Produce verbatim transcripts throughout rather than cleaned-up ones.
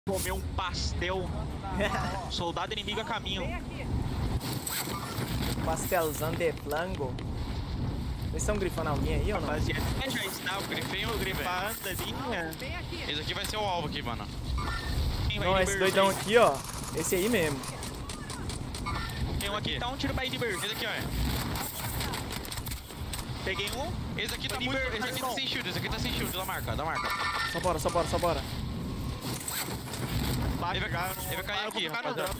Comer um pastel. Soldado inimigo a caminho. Pastelzão de flango. Eles estão grifando alguém aí ou não? Rapaziada, já está o grifinho grifando ali. Esse aqui vai ser o alvo aqui, mano. Não, esse doidão aqui, ó. Esse aí mesmo. Tem um aqui, tá um tiro pra Edberg. Esse aqui, ó. Peguei um. Esse aqui tá muito. Esse aqui tá sem shield, esse aqui tá sem shield, da marca, da marca. Só bora, só bora, só bora. Ele vai, ele vai cair aqui, rapaziada.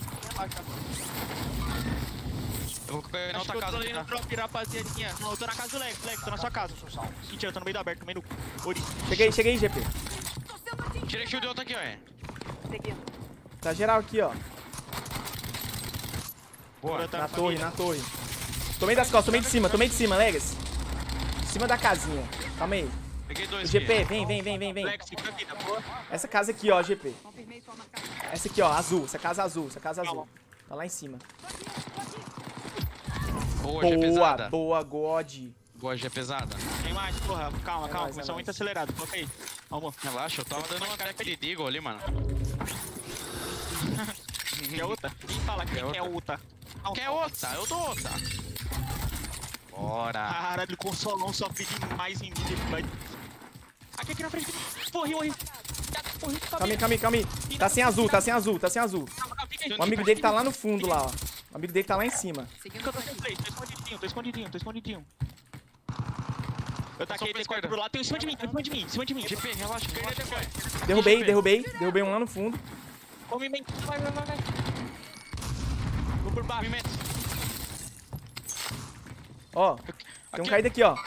Eu vou cair na outra casa aqui, tá? Drop, rapaziadinha. Não, eu tô na casa do Lex, Lex, tô na sua casa. Mentira, eu tô no meio do aberto, no meio do Ori. Cheguei, cheguei, G P. Tirei shield de outro aqui, ó. Tá geral aqui, ó. Boa. Na torre, na torre. Tomei das costas, tomei de cima, tomei de cima, Legacy. Em cima da casinha. Calma aí. Peguei dois G P, aqui. vem, vem, vem, vem, vem. Lex, fica aqui, tá boa? Essa casa aqui, ó, G P. Essa aqui, ó, azul. Essa casa azul, essa casa azul. Tá lá em cima. Boa, G Boa, pesada. boa, God. Boa, G pesada. Tem mais, porra. Calma, É calma. nóis, é Começou muito nóis. acelerado. Coloca aí. Vamos. Relaxa, eu tava dando uma attack de Deagle ali, mano. Quer outra? Quem fala quem Quer quer outra? Não, Quer outra? Eu dou outra. Bora. Caralho, com o solão só pedi mais em mim. Vai. Aqui, aqui na frente. Morri, morri. Morri, Calma aí, calma aí, calma aí. Tá sem azul, tá sem azul, tá sem azul. O amigo dele tá lá no fundo, lá, ó. O amigo dele tá lá em cima. Eu tô sem play, tô escondidinho, tô escondidinho, tô escondidinho. Eu taquei Passou pra ele esquerda. pro lado, tem em cima de mim, tem em cima de mim, em cima de mim. G P, relaxa, perdi depois. Derrubei, derrubei. Derrubei um lá no fundo. Come bem, vai, vai, vai, vai. Vou por baixo. Ó, tem um Aqui. caído aqui, ó.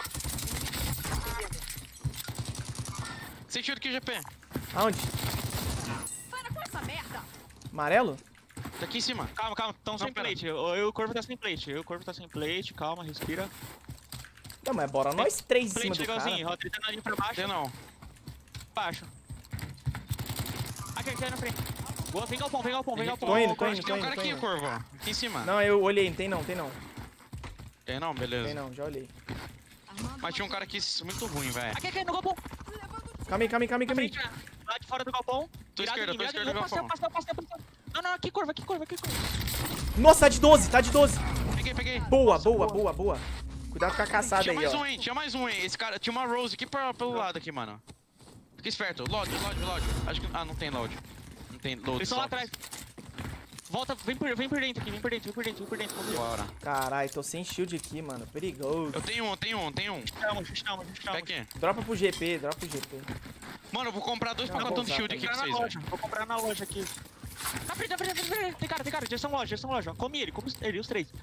Sem shield aqui, G P. Aonde? Para com essa merda! Amarelo? Tá aqui em cima. Calma, calma, tão sem pera. plate. Eu, eu, o corvo tá sem plate, eu, o corvo tá sem plate, calma, respira. Não, mas bora nós três em cima Plate do legalzinho, cara. ó, tritando ali pra baixo. Tem não. Baixo. Aqui, aqui, aí na frente. Boa, vem galpão, vem galpão, vem galpão. Tô indo, tô Acho indo, que tem um cara tô aqui, indo. Corvo. ó. Aqui em cima. Não, eu olhei, não tem não, tem não. Tem não, beleza. Tem não, já olhei. Mas tinha um cara aqui muito ruim, velho. Aqui, aqui, no galpão. Calma aí, calma aí, calma aí, Na calma aí. frente, lá de fora do galpão. Tô Virado esquerda, em mim, tô virado em esquerda mim. do Pastel, galpão. pastel, pastel, pastel. Não, não, aqui, curva, aqui, curva, aqui, curva. Nossa, tá de doze, tá de doze. Peguei, peguei. Boa, boa, boa, boa. Cuidado com a caçada Tinha aí, mais ó. um, hein? Tinha mais um, hein? Esse cara, tinha uma Rose aqui pra, pelo lado aqui, mano. Fica esperto. Load, load, load. Acho que... Ah, não tem load. Não tem load. Eles estão lá atrás. Volta, vem por, vem por dentro aqui, vem por dentro, vem por dentro, vem por dentro. Vamos ver. Bora. Caralho, tô sem shield aqui, mano. Perigoso. Eu tenho um, tenho um, tenho um. Justamos, justamos, justamos. Pega aqui. Dropa pro G P, dropa pro G P. Mano, eu vou comprar dois Não, pacotões vou de usar shield aqui Vou pra comprar vocês, na velho. loja, vou comprar na loja aqui. Na frente, na frente, na frente. Tem cara, tem cara, direção loja, direção loja. Come ele, come ele, os três.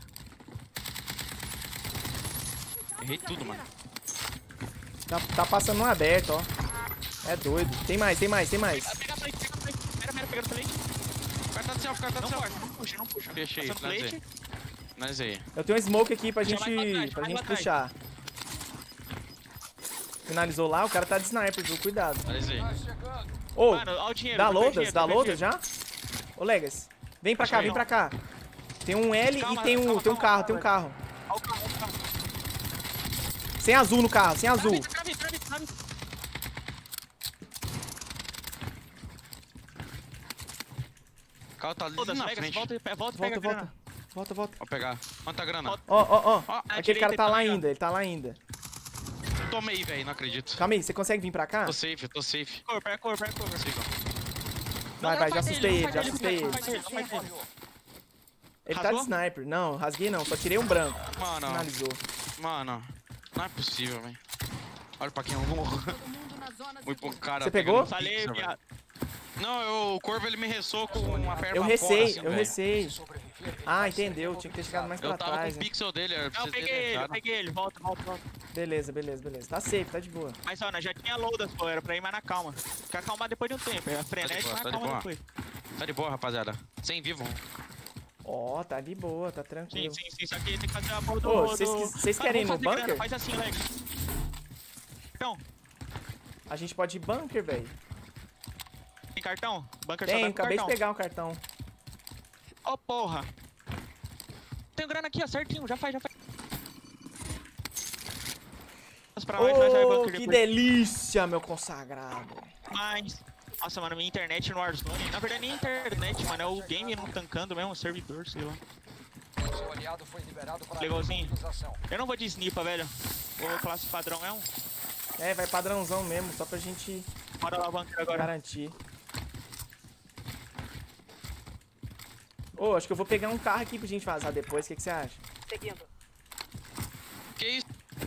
Errei tudo, mano. Tá, tá passando um aberto, ó. É doido. Tem mais, tem mais, tem mais. Pega a plate, pega a plate. Pera, pera, pega a plate. O cara tá do céu, o cara tá do Não céu. força, não puxa, não puxa. Fechei, Passando finalizei. plate. Finalizei. Eu tenho um smoke aqui pra Já gente, vai pra trás, pra vai gente pra puxar. Finalizou lá, o cara tá de sniper, viu? Cuidado. Finalizei. Ô, Mano, olha o dinheiro. dá vou perder loadas? dinheiro, Dá vou loadas perder já? Ô, Legas, vem pra Acho cá, que vem não. pra cá. Tem um L Calma, e tem um, calma, tem um calma, carro, calma, tem um carro. dinheiro. Olha o carro, olha o carro. Sem azul no carro, sem azul. Trave, trave, trave, trave. O carro tá ali Todas, na pega, frente. volta, volta, volta, pega Volta, a grana. volta. Volta, volta. Vou pegar. Quanta grana? Volta. Ó, ó, ó. Ó, Aquele direita cara tá ele lá tá ainda, ele tá lá ainda. Tomei, velho, não acredito. Calma aí, você consegue vir pra cá? Tô safe, tô safe. Cor, pega cor, pega cor. Consigo. Vai, vai, já assustei ele, já assustei ele. Não faz ele, não faz ele. Ele tá de Rasgou? sniper. Não, rasguei não, só tirei um branco. Mano, Finalizou. mano. Não é possível, velho. Olha pra quem eu morro. Todo mundo na zona Muito bom cara. Você pegou? pegando Falei, pizza, viado. velho. Não, eu, o corvo ele me ressou com uma perna Eu pra fora, recei, assim, eu velho. recei. Ah, entendeu. Tinha que ter chegado mais pra Eu tava trás. com o né? pixel dele, eu Não, precisei peguei ter ele, eu deixado. peguei ele. Volta, volta, volta. Beleza, beleza, beleza. Tá safe, tá de boa. Mas, Ana, já tinha loadas, pô. Era pra ir mais na calma. Fica acalmar depois de um tempo. É frenético, boa, mas tá de calma boa. depois. Tá de boa, rapaziada. Sem vivo. Ó, tá de boa, tá Sim, tranquilo. sim, sim. Só que tem que fazer a porra do... Ô, vocês do- quis- vocês Ah, querem ir vamos no fazer bunker? grana, faz assim, Lex. Então, A gente pode ir bunker, velho. tem cartão? Bunker só Tem, dá com acabei de cartão. pegar um cartão. Ô, porra. Tem grana aqui, ó, certinho. Já faz, já faz. Pra nós, nós vai Ô, bunker que depois. delícia, meu consagrado. Mas... Nossa, mano, minha internet no Warzone. Na verdade, nem internet, mano. É o game não tancando mesmo, o servidor, sei lá. Seu aliado foi liberado para Legalzinho. a utilização. Eu não vou de sniper, velho. Vou classe padrão mesmo. É, vai padrãozão mesmo, só pra gente Bora lá, bunker agora. garantir. Ô, acho que eu vou pegar um carro aqui pra gente vazar depois, o que, que você acha? Seguindo. Que isso?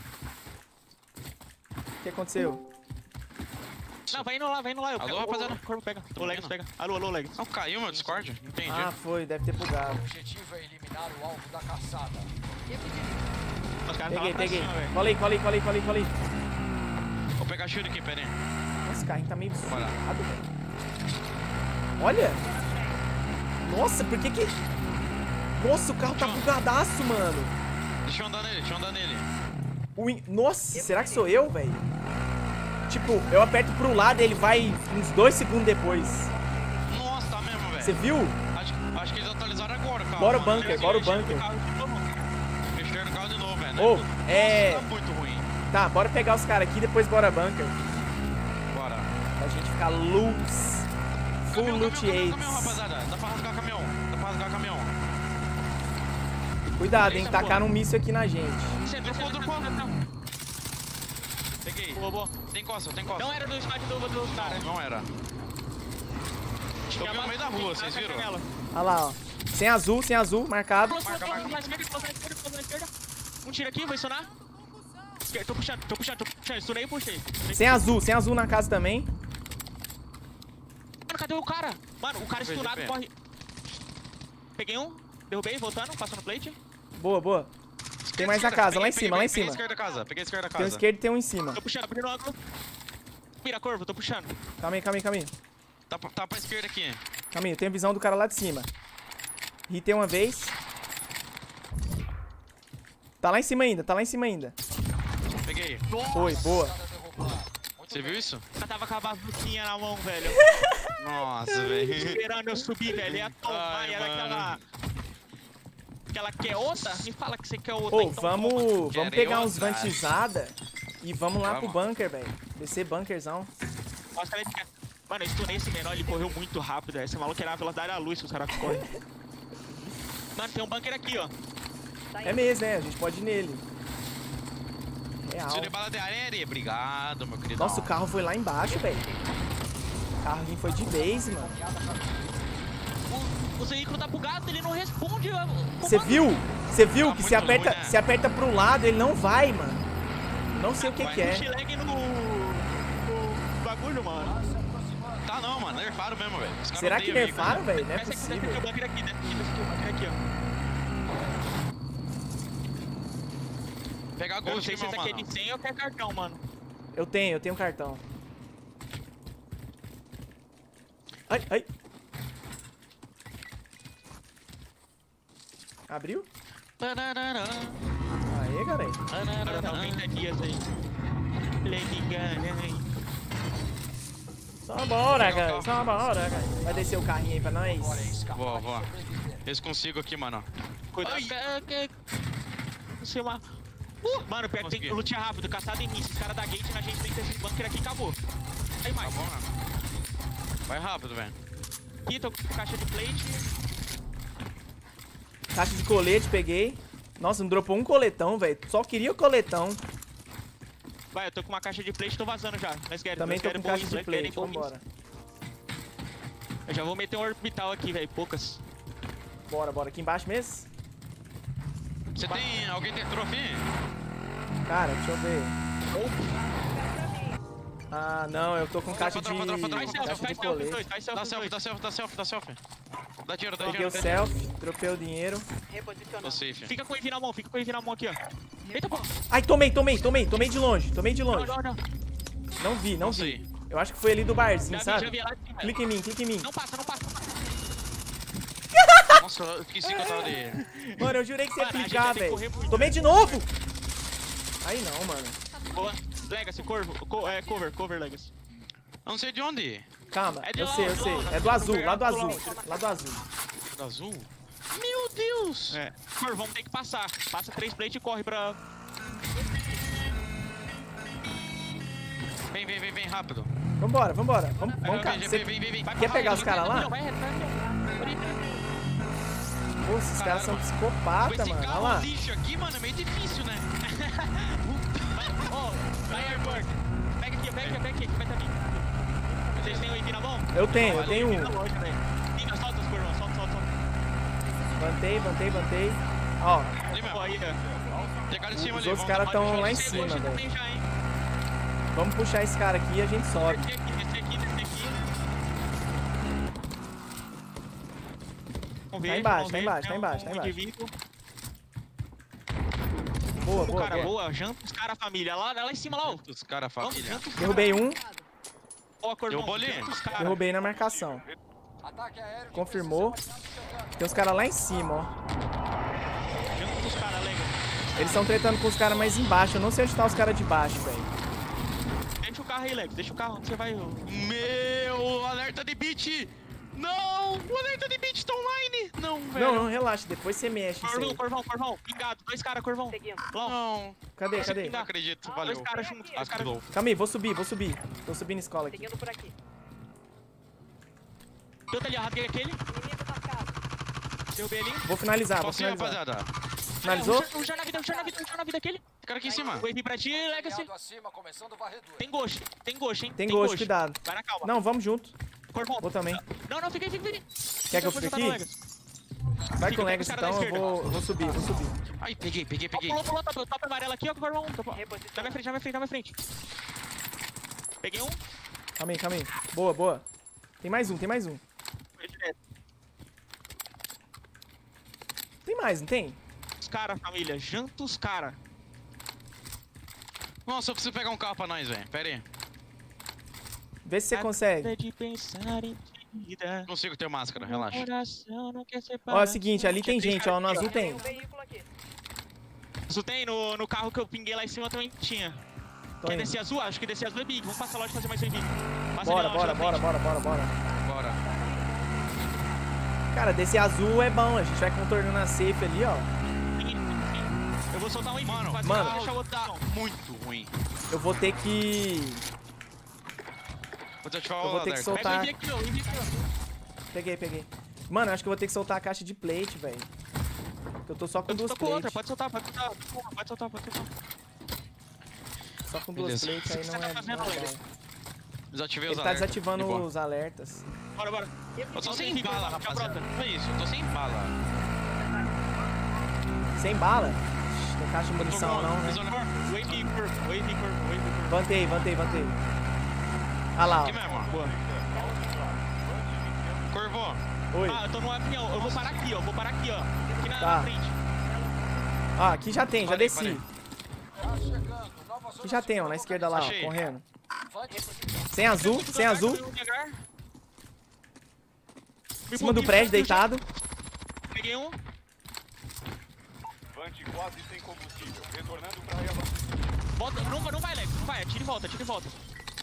O que aconteceu? Não, vai indo lá, vai indo lá. Eu Alô, pego. rapaziada? O Corvo pega. Tô O Legs vendo. pega. Alô, alô, Legs. Não, caiu meu Discord? Entendi. Ah, foi, deve ter bugado. O objetivo é eliminar o alvo da caçada. Os caras Peguei, tá lá pra peguei. cima, velho. Cola aí, cola aí, cola aí, cola aí, cola aí. Vou pegar shield aqui, pera aí. Nossa, esse carrinho tá meio Bora. zoado, velho. Olha! Nossa, por que que... Nossa, o carro tá bugadaço, mano. Deixa eu andar nele, deixa eu andar nele. O in- Nossa, será que sou eu, velho? Tipo, eu aperto pro lado e ele vai uns dois segundos depois. Nossa, tá mesmo, velho. Você viu? Acho, acho que eles atualizaram agora, cara. Bora o mano. bunker, Eles bora o mexeram bunker. no carro de novo. Mexeram no carro de novo, velho. Ô, Nossa, é- tá muito ruim. Tá, bora pegar os caras aqui e depois bora bunker. Bora. Pra gente ficar loose. Full Caminhão, loot caminhão, caminhão, aids. caminhão, rapaziada. Dá pra rasgar caminhão. Dá pra rasgar caminhão. Cuidado, hein? Eita, Tacar porra. um míssil aqui na gente. Descendo, Dropou, descendo, dropou. descendo, descendo. Peguei. Boa, boa. Tem costa, tem costa. Não era do squad do, do cara. Não era. Tô no meio da rua, vocês viram? Olha lá, ó. Sem azul, sem azul, marcado. Marca, marca. Na esquerda, close na esquerda, close na esquerda. Um tiro aqui, vou stunar. Esquerda, tô puxando, tô puxando, tô puxando. Stunei e puxei. Sem azul, sem azul na casa também. Mano, cadê o cara? Mano, o cara Veja, stunado pé. corre. Peguei um, derrubei, voltando, passando plate. Boa, boa. Tem mais na casa, lá em cima, lá em Peguei a cima. esquerda da casa, peguei a esquerda da Tem um casa. esquerdo e tem um em cima. Tô puxando, abrindo o ângulo. Mira, Corvo, tô puxando. Calma aí, calma aí, calma aí. Tá, pra- tá pra esquerda aqui. Calma aí, eu tenho a visão do cara lá de cima. Hitei uma vez. Tá lá em cima ainda, tá lá em cima ainda. Peguei. Foi, boa. Você viu isso? Eu tava com a bazuquinha na mão, velho. Nossa, velho. Esperando eu subir, velho. Ia tomar, Ai, e era mano. aquela... Aquela quer outra? Me fala que você quer outra, Ô, então vamos, toma. vamos Quero pegar eu uns atrás. vantizada e vamos lá pro Vamos. bunker, velho. Descer bunkerzão. Nossa, ele... Mano, eu stunei esse menor, ele correu muito rápido. Esse maluco era a velocidade da luz que os caras correm. Mano, tem um bunker aqui, ó. É mesmo, né? A gente pode ir nele. Real. Tiro de bala de areia. Obrigado, meu querido. Nossa, o carro foi lá embaixo, velho. O carro foi de base, mano. O, o veículo tá bugado, ele não responde. Você viu? Você viu Tá que se muito aperta, ruim, né? se aperta pro lado, ele não vai, mano. Não sei o que Vai, que é. Push lag no, no bagulho, mano. Tá não, mano. Nerfaram mesmo, velho. Os caras Será que odeiam veículo. nerfaram, velho? Não é Desce aqui, desce possível. aqui, o bunker aqui, desce aqui, desce aqui, o bunker aqui, ó. Pegar Eu não ghost sei aqui, se esse meu aqui é mano. de cem ou quer cartão, mano. Eu tenho, eu tenho um cartão. Ai, ai. Abriu? Aê, galera. Para noventa dias aí. Lady Gaga, aí. Só bora, Pegar o guys. carro. Só bora, guys. Vai descer o carrinho aí pra nós. Vou, vou. Eles consigo aqui, mano. Cuidado. Ai. que- Não sei uma... Uh, mano, pior que tem Consegui. loot rápido, caçada em mim. Os caras da gate na gente tem que ter esse bunker aqui, acabou. Aí Tá mais. bom, mano. Vai rápido, velho. Aqui, tô com caixa de plate. Caixa de colete, peguei. Nossa, não dropou um coletão, velho. Só queria o coletão. Vai, eu tô com uma caixa de plate, tô vazando já. Mas querem, Também mas tô querem com caixa boas, de mas querem plate. boas. Vambora. Eu já vou meter um orbital aqui, velho, poucas. Bora, bora. Aqui embaixo mesmo? Você tem... Alguém tem troféu? Cara, deixa eu ver. Ah, não. Eu tô com caixa de... Dropa, dropa, dropa, Faz selfie, Caixa de faz selfie, colete. dois, faz selfie, Dá selfie, dois. dá selfie, dá selfie, dá selfie. Dá dinheiro, dá Peguei o dinheiro. selfie, dropei o dinheiro. Tô Reposicionando. safe. Fica com o E V na mão, fica com o E V na mão aqui, ó. Eita, pô. Ai, tomei, tomei, tomei. Tomei de longe. Tomei de Não, longe. não, não. Não vi, não Não vi. sei. Eu acho que foi ali do barzinho, Já vi, sabe? já vi lá de cima. Clica em mim, clica em mim. Não passa, não passa, não passa. Nossa, eu esqueci que eu tava de... Mano, eu jurei que você ia Mano, a gente clicar, vai ter que velho. correr muito. Tomei de novo! Aí não, mano. Boa. Legacy, corvo, co é, cover, cover, Legacy. Eu não sei de onde. Calma, É de eu lá, sei, eu de sei. lá, É do na azul, frente, lá do lá, azul. lá. Lá do azul. Do azul? Meu Deus! É. Corvo, vamos ter que passar. Passa três plates e corre pra... Vem, vem, vem, vem, rápido. Vambora, vambora. Vamos, vamos cá. Vem, Você vem, vem, vem, vem. Vai quer pra pegar lá, os caras lá? não, vai, vai, vai, vai. Pô, esses caras são Com psicopatas, esse mano. Olha carro lá. lixo aqui, mano, é meio difícil, né? Ó, vai Airport. Pega aqui, pega aqui, pega aqui, que vai estar vindo. Vocês têm o A P na mão? Eu tenho, eu Olha, tenho A P na um. loja, velho. Liga, solta os corvão, solta, solta, solta. Vantei, vantei, vantei. Ó, Ali mesmo. Pô, aí, ó. Tem cara em cima os ali. outros vamos caras dar tão uma lá em de Chegou, cima, chegou, velho. tem já, hein? Vamos puxar esse cara aqui e a gente sobe. Descer aqui, descer aqui, descer aqui. Vamos ver, Tá embaixo, vamos tá ver. embaixo, tá Tem um- embaixo, tá um embaixo. indivíduo. Boa, O boa, cara, boa. boa. Janta os caras, família. Lá, lá em cima, lá, ó. Os caras, Vamos, família. janta os caras. Derrubei um, Ó, Corvão, Derrubou ali? janta os caras. derrubei na marcação. Ataque aéreo de Confirmou. precisão aliado chegando. Tem os caras lá em cima, ó. Janta os caras, lega. Eles estão tretando com os caras mais embaixo. Eu não sei onde tá os caras de baixo, velho. Deixa o carro aí, Lego. Deixa o carro. Onde você vai? ô? Meu, alerta de beat! Não! O alerta de beat tá online! Não, velho. Não, não, relaxa. Depois você mexe isso Corvão, aí. Corvão, Corvão. Pingado. Dois caras, Corvão. Lá, ó. Não. Cadê, Esse cadê? pinga- Não acredito, valeu. Dois caras juntos. Dois Acho que caras dou. juntos. Calma aí, vou subir, vou subir. Tô subindo escola aqui. Seguindo por aqui. Tem outro ali, ó. Rasguei aquele. Inimigo marcado. Derrubei ali. Vou finalizar, vou Posso ir, finalizar. rapaziada? Finalizou? O Jar na vida, o Jar na vida, o Jar na vida aquele. Tem cara aqui em cima. O A P pra ti, Legacy. Aliado acima, começando varredura. Tem ghost. Tem ghost, hein? Tem ghost, cuidado. Vai na calma. Não, vamos junto. Corvão. Vou também. Não, não, fica aí, fica aí. Quer que eu Depois fique tá no aqui? Legacy. Vai Fica com o com Legacy os caras então, da eu vou, eu vou subir, vou subir. Ai, peguei, peguei, Ó, peguei. pulou, pulou, top, top amarelo aqui, ó, Corvão. Top, ó. Reposição. Já vai frente, já vai frente, já vai frente. Peguei um. Calma aí, calma aí. Boa, boa. Tem mais um, tem mais um. Foi direto. Tem mais, não tem? Os caras, família. Janta os caras. Nossa, eu preciso pegar um carro pra nós, velho. Pera aí. Vê se você consegue. De pensar em vida. Consigo ter máscara, relaxa. Coração não quer separar. Ó, é o seguinte, ali tem gente, ó. No azul Tem tem. um veículo aqui. Azul tem, no, no carro que eu pinguei lá em cima também tinha. Tô Quer indo. descer azul? Acho que descer azul é big. Vamos passar logo e fazer mais um big. Passa Bora, ali, bora, loja bora, na bora, bora, bora. Bora. Cara, desse azul é bom. A gente vai contornando a safe ali, ó. frente. Eu vou soltar um em Mano, fazer mano. pra deixar o outro Tá não. muito ruim. Eu vou ter que... Vou te ativar Eu o vou ter que alerta. soltar. Pega o envio aqui, ó. O envio aqui, ó. Peguei, peguei. Mano, eu acho que eu vou ter que soltar a caixa de plate, velho. Porque eu tô só com Eu duas tô com outra. plates. Pode soltar, pode soltar. Pode soltar, pode soltar. Só com duas Beleza. plates aí O que não você é... tá fazendo, não é Legas? bom. Desativei Ele os tá alertas. desativando De boa. os alertas. Bora, bora. Eu tô Solta sem o envio, bala, já rapaziada. brota. Foi isso, eu tô sem bala. Sem bala? Ixi, Tem caixa de Eu tô munição com não, né? visão- Wave curve, wave curve, wave curve. Vantei, vantei, vantei. Ah lá, Aqui ó. mesmo, ó. Boa. Corvo. Oi. Ah, eu tô no avião. Eu vou parar aqui, ó. Vou parar aqui, ó. Aqui na, Tá. na frente. Ah, aqui já tem, já Parei, desci. parei. Tá chegando. Nova Aqui zona já tem, ó, segura na esquerda lá, ó, Achei. correndo. localizada. Sem azul, sem azul. Em Em cima do prédio, deitado. Peguei um. Vante quase sem combustível. Retornando para reabastecimento. Volta, não, não vai, Lex. Não vai. Atira e volta, atira e volta.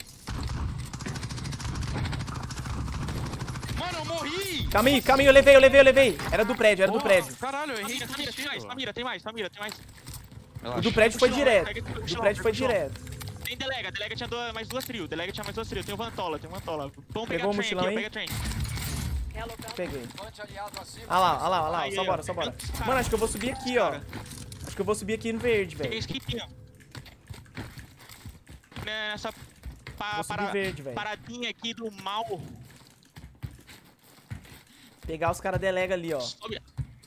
Mano, eu morri! Caminho, caminho, eu levei, eu levei, eu levei. Era do prédio, era do Porra, prédio. Caralho, eu errei Família, tudo família, tem mais, tiro. família, tem mais, família, tem mais. O Relaxa. do prédio foi Puxa lá, direto. pega, puxa O do lá, prédio foi puxa lá. direto. Tem delega, delega tinha duas- mais duas trio, delega tinha mais duas trio. Tem o Vantola, tem o Vantola. Vamos pegar Pegou o a train mochilão aqui, ó, aí? pega a train. Realocando. Peguei. Vante aliado acima. Ah lá, ah lá, ah lá, Aí, só aí, bora, ó. só bora. Cara. Mano, acho que eu vou subir aqui, ó. Cara. Acho que eu vou subir aqui no verde, Peguei velho. skip, ó. Nessa pa, Vou subir para- verde, velho. paradinha aqui do mal. Pegar os caras delega ali, ó. Sobe.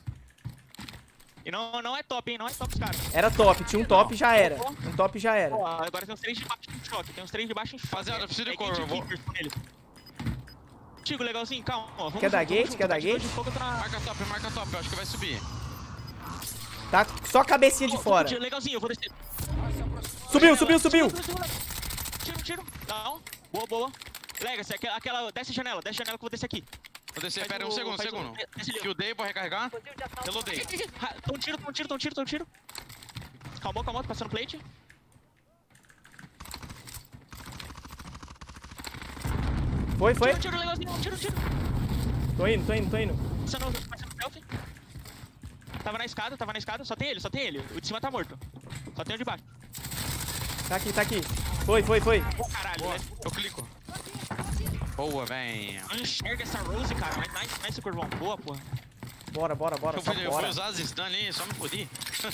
E não, não é top, hein? Não é top os caras. Era top, tinha um top e já era. Um top e já era. Ó, agora tem uns três de baixo em choque. Tem uns três de baixo em choque. Rapaziada, eu preciso de É cor, gate eu vou- keepers com eles. Tigo, legalzinho, calma. ó, vamos Quer dar junto, gate? vamos junto, Quer dar tá de dois gate? de fogo, eu tô na- Marca top, marca top, eu acho que vai subir. Tá só a cabecinha de Ó, fora. tiro, Legalzinho, eu vou descer. Subiu, subiu, subiu. Tiro, tiro. Não. Boa, boa. Legacy, aquela, aquela. Desce a janela, desce a janela que eu vou descer aqui. Vou descer, Faz pera aí, um o- segundo, um faz o- segundo. desce ali, ó. Fieldei, vou recarregar. Fuzil de assalto. Reloadei. Tão tiro, tão tiro, tão tiro, tão tiro. Calmou, calmou, tô passando plate. Foi, foi. Tiro, tiro, legalzinho, tiro, tiro. Tô indo, tô indo, tô indo. Passando, passando selfie. Tava na escada, tava na escada, só tem ele, só tem ele. O de cima tá morto. Só tem o de baixo. Tá aqui, tá aqui. Foi, foi, foi. Ô, caralho, Boa, né? eu clico. Boa, velho. Não enxerga essa Rose, cara. Mas nice, nice, Corvão. Boa, porra. Bora, bora, bora, Eu só fui, eu fui bora. usar as stun ali, só me fodi.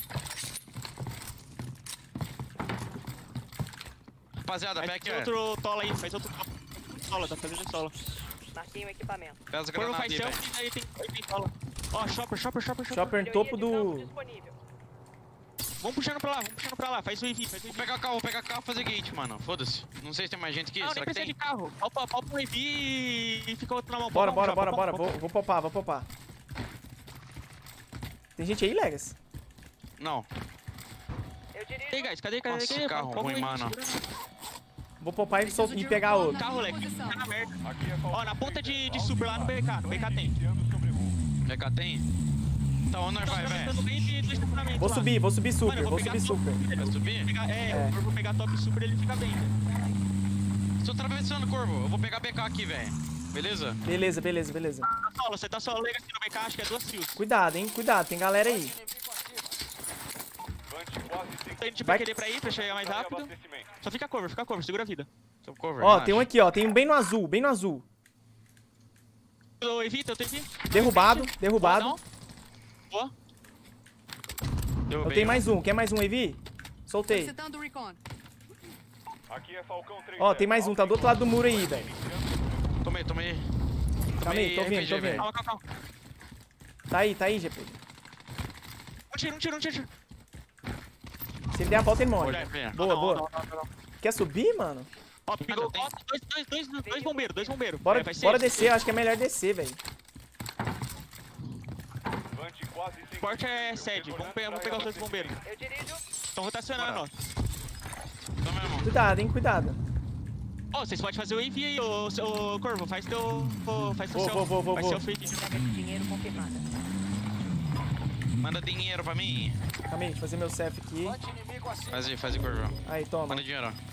Rapaziada, Faz back air. outro tola aí, faz outro tola, tá fazendo sola. Marquei um equipamento. Pega as Corvo granadas faz aí, velho. selfie e aí tem, aí tem tola. Ó, shopper, shopper, shopper, shopper. Chopper no topo Melhoria de campo do... disponível. Vamos puxando pra lá, vamos puxando pra lá. Faz o E V, faz o E Vou V. pegar carro, vou pegar carro e fazer gate, mano. Foda-se. Não sei se tem mais gente aqui. Não, nem Será que precisa tem? de carro. Palpa, palpa um E V e fica outro na mão. Bora, Palpa um, bora, já, bora, palpa um, bora. palpa Vou, vou popar, vou popar. Tem gente aí, Legas? Não. Eu dirijo. um. Ei, guys, cadê, cadê, Nossa, cadê? carro Palpa um ruim, E V, mano. segura. Vou popar e, sol... e pegar outro. Carro, Leque, fica na merda. Aqui é Falcão Ó, na ponta de, de três, super lá no B K, no B K tem. iniciando sobrevoo. B K tem? Tá, onde nós vai, Tá velho? no meio de- do estacionamento Vou lá. subir, vou subir Mano, super, eu vou pegar subir top, super. velho. Vai subir? Pegar- É, É. eu vou pegar top super, ele fica bem, velho. Tô atravessando, Corvo. Eu vou pegar B K aqui, velho. Beleza? Beleza, beleza, beleza. Tá solo, você tá solo, Legacy no B K, acho que é duas kills. Cuidado, hein? Cuidado, tem galera aí. Inimigo acima. Vante quase cem A gente Vai- vai querer pra ir, pra chegar mais rápido. abastecimento. Só fica cover, fica cover, segura a vida. Tô cover. Ó, relaxa. tem um aqui, ó. Tem um bem no azul, bem no azul. Eu evito, eu tenho que. Derrubado, derrubado. Boa, Boa. Eu Derrubei tenho um. mais um. Quer mais um, Evi? Soltei. Solicitando recon. Aqui é Falcão três. Ó, tem mais um. Tá do outro lado do muro aí, velho. Tomei, tomei. Calma aí, tô Tomei vindo, tô R P G, vindo. velho. Calma, calma, calma. Tá aí, tá aí, G P. Um tiro, um tiro, um tiro. Se ele der a volta, ele morre. Olha, velho. Boa, Não, boa. não, não, não, não. Quer subir, mano? Ó, pegou tem. ó, dois, dois, dois, dois bombeiros, dois bombeiros. Bora, É, vai ser bora esse. descer. Eu acho que é melhor descer, velho. Vante quase cem. Esporte é sede, vamos pegar, vamos pegar os dois bombeiros. Eu dirijo. Estão rotacionando, ó. Tô mesmo. Cuidado, hein? Cuidado. Ó, vocês podem fazer o E V aí, ô, ô Corvo, faz teu. ô, Faz teu Vou, self- vou, vou, vou, faz vou. selfie aqui. Dinheiro confirmado. Manda dinheiro pra mim. Calma aí, deixa eu fazer meu self aqui. Vante inimigo acima. Faz aí, faz aí, Corvo. Aí, toma. Manda dinheiro, ó.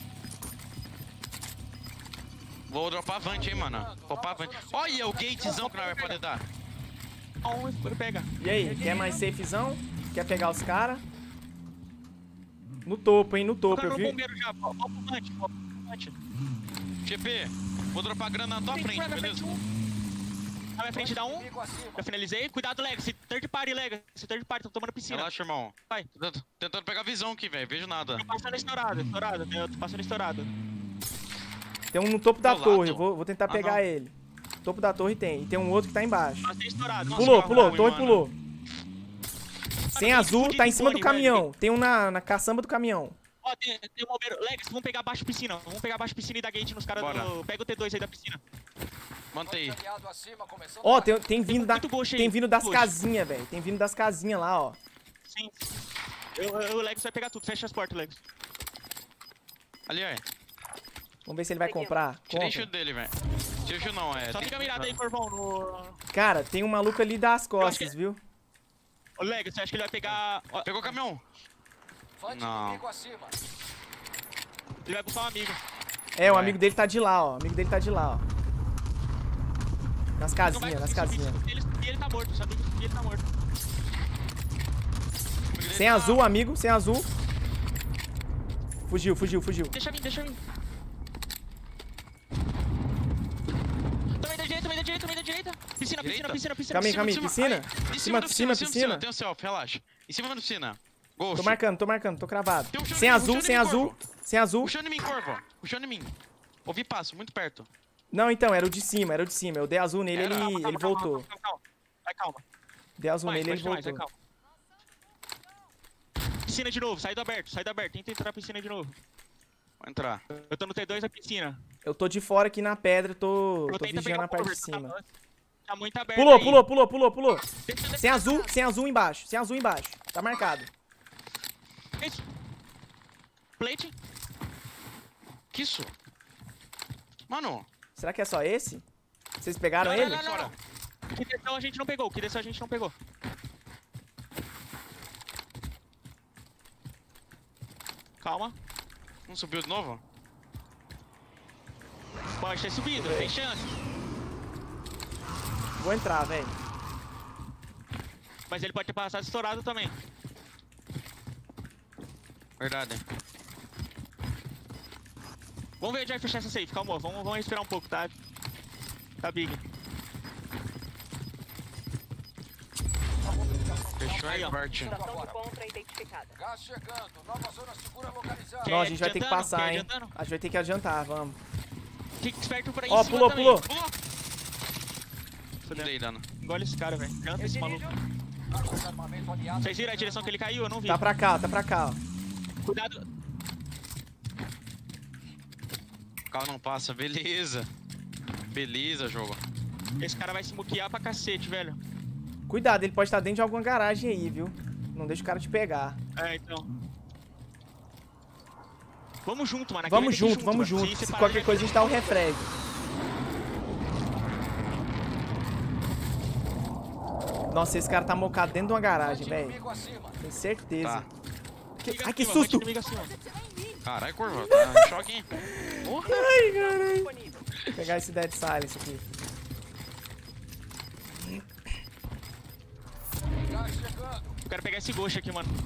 Vou dropar avante, hein, mano. Popar avante. Olha o gatezão que nós vai poder dar. Ó, um ele pega. E aí, quer mais safezão? Quer pegar os caras? No topo, hein? No topo, Toca eu no vi. bombeiro já, ó, ó pro Mante, ó pro Mante. G P, vou dropar grana na tua frente, Vai, vai, beleza? vai, Na minha frente dá um. Inimigo acima. Já finalizei. Cuidado, Legacy. Third party, Legacy. Third party, tô tomando piscina. Relaxa, irmão. Vai. Tô tentando- tentando pegar visão aqui, velho. Vejo nada. Tô passando estourado, estourado. Eu tô passando estourado. Tem um no topo da Do torre, lado? eu vou, vou tentar Ah, pegar não. ele. Topo da torre tem. E tem um outro que tá embaixo. Passei estourado. Nossa, Pulou, carro pulou, ruim, torre mano. pulou. Sem tem azul, fudido tá em cima do cone, caminhão. Tem um na, na caçamba do caminhão. Ó, tem, tem um bombeiro. Legacy, vamos pegar abaixo piscina. Vamos pegar abaixo piscina e dar gate nos caras Bora. do... Pega o T dois aí da piscina. Mantei. Vante aliado acima, começando Ó, a tem, tem vindo da, muito ghost aí, tem vindo das muito ghost. casinhas, velho. Tem vindo das casinhas lá, ó. Sim. Eu, eu, o Legacy vai pegar tudo. Fecha as portas, Legacy. Ali, ó. Vamos ver se ele vai comprar. Tirei Compra. chute dele, velho. Tirei chute não, é. Só tem- fica mirado aí, Corvão, no... Cara, tem um maluco ali das acho costas, que- viu? Ô, Legacy, acho que ele vai pegar... Ó, Pegou o caminhão. Vante Não. inimigo acima. ele vai buscar um amigo. É, o Vai. amigo dele tá de lá, ó. O amigo dele tá de lá, ó. Nas Não vai casinhas, nas conseguir subir. casinhas. Ele, e ele tá morto, sabe que ele tá morto. Sem azul, amigo, sem azul. Fugiu, fugiu, fugiu. Deixa vir, deixa vir. Tomei da direita, tomei da direita, tomei da direita. Piscina, piscina, Direita? piscina, piscina. Calma aí, Em calma aí, cima, piscina? Ai, Em Cima, cima, da piscina, piscina, piscina. Tem um self, relaxa. Em cima da piscina. Ghost. Tô marcando, tô marcando, tô cravado. Tem um chão Sem em mim, azul, um chão sem em mim, azul, Corvo. sem azul. Puxando em mim, Corvo. Puxando em mim. Ouvi passo, muito perto. Não, então, era o de cima, era o de cima. Eu dei azul nele, Era. ele, Calma, calma, ele calma, voltou. calma, calma. Vai, calma. Dei azul Mais, nele, ele pode mais, vai, voltou. calma. Piscina de novo, sai do aberto, sai do aberto. Tenta entrar na piscina de novo. Vou entrar. Eu tô no T dois na piscina. Eu tô de fora aqui na pedra, tô, Eu tô tento vigiando pegar a o parte cover, de cima. Tá, tá muito aberto Pulou, aí. pulou, pulou, pulou, pulou. Desce, desce, Sem azul, sem azul embaixo, sem azul embaixo. Tá marcado. desce. Plate. Que isso? Mano, Será que é só esse? Vocês pegaram Não, ele? não, não, não, Fora. não. O que desceu a gente não pegou, o que desceu a gente não pegou. Calma. não subiu de novo? Pode ter subido, tem chance. Vou entrar, velho. Mas ele pode ter passado estourado também. Verdade. Vamos ver onde vai fechar essa safe, calma, vamos, vamos esperar um pouco, tá? Tá big. Fechou Aí, aí, ó. Bart. Situação de contra identificada. Gás chegando. Nova zona segura localizada. Não, a gente vai ter que adiantando? passar, Quer hein? adiantando? A gente vai ter que adiantar, vamos. Fica esperto por aí Ó, em cima pulou, também. pulou. Não Fudeu. dei dano. Engole esse cara, velho. Adianta esse maluco. Armamento aliado. Vocês viram a direção que ele caiu? Eu não vi. Tá pra cá, ó, tá pra cá, ó. Cuidado. O carro não passa, beleza. Beleza, jogo. Esse cara vai se muquear pra cacete, velho. Cuidado, ele pode estar dentro de alguma garagem aí, viu? Não deixa o cara te pegar. É, então. Vamos junto, mano. Aqui Vamos vai ter que ir junto, vamos mano. junto. Se separar, qualquer já- coisa a gente dá o refreg. Nossa, esse cara tá mocado dentro de uma garagem, velho. Inimigo acima. Tenho certeza. Tá. Que- Inimigo Ai, que acima, susto! bate inimigo acima. Caralho, curva, tá em choque, hein? Ai, caralho. Disponível. Vou pegar esse Dead Silence aqui. Gás chegando. Eu quero pegar esse ghost aqui, mano.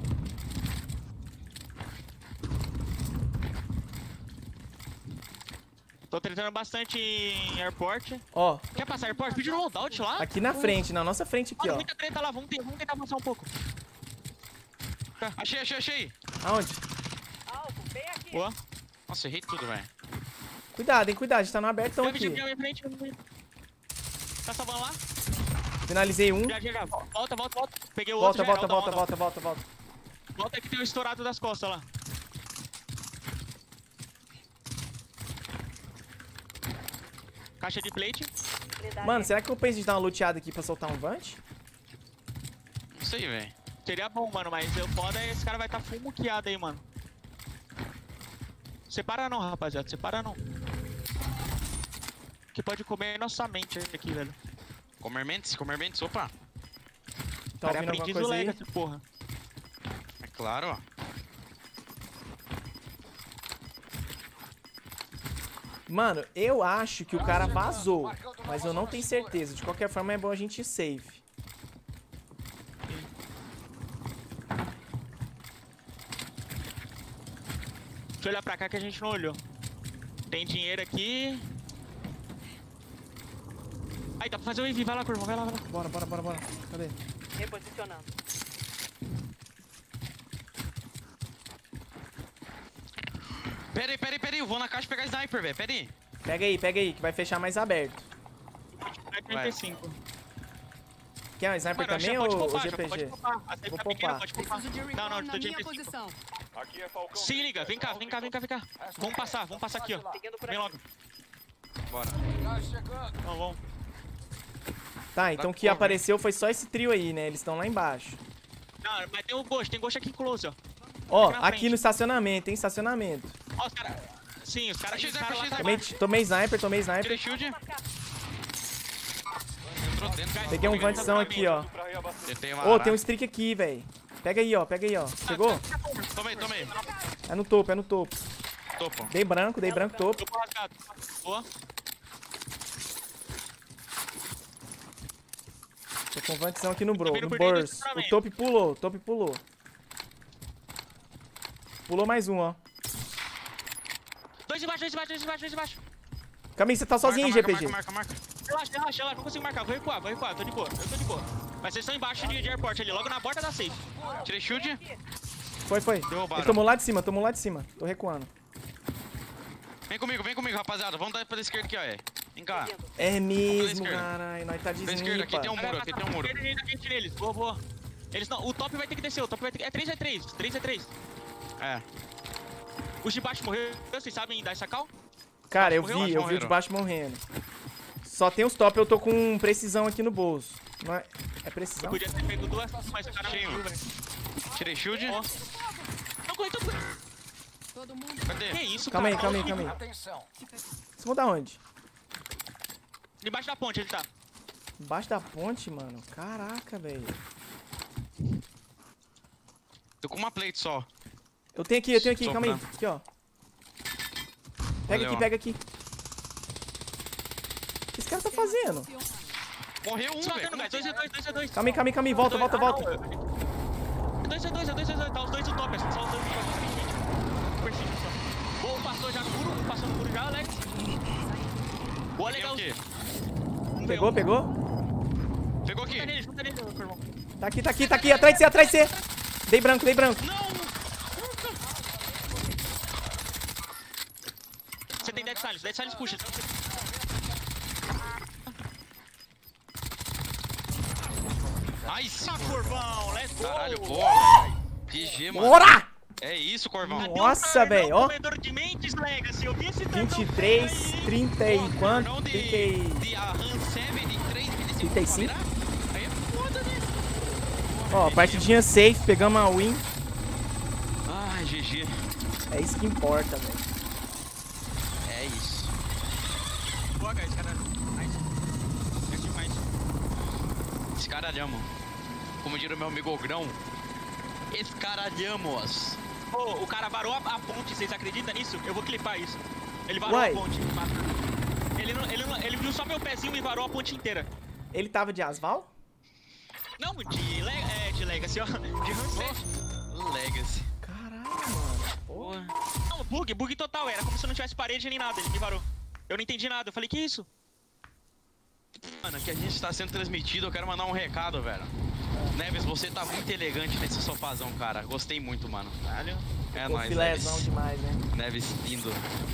Tô tretando bastante em airport. Ó, Quer passar airport? Pediu um loadout lá? aqui na frente, na nossa frente aqui, Mano, ó. muita treta lá. Vamos, ter, vamos tentar avançar um pouco. Achei, achei, achei. Aonde? Alvo, bem aqui. Boa. Nossa, errei tudo, velho. Cuidado, hein, cuidado. A gente tá no abertão Já vi, aqui. já vi, frente. Tá salvando lá? Finalizei um. Já, já, já. Volta, volta, volta. Peguei o Volta, outro. já. volta, volta, volta, volta, volta. Volta que tem o estourado das costas lá. Caixa de plate. Blindagem Mano, será que eu penso em dar uma luteada aqui pra soltar um Vant? Não sei, velho. Seria bom, mano, mas o foda é esse cara vai estar tá full muqueado aí, mano. Separa não, rapaziada. Separa não. Que pode comer nossa mente aqui, velho. Comer mentes, comer mentes, opa. Tá Cara, ouvindo alguma aprendiz do coisa aí? Legacy, porra. É claro, ó. Mano, eu acho que o cara vazou, mas eu não tenho certeza. De qualquer forma, é bom a gente ir safe. Deixa eu olhar pra cá que a gente não olhou. Tem dinheiro aqui. Aí, dá pra fazer o envio. Vai lá, curva. Vai lá, vai lá. Bora, bora, bora, bora. Cadê? reposicionando. Pera aí, pera aí, pera aí. Eu vou na caixa pegar sniper, velho. Pera aí. Pega aí, pega aí, que vai fechar mais aberto. Vai trinta e cinco. Quer um sniper Mano, também já ou pode ou poupar, já G P pode G? poupar. A safe Vou tá pequena, poupar. pode poupar. Preciso de Não, recall não, na tô de minha M P cinco. posição. Aqui é Falcão. Se liga, vem cá, vem cá, vem cá, vem cá. Vamos passar, vamos passar aqui, ó. Seguindo por Vem aqui. logo. Bora. Gás chegando. Vamos, vamos. Tá, então o que cover. apareceu foi só esse trio aí, né? Eles estão lá embaixo. Não, mas tem o Ghost, tem Ghost aqui em close, ó. Ó, Aqui na aqui frente. no estacionamento, hein? Estacionamento. Ó, os caras. Sim, os caras Achei os cara lá sniper, tá achei Tomei, embaixo. tomei sniper, tomei Tirei sniper. shield. Entrou dentro. Peguei um vantzão aqui, ó. Pra reabastecer. Tentei uma Ô, tem um streak aqui, velho. Pega aí, ó, pega aí, ó. Pegou? Tomei, tomei. É no topo, é no topo. Topo. Dei branco, dei branco, topo. Tô rasgado. Boa. Tô com vantzão aqui no bro, vindo no por dentro do burst. O estacionamento. top pulou, o top pulou. Pulou mais um, ó. Dois embaixo, dois embaixo, dois embaixo, dois embaixo. Caminho, você tá sozinho, Marca, G P G. Marca, marca, marca. Relaxa, relaxa, relaxa. Não consigo marcar. Vou recuar, vou recuar. Tô de boa, eu tô de boa. Mas vocês estão embaixo de, de airport ali, logo na borda da safe. Tirei shield. Foi, foi. Derrubaram. Ele tomou lá de cima, tomou lá de cima. Tô recuando. Vem comigo, vem comigo, rapaziada. Vamos dar pela esquerda aqui, ó. é. Vem cá. Seguindo. É mesmo, esquerda. caralho. Nós tá de Pela esquerda, aqui tem um snipa. muro, aqui tem um muro. Esquerda, direita, gente neles. Boa, boa. Eles não, o top vai ter que descer, o top vai ter que... É três a três, três a três. É. Os de baixo morreram, vocês sabem dar essa cal? Cara, eu Morreu, vi, acho, eu vi o de morreram. baixo morrendo. Só tem os top, eu tô com precisão aqui no bolso. Não é... É precisão? Podia ter pego duas, mas o cara Cheio. morreu, velho. Tirei shield. Ó. Não corre, não corre. Todo mundo. Que Cadê? isso, Calma aí, cara? calma aí, calma aí. Atenção. Vocês vão da onde? Debaixo da ponte ele tá. Embaixo da ponte, mano. Caraca, velho. Tô com uma plate só. Eu tenho aqui, eu tenho aqui, calma aí. Sobrando. Aqui, ó. Pega Valeu, aqui, ó. pega aqui. O que esse cara tá fazendo? Morreu um, Se velho. matando, guys. dois a dois, dois a dois. Calma aí, calma aí, calma aí. Volta, volta, volta. dois a dois, é dois a dois. Tá os dois no top, é só os dois no top. Por cima, só. Boa, passou já no muro. Passou no muro já, Alex. Boa, Tem o legal. quê? Pegou, pegou? Pegou aqui. Junta nele, junta nele, meu irmão. Tá aqui, tá aqui, tá aqui. Atrás de você, atrás de você. Dei branco, dei branco. Não! Você tem Dead Silence, Dead Silence puxa. Nice! Tá, Corvão, let's go! Caralho, boa! G G, mano. Bora! É isso, Corvão. Cadê o Nossa, Tardão, velho, ó. comedor de mentes, Legacy? Eu vi esse Tardão vinte e três, aí. trinta e quanto? Não de, trinta e... de a Han sete, de três, trinta e cinco? Aí é foda, né? Ó, partidinha safe, pegamos a win. Ai, G G. É isso que importa, velho. É isso. Boa, guys, cara. Nice. É demais. Escaralhamos. Como diria o meu amigo Ogrão, escaralhamos. Ô, o cara varou a, a ponte, vocês acreditam nisso? Eu vou clipar isso. Ele varou Uai. a ponte. Ele, não, ele, não, ele viu só meu pezinho e varou a ponte inteira. Ele tava de asval? Não, de, le, é, de Legacy, ó. De Hanset. Legacy. Caralho, mano. Boa. Não, bug, bug total. Era como se não tivesse parede nem nada. Ele me varou. Eu não entendi nada. Eu falei, que isso? Mano, que a gente tá sendo transmitido, eu quero mandar um recado, velho. Neves, você tá muito elegante nesse sofazão, cara. Gostei muito, mano. Caralho. É Ficou nóis, filézão Neves. demais, né? Neves lindo.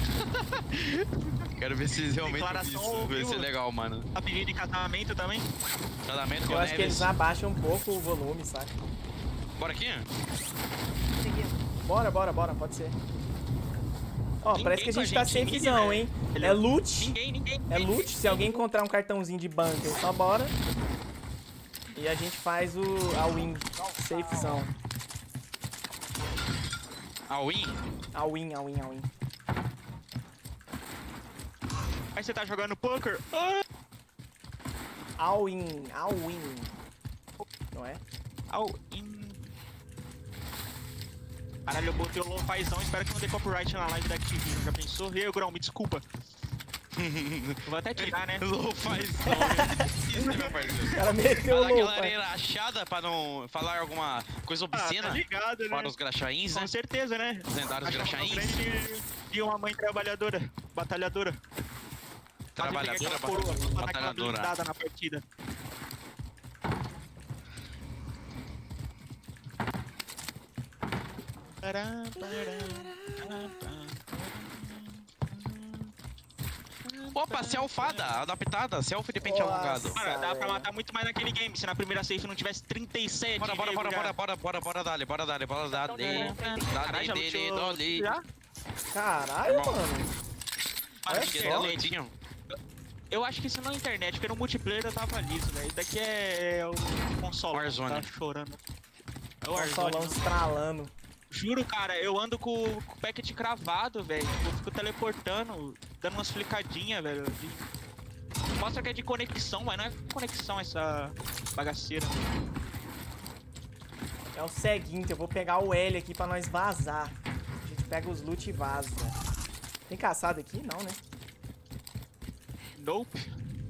Quero ver se realmente Declaração isso ao vai vivo. ser legal, mano. A pedido de casamento também. Casamento com Eu o acho que eles Neves. abaixam um pouco o volume, saca? Bora aqui? Seguindo. Bora, bora, bora, pode ser. Ó, Ninguém parece que a com a gente tá gente, safezão, ninguém, hein? Ele É loot. Ninguém, ninguém. É loot. Se alguém encontrar um cartãozinho de bunker, só bora. E a gente faz o a win. Safezão. A win? A win, a win, a win. Aí você tá jogando poker? Ah, A win, a win. Não é? Au, in... Caralho, eu botei o lo-fizão, espero que não dê copyright na live da Activision, já pensou? E aí, Grão, me desculpa. Eu vou até tirar, né? Lou faz isso, né, meu parceiro? O cara meteu o Fala aquela louco. areia achada pra não falar alguma coisa Ah, obscena tá ligado, né? para os graxaíns, né? Com certeza, né? Os lendários Acho que é um graxaíns. grande de uma mãe trabalhadora, batalhadora. Trabalhadora, Fazer pegar aquela coroa, botar aquela batalhadora. blindada na partida. Opa, selfada, adaptada, selfie de pente Nossa. alongado. Cara, dá pra velho. matar muito mais naquele game, se na primeira safe não tivesse trinta e sete. Bora, bora, bora, nego bora, já. bora, bora, bora, dale, bora, dale, bora, dale. Caralho, Dale, já dele, luteou dole. já? Caralho, Irmão. mano. Mano, Olha Que só. é lentinho. eu acho que isso não é internet, porque no multiplayer eu tava liso, velho. Isso daqui é, é o console que Warzone. tá chorando. É o O Warzone. solão estralando. Juro, cara, eu ando com, com o packet cravado, velho. Tipo, eu fico teleportando, dando umas flicadinhas, velho. de- Mostra que é de conexão, mas não é conexão essa bagaceira. É o seguinte, eu vou pegar o L aqui pra nós vazar. A gente pega os loot e vaza. Tem caçado aqui? Não, né? Nope.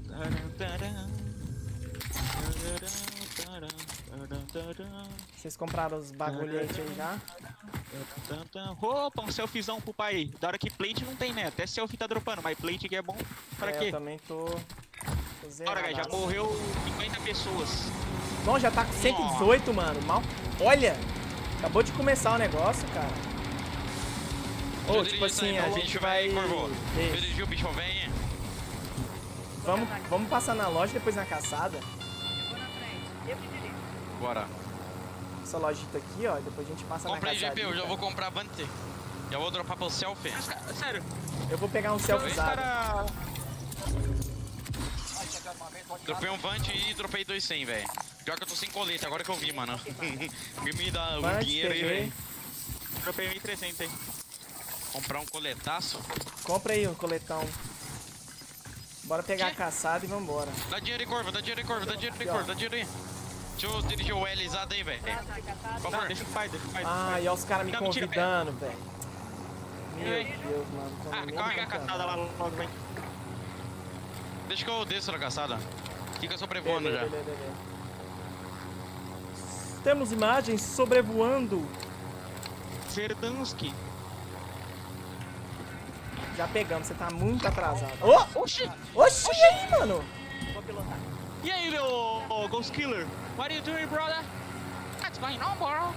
Vocês compraram os bagulhetes aí já? Opa, um selfiezão pro pai. Da hora que plate não tem, né? Até selfie tá dropando, mas plate aqui é bom. Pra É, quê? eu também tô... tô Bora, guys, já zeradaço. morreu cinquenta pessoas. Não, já tá com cento e dezoito, mano. Mal... Olha! Acabou de começar o negócio, cara. Ô, Eu tipo dirijo assim, aí, a meu gente bicho vai... vem, Corvo. Deixa. Dirigiu o bicho vem. Vamos, vamos passar na loja, depois na caçada. Eu vou na frente. Eu que dirijo. Bora. Essa lojita aqui, ó, e depois a gente passa Comprei na G caçada. P, eu já vou comprar Vante. Já vou dropar pro selfie. Mas, cara, sério, Eu vou pegar um os selfizado. cara... Faixa de armamento alinhada. Dropei um Vante e dropei dois cem, velho. Pior que eu tô sem colete, agora que eu vi, mano. Me dá um Vante, dinheiro aí, peguei. velho. Dropei mil e trezentos aí. Comprar um coletaço. Compra aí um coletão. Bora pegar Quê? a caçada e vambora. Dá dinheiro aí, Corvo, dá dinheiro aí, Corvo, dá dinheiro aí, Aqui, ó. Corvo, dá dinheiro aí. Deixa eu dirigir o L-zado aí, velho. Praça de caçada. Por Não, favor. deixa o pai, deixa o pai. deixa o Ah, pai. e ó os caras me Não, mentira, convidando, velho. Meu Ei. Deus, mano. tô no Ah, meio carrega do a caçada campeonato. lá logo, vem. Deixa que eu desço na caçada. Fica sobrevoando Beleza, já. beleza, beleza. Temos imagens sobrevoando. Verdanski. Já pegamos, você tá muito atrasado. Ô, oxi! Oxi, e aí, mano? pilotar. E aí, meu oh, Ghost Killer? What are you doing, brother? What's going on, bro?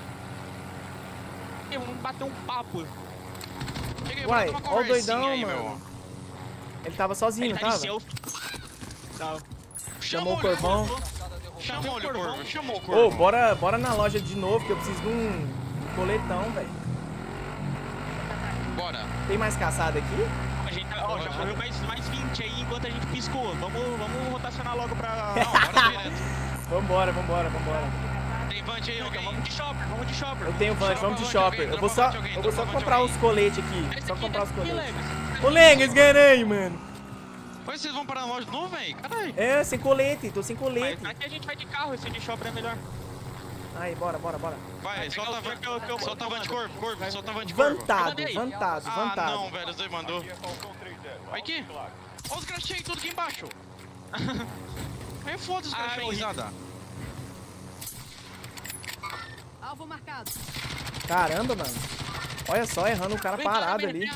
Eu vamos bater um papo. Cheguei, Uai, bora tomar ó o conversinha doidão, aí, mano. meu. Ele tava sozinho, Ele não tá de tava? selfie. Tá. Chamou o o corvão. Chamou o corvo, chamou o Ô, corvo. bora, bora na loja de novo, que eu preciso de um coletão, velho. Bora. Tem mais caçada aqui? A gente tá, ó, já morreu mais, mais vinte aí enquanto a gente piscou. Vamos, vamos rotacionar logo pra... Não, bora direto. Vambora, vambora, vambora. Tem vante aí, alguém? Vamos de shopper, vamos de shopper. Eu tenho vante, vamos de Dropa shopper. vante, Eu vou alguém, só, dropa vante, eu vou só alguém, comprar dropa os vante, coletes aqui. Esse Só aqui, comprar os esse aqui, coletes. Legos. Ô, Lengas, ganha aí, mano. Mas vocês vão parar na loja de novo, velho? Caralho. É, sem colete, tô sem Mas colete. aqui a gente vai de carro, esse de shopper é melhor. Aí, bora, bora, bora. Vai, Vai, solta a pegar o vante. que eu- que eu- Solta a eu vante, mando. corvo, corvo. Solta a vante, corvo. Vantado, mandei. vantado, Ah, vantado. não, velho. Os dois mandou. Aqui é Falcão três zero. Olha aqui. Olha os crachês tudo aqui embaixo. Aí foda os Ah, crachês, horrível. nada. Alvo marcado. Caramba, mano. Olha só, errando o cara parado ali.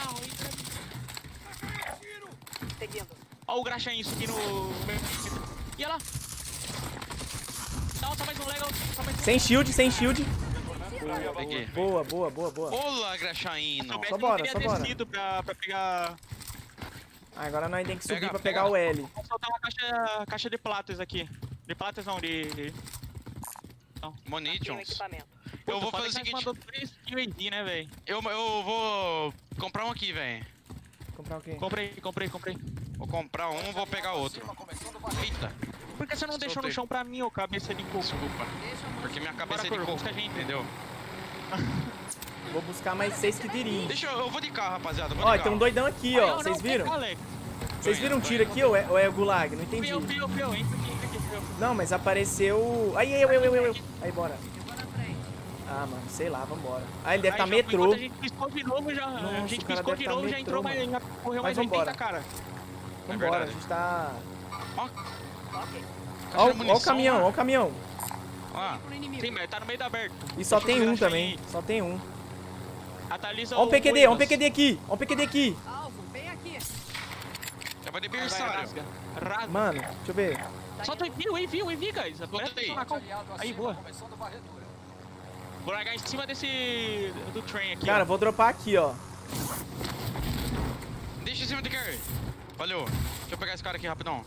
Seguindo. Olha o graxainho subindo no... E olha lá. Não, só mais um legal. Só mais um. Sem shield, sem shield. Peguei. Boa, boa, boa, boa. Olá, graxaíno. Só bora, teria só bora. descido pra, pra pegar... Ah, agora nós temos que subir Pega, pra pega. pegar o L. Vou soltar uma caixa, caixa de platas aqui. De platas não, de... de... Tem um Munitions. equipamento. Eu vou Foda fazer o que nós seguinte. mandou três U A V, né, velho? Eu, eu vou comprar um aqui, velho. Comprar o quê? Comprei, comprei, comprei. Vou comprar um, vou pegar outro. Eita, Por que você não deixou Soltei. no chão pra mim, ô cabeça de coco? desculpa. Porque minha cabeça é de Bora, coco, Corvo, busca a gente. entendeu? Vou buscar mais seis que dirim. Deixa eu, eu vou de carro, rapaziada. Vou Ó, de tem carro. um doidão aqui, ó. Vocês viram? Vocês viram um tiro aqui ou é, ou é o Gulag? Não entendi. Fio, fio, fio, entra aqui, entra aqui, fio. Não, mas apareceu... Aí, eu, eu, eu, eu, eu. Aí, bora. Eu vou na frente. Ah, mano, sei lá, vambora. Ah, ele deve Aí, estar já- metrô. enquanto A gente piscou de novo, já. Nossa, a gente o cara piscou deve de tá novo, já metrô, entrou mais. mano. Já correu Mas mais vambora. oitenta, cara. É Vambora, a verdade. gente tá... Ó, Ok. Ó, caixa de ó o munição, caminhão, ó. ó o caminhão. Ó, Pro inimigo. Sim, mas tá no meio da aberta. E só Deixa tem eu um achar também. aí. Só tem um. Atualiza Ó um o P Q D, ó um Windows. P Q D aqui. Ó um P Q D aqui. Alvo, bem aqui. é pra Vai, vai, aniversário. rasga. Rasga. Mano, deixa eu ver. Solta o envio, o envio, o envio, guys. Presta atenção na cal- Aí, boa. Começando varredura. Vou largar em cima desse... do trem aqui, Cara, ó. vou dropar aqui, ó. Deixa em cima do carry. Valeu. Deixa eu pegar esse cara aqui rapidão.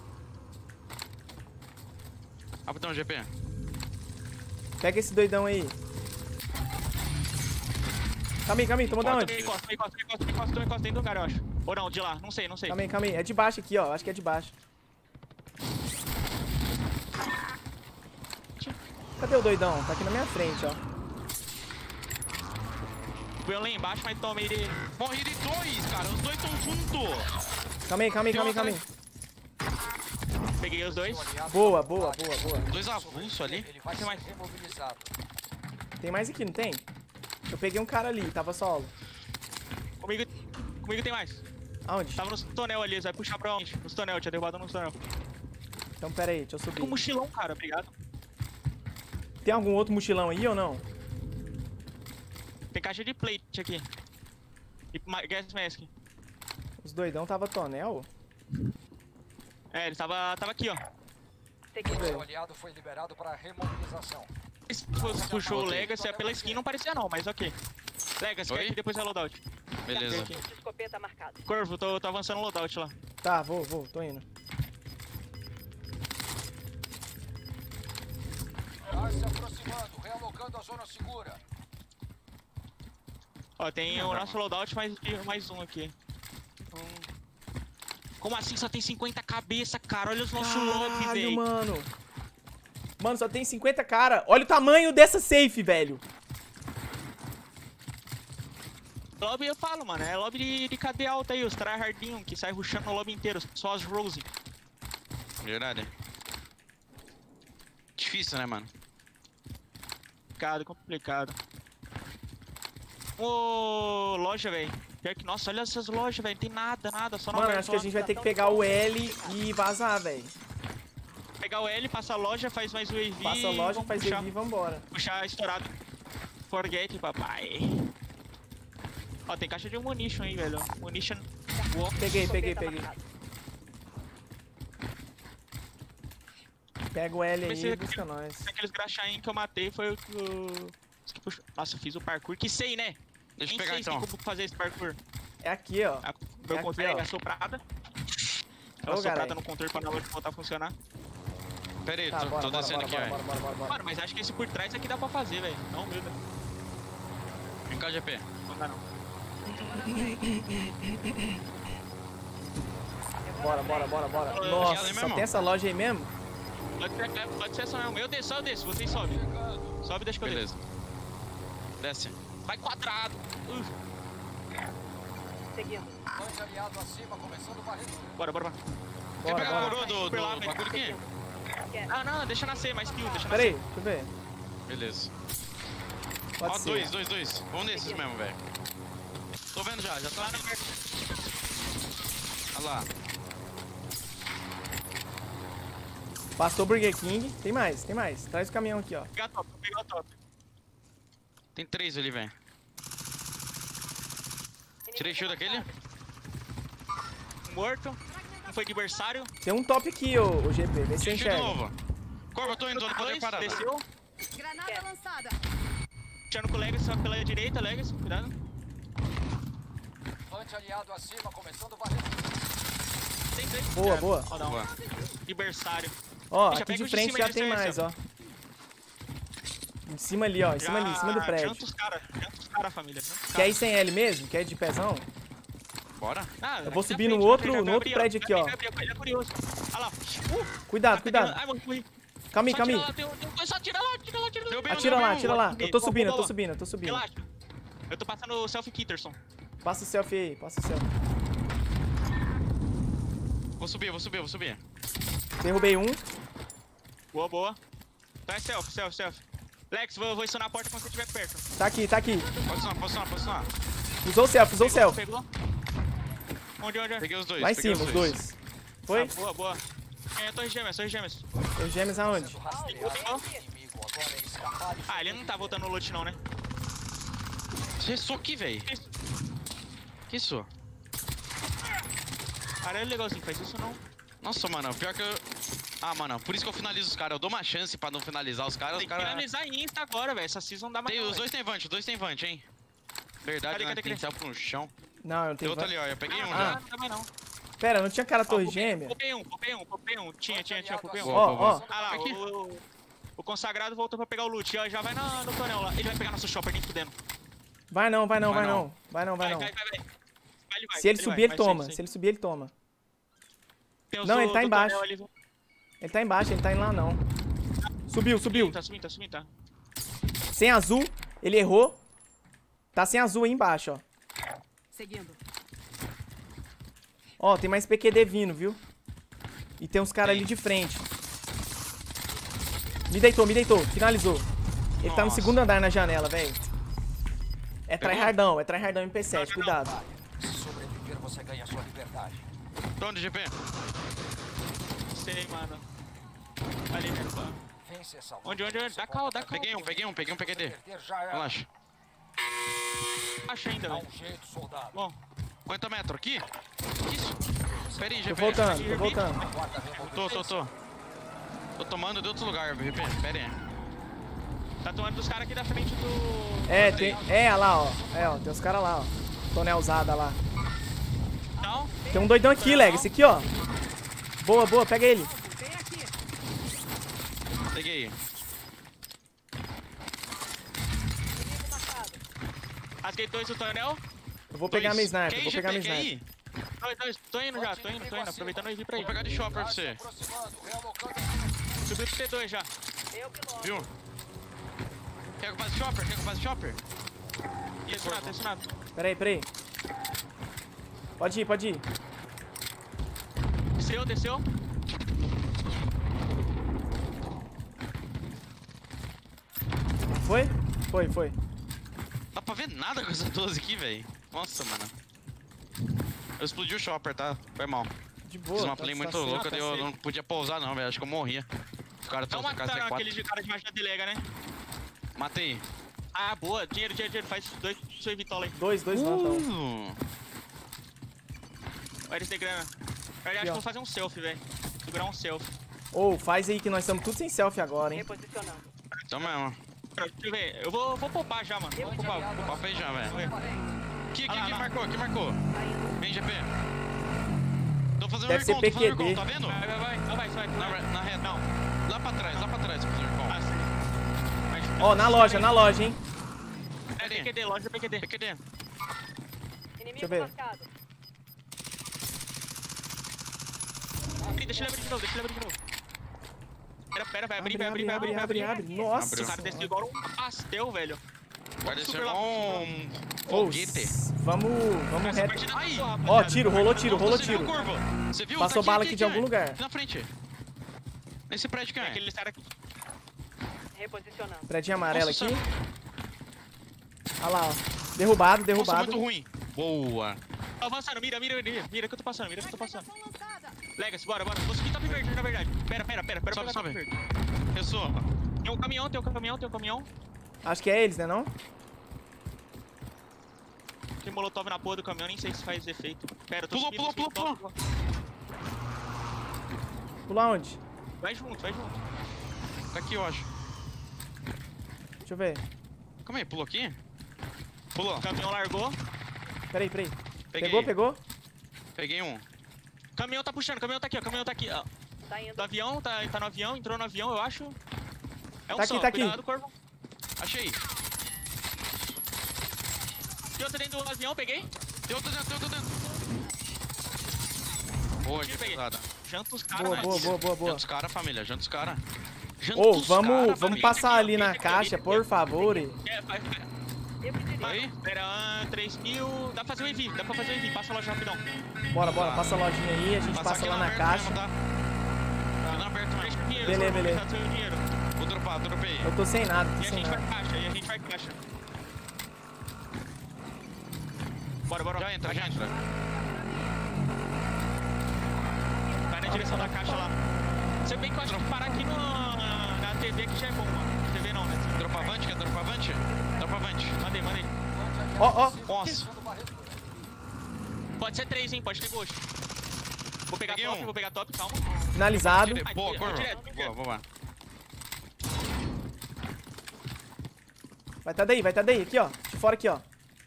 Rapidão, G P. Pega esse doidão aí. Caminho, caminho, tomou da Ó, onde? também encosta, também encosta, também encosta, também encosta, também encosta dentro do lugar, eu acho. Ou não, de lá, não sei, não sei. Caminho, caminho. É de baixo aqui, ó. Acho que é de baixo. Cadê o doidão? Tá aqui na minha frente, ó. Fui eu lá embaixo, mas tomei de... Morri de dois, cara. Os dois estão juntos. Caminho, caminho, Tem caminho, outra- caminho. Peguei os dois. Boa, boa, boa, boa. Dois avulsos ali. Ele vai ser remobilizado. Tem mais aqui, não tem? Eu peguei um cara ali, tava solo. Comigo, comigo tem mais. Aonde? Tava nos tonel ali, você vai puxar pra onde? Nos tonel, tinha derrubado nos tonel. Então, pera aí, deixa eu Tem um subir. mochilão, cara, obrigado. Tem algum outro mochilão aí ou não? Tem caixa de plate aqui. E ma- gas mask. Os doidão tava tonel? É, ele tava, tava aqui, ó. Seguindo. Seu aliado foi liberado para remobilização. Se fosse puxou o Legacy, é pela skin não parecia não, mas ok. Legacy, Oi? quer que depois é loadout. Beleza. Aqui. De escopeta marcado. Corvo, tô, tô avançando o loadout lá. Tá, vou, vou, tô indo. Gás se aproximando, realocando a zona segura. Ó, tem o nosso loadout, mais, mais um aqui. Um... Como assim só tem cinquenta cabeça, cara? Olha os nossos lobby, Caralho, velho. mano. Mano, só tem cinquenta cara. Olha o tamanho dessa safe, velho. Lobby eu falo, mano. É lobby de, de cadeia alta aí, os tryhardinhos que sai rushando no lobby inteiro. Só as Rose. Verdade. Difícil, né, mano? Complicado, complicado. Ô, loja, velho. Pior que, nossa, olha essas lojas, velho. Não tem nada, nada. Só Mano, não acho que a gente vai ter que pegar o L e vazar, velho. pegar o L, passa a loja, faz mais o E V. Passa a loja, vamos faz puxar, E V e vambora. Puxar estourado. Forget, papai. Ó, tem caixa de munition aí, velho. Munition. Walk. Peguei, peguei, Escopeta peguei. marcado. Pega o L Comecei aí e a- busca nós. Aqueles graxaim que eu matei foi o que o... que puxou. Nossa, eu fiz o parkour. Que sei, né? Deixa eu Nem pegar sei então. como fazer esse parkour. É aqui, ó. A, meu É aqui, controle ó. é assoprada. É Ô, assoprada garai. no controle pra na hora voltar a funcionar. Pera aí, Tá, tô, bora, tô bora, descendo bora, aqui, bora, ó. bora, bora, bora, bora. Mano, mas acho que esse por trás aqui dá pra fazer, velho. Não, meu Deus. Vem cá, G P. Não dá não. Bora, bora, bora, bora. Eu- eu- Nossa, eu- só mesmo? tem essa loja aí mesmo? Pode ser, é, pode ser essa mesmo. Eu desço, eu desço. Vocês sobem. Sobe e deixa que eu desço. Beleza. Desce. Vai quadrado. Uh, Seguindo. Tanque aliado acima, começando varredura. bora, bora, bora. Quer Bora, pegar a bora. coroa do, Super lá, do velho. bagulho aqui? Quer. Ah, não, deixa nascer. Mais kill, deixa Pera aí, nascer. deixa eu ver. Beleza. Pode Ó, ser. dois, dois, dois. Vamos nesses mesmo, velho. Tô vendo já, já tá. Lá no mercado. Olha lá. Passou o Burger King. Tem mais, tem mais. Traz o caminhão aqui, ó. Vou pegar top, vou pegar o top. Tem três ali, velho. Tirei shield daquele? Morto. Um foi de berçário. Tem um top aqui, ô, ô G P. Vê se você Tirei shield de enxerga. novo. Corva, eu tô indo, tô no poder Dois, parado. desceu. Granada lançada. Tirando com o Legacy, só pela direita, Legacy. Cuidado. Tanque aliado acima, começando varredura. Tem três. Boa, boa. Ó, dá um. Boa. De berçário. Ó, Deixa, aqui pega de os de frente cima já de tem distância. mais, ó. Em cima ali, ó. Em cima ali, em cima do prédio. Janta os caras, janta os caras, família. janta os Quer caras. ir sem L mesmo? Quer ir de pezão? Bora. Ah, Eu vou aqui subir na no frente, outro- já no vai outro abrir, prédio aqui, ó. vai abrir, vai abrir, Ele é curioso. Olha lá. Uh, Cuidado, tá cuidado. pegando- Ai, mano, morri. Calma aí, Só calma tira aí. lá, tem um- tem um- Só tira lá, tira lá, tira lá. Deu bem, Atira deu lá, bem. atira lá. Eu tô Boa, subindo, eu tô boa. subindo, eu tô subindo. Relaxa. Eu tô passando o selfie Kitterson. Passa o selfie aí, passa o selfie. Vou subir, vou subir, vou subir. Derrubei um. Boa, boa. Então é selfie, selfie, selfie. Lex, vou, vou estonar a porta quando você estiver perto. Tá aqui, tá aqui. Posicionar, posicionar, posicionar. Usou o selfie, usou o selfie. Pegou? Onde, onde, onde? Peguei os dois. Lá em peguei cima, os dois. Foi? Ah, boa, boa. É, torre gêmeas, torre gêmeas. Os gêmeos aonde? Rastreado. Inimigo agora é escapar de Ah, ele não tá voltando no loot não, né? Você ressoou aqui, velho. Isso. Que isso? Cara, é legalzinho, faz isso não. Nossa, mano, pior que eu... Ah, mano, por isso que eu finalizo os caras. Eu dou uma chance pra não finalizar os caras. Tem Os que caras... finalizar em Insta agora, velho. Essa season dá mais. Tem, não, os velho. dois tem vante, os dois tem vante, hein? Verdade, Cadê, né? cadê, Tem cadê? que sair pro chão. Não, eu não Tem tenho. outro ali, ó. Eu peguei um Ah, já. não dá mais não. Pera, não tinha cara Ó, torre popei- gêmea? Popei um, popei um, popei um. Tinha, tinha, tinha, popei um. Boa, Ó, boa, boa. ó. Ah lá, Aqui. o, o, o consagrado voltou pra pegar o loot. Já, já vai na, no tonel lá. Ele vai pegar nosso shopper nem fudendo. Vai não, vai não, Vai vai não. não. Vai não, vai Vai, não. vai, vai, vai. Vai, ele vai, Se ele vai, subir, ele vai, toma. sim, sim. Se ele subir, ele toma. Tem os Não, do- ele tá do embaixo. tonel ali, viu? Ele tá embaixo, ele tá indo lá não. Subiu, subiu. Tá subindo, tá subindo, tá. Sem azul, ele errou. Tá sem azul aí embaixo, ó. Seguindo. Ó, tem mais P Q D vindo, viu? E tem uns caras ali de frente. Me deitou, me deitou. Finalizou. Ele tá no Nossa. segundo andar na janela, velho. É Pegou? tryhardão, é tryhardão M P sete, cuidado. Se sobreviver, você ganha sua liberdade. Tô onde, G P? Sei, mano. Ali mesmo. ó. Vence essa luta. Onde, onde, onde? Você Dá cal, dá conta cal. Peguei um, peguei um, peguei um P Q D. perder já era. Relaxa. Acha ainda, Dá velho. um jeito, soldado. Bom, Quanto metro? Aqui? Que isso? Pera aí, G Tô P. voltando, tô voltando. Guarda remover. Tô, tô, tô. Tô tomando de outro lugar, G P. Pera aí. tá tomando dos caras aqui da frente do... É, tem. É, olha lá, ó. É, ó, tem os caras lá, ó. Tonel usada lá. Não, Tem um doidão aqui, Leg. Esse aqui, ó. Boa, boa, pega ele. Vem aqui. Peguei. Inimigo marcado. rasguei dois do tonel. Eu vou pegar minha Dois. sniper, Quer vou ir, pegar G minha P? Quer sniper. ir? Dois, dois, tô indo já, tô indo, tô indo. Aproveitando e vir pra aí. Vou pegar de shopper pra você. Aproximando, realocando. Subiu pro T dois já. Eu piloto. Viu? Quer que eu faça shopper? Quer que eu faça shopper? Isso, nada, isso nada. Pera aí, pera aí. Pode ir, pode ir. Desceu, desceu. Foi? Foi, foi. Dá pra ver nada com essa doze aqui, velho. Nossa, mano. Eu explodi o shopper, tá? Foi mal. De boa. Fiz uma tá- play tá muito certo. louca, tá daí eu safe. não podia pousar não, velho. Acho que eu morria. Os caras Não estão com mataram C aquele quatro. de cara de baixo da delega, né? Matei. Ah, boa. Dinheiro, dinheiro, dinheiro. Faz dois sua vitola aí. Dois, dois não, então. Uh, Vai descer grana. Eu acho que ó. eu vou fazer um selfie, velho. Segurar um selfie. Ô, faz aí que nós estamos tudo sem selfie agora, hein? Reposicionando. Então mesmo. Deixa eu ver. Eu vou, vou poupar já, mano. Vou poupar, vou poupar. Pop aí já, velho. Aqui, aqui, Ah, lá, aqui, lá. marcou, aqui marcou. Vem, G P. Tô fazendo Deve ser recon, tô fazendo P Q D. recon, tá vendo? Vai, vai, vai. Não, vai, vai. Na, vai. na reta. Não. Lá pra trás, lá pra trás, tô fazendo recon. Ah, sim. Mas- Ó, na loja, na loja, hein? É P Q D, loja P Q D. P Q D. Inimigo eu ver. marcado. Deixa ele abrir de novo, deixa ele abrir de novo. Pera, pera, vai abrir, Abre, vai abrir, abre, vai abrir, abre, vai abre, abrir. abre. Nossa Abriu. O cara desceu senhora. igual um pastel, velho. Vai descer Super igual lá. um Ô, foguete. vamos, vamos Essa reto. partida tá Aí. boa, Ó, rapaziada. tiro, rolou tiro, rolou Você viu a tiro. curva? Você viu? Passou Tá bala aqui de algum ó. lugar. Aqui na frente. Nesse prédio que Tem é. aquele cara aqui. Reposicionando. Prédio amarelo Nossa, aqui. Olha lá, ó. Derrubado, Nossa, derrubado. muito ruim. Boa. Tô avançando, mira, mira, mira. Mira que eu tô passando, mira que eu tô passando. Granadação lançada. Legacy, bora, bora. Vou subir top verde, na verdade. Pera, pera, pera, pera. Sobe, pegar top sobe. verde. Pessoa. Tem um caminhão, tem um caminhão, tem um caminhão. Acho que é eles, né não? Tem molotov na porra do caminhão, nem sei se faz efeito. Pera, eu tô Pulou, subindo, pulou, subindo, pulou, top. Pula onde? Vai junto, vai junto. Tá aqui, eu acho. Deixa eu ver. Calma aí, pulou aqui? Pulou. O caminhão largou. Peraí, peraí. Peguei. Pegou, pegou? Peguei um. O caminhão tá puxando, o caminhão tá aqui, ó. O caminhão tá aqui, ó. Tá indo. Do avião, tá, tá no avião, entrou no avião, eu acho. É um Tá aqui, só, tá aqui. cuidado, corvo. Achei. Tem outro dentro do avião, peguei. Tem outro dentro, tem outro dentro. Boa, Tiro, peguei. pesada. Janta os caras, Boa, mas- boa, boa, boa, boa. Janta os caras, família. Janta os caras. Janta Ô, os vamos, cara, vamos família. passar Aqui, ó, ali na aqui, caixa, aqui, por aqui. favor. É, vai, vai. Eu que dirijo. Aí? Pera, ah, três mil. Dá pra fazer o envio, dá pra fazer o envio. Passa a loja rapidão. Bora, bora, passa a lojinha aí, a gente Passar passa aqui lá na aberto caixa. mesmo, tá? Aqui na aberto Deixa mesmo. o dinheiro, Beleza, só vou beleza. deixar seu dinheiro. Vou dropar, dropei. Eu tô sem nada, tô E a sem gente vai nada. caixa, e a gente vai caixa. Bora, bora. Já entra, já entra. Vai na direção da caixa lá. Você bem que eu acho que parar aqui no, na T V que já é bom, mano. T V não, né? Dropa avante, quer dropa avante? Dropa avante. Mandei, mandei. Ó, ó. Nossa. Pode ser três, hein? Pode ter gosto. Vou pegar Peguei top, um. vou pegar top, calma. Finalizado. Tirei. Boa, Ai, curva. direto, Boa, direto. boa. Vai tá daí, vai tá daí. Aqui, ó. De fora aqui, ó.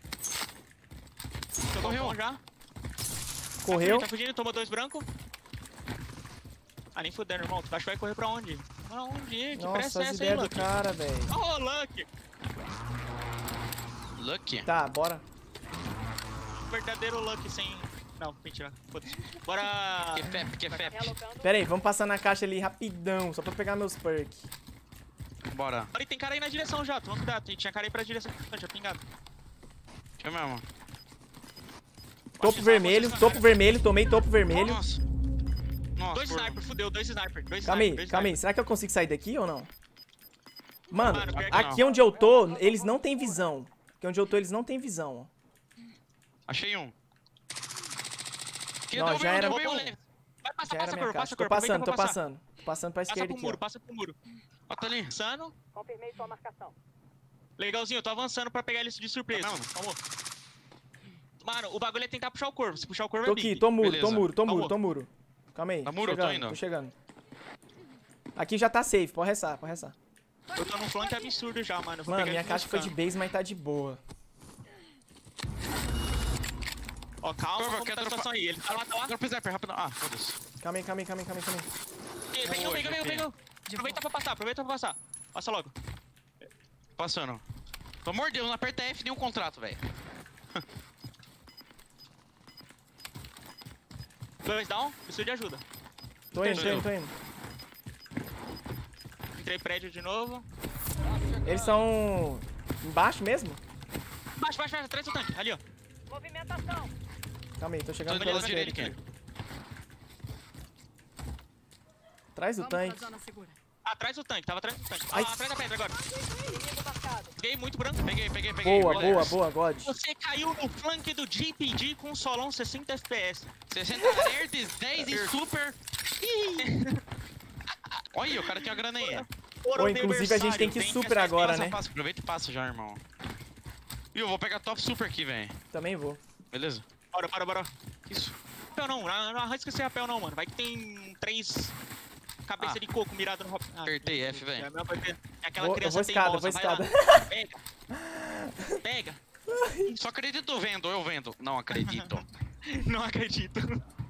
Jogou Correu. bom já. Correu. Tá fugindo, tomou dois brancos. Ah, nem fudendo, irmão. Tu acha que vai correr pra onde? Pra onde? Que Nossa, pressa é as essa aí, ideias do Lucky? cara, velho. Ô, Lucky! Lucky. Tá, bora. Verdadeiro Lucky sem... Não, mentira. Foda-se. Bora... Que fep, que fep. Realocando. Pera aí, vamos passar na caixa ali rapidão, só pra pegar meus perks. Bora. Olha, tem cara aí na direção já. Toma cuidado. Tinha cara aí pra direção. Já pingado. Que mesmo. Topo vermelho, topo vermelho, tomei topo vermelho. Nossa. Nossa, Dois curva. sniper, fudeu. Dois sniper. Dois Calma sniper. aí, dois calma aí. sniper. Será que eu consigo sair daqui ou não? Mano, Mano, pior que aqui onde eu tô, eles não têm visão. Aqui onde eu tô, eles não têm visão, ó. Achei um. Que Não, derrubei já um, era- derrubei Vou, um. vou, Vai, passa, Já era passa, minha cor, caixa. passa, Tô cor. Aproveita passando, tô pra passar. passando. Tô passando pra Passa esquerda pro aqui, muro, ó. passa pro muro. Ó, tá ali. Passando. Confirmei sua marcação. Legalzinho, eu tô avançando pra pegar eles de surpresa. Tá mesmo? Vamos. Mano, o bagulho é tentar puxar o corvo. Se puxar o corvo Tô é big. aqui, tô muro, tô Beleza. muro, tô Tá muro, bom. tô muro. Calma aí. Tá muro? Tô chegando, indo. Tô chegando. Aqui já tá safe, pode rezar, pode rezar. Eu tô num flank absurdo já, mano. Vou Mano, pegar minha eles caixa foi de buscando. base, mas tá de boa. Ó, calma, Corvo, como quer tá a dropar- situação aí? Ele tá lá, tá lá. Drop sniper, rapidão. Ah, foda-se. Calma aí, calma aí, calma aí, calma aí, calma aí. Pegou, pegou, Boa, pegou, G P. pegou. Aproveita pra passar, aproveita pra passar. Passa logo. Passando. Pelo amor de Deus, não aperta F nenhum contrato, velho. Dois down, preciso de ajuda. Tô indo, tô indo, tô indo. Entrei prédio de novo. Eles são embaixo mesmo? Baixo, baixo, baixo, atrás do tanque. Ali, ó. Movimentação. Calma aí, tô chegando Tô pela do lado direito esquerda. aqui. Atrás do Vamos pra tanque. zona segura. Atrás do tanque, tava atrás do tanque. Ai. Ah, atrás da pedra agora. Inimigo marcado. Peguei muito branco. Peguei, peguei, peguei. Boa, beleza. boa, boa, God. Você caiu no flank do G P G com solão sessenta F P S. sessenta hertz, dez em super. Olha, o cara tinha uma grana aí. Ou inclusive a gente tem que ir super agora, Passa, né? passa, aproveita e passa já, irmão. E eu vou pegar top super aqui, velho. Também vou. Beleza? Bora, bora, bora. Isso. Rapel não, não, não arrisca esse rapel não, mano. Vai que tem três Cabeça Ah. de coco mirado no... Ah, Apertei F, velho. É, a mesma coisa. É aquela Vou- eu criança vou escada, eu teimosa, vou vai lá. escada. Pega. Pega. Só acredito vendo, eu vendo. Não acredito. Não acredito.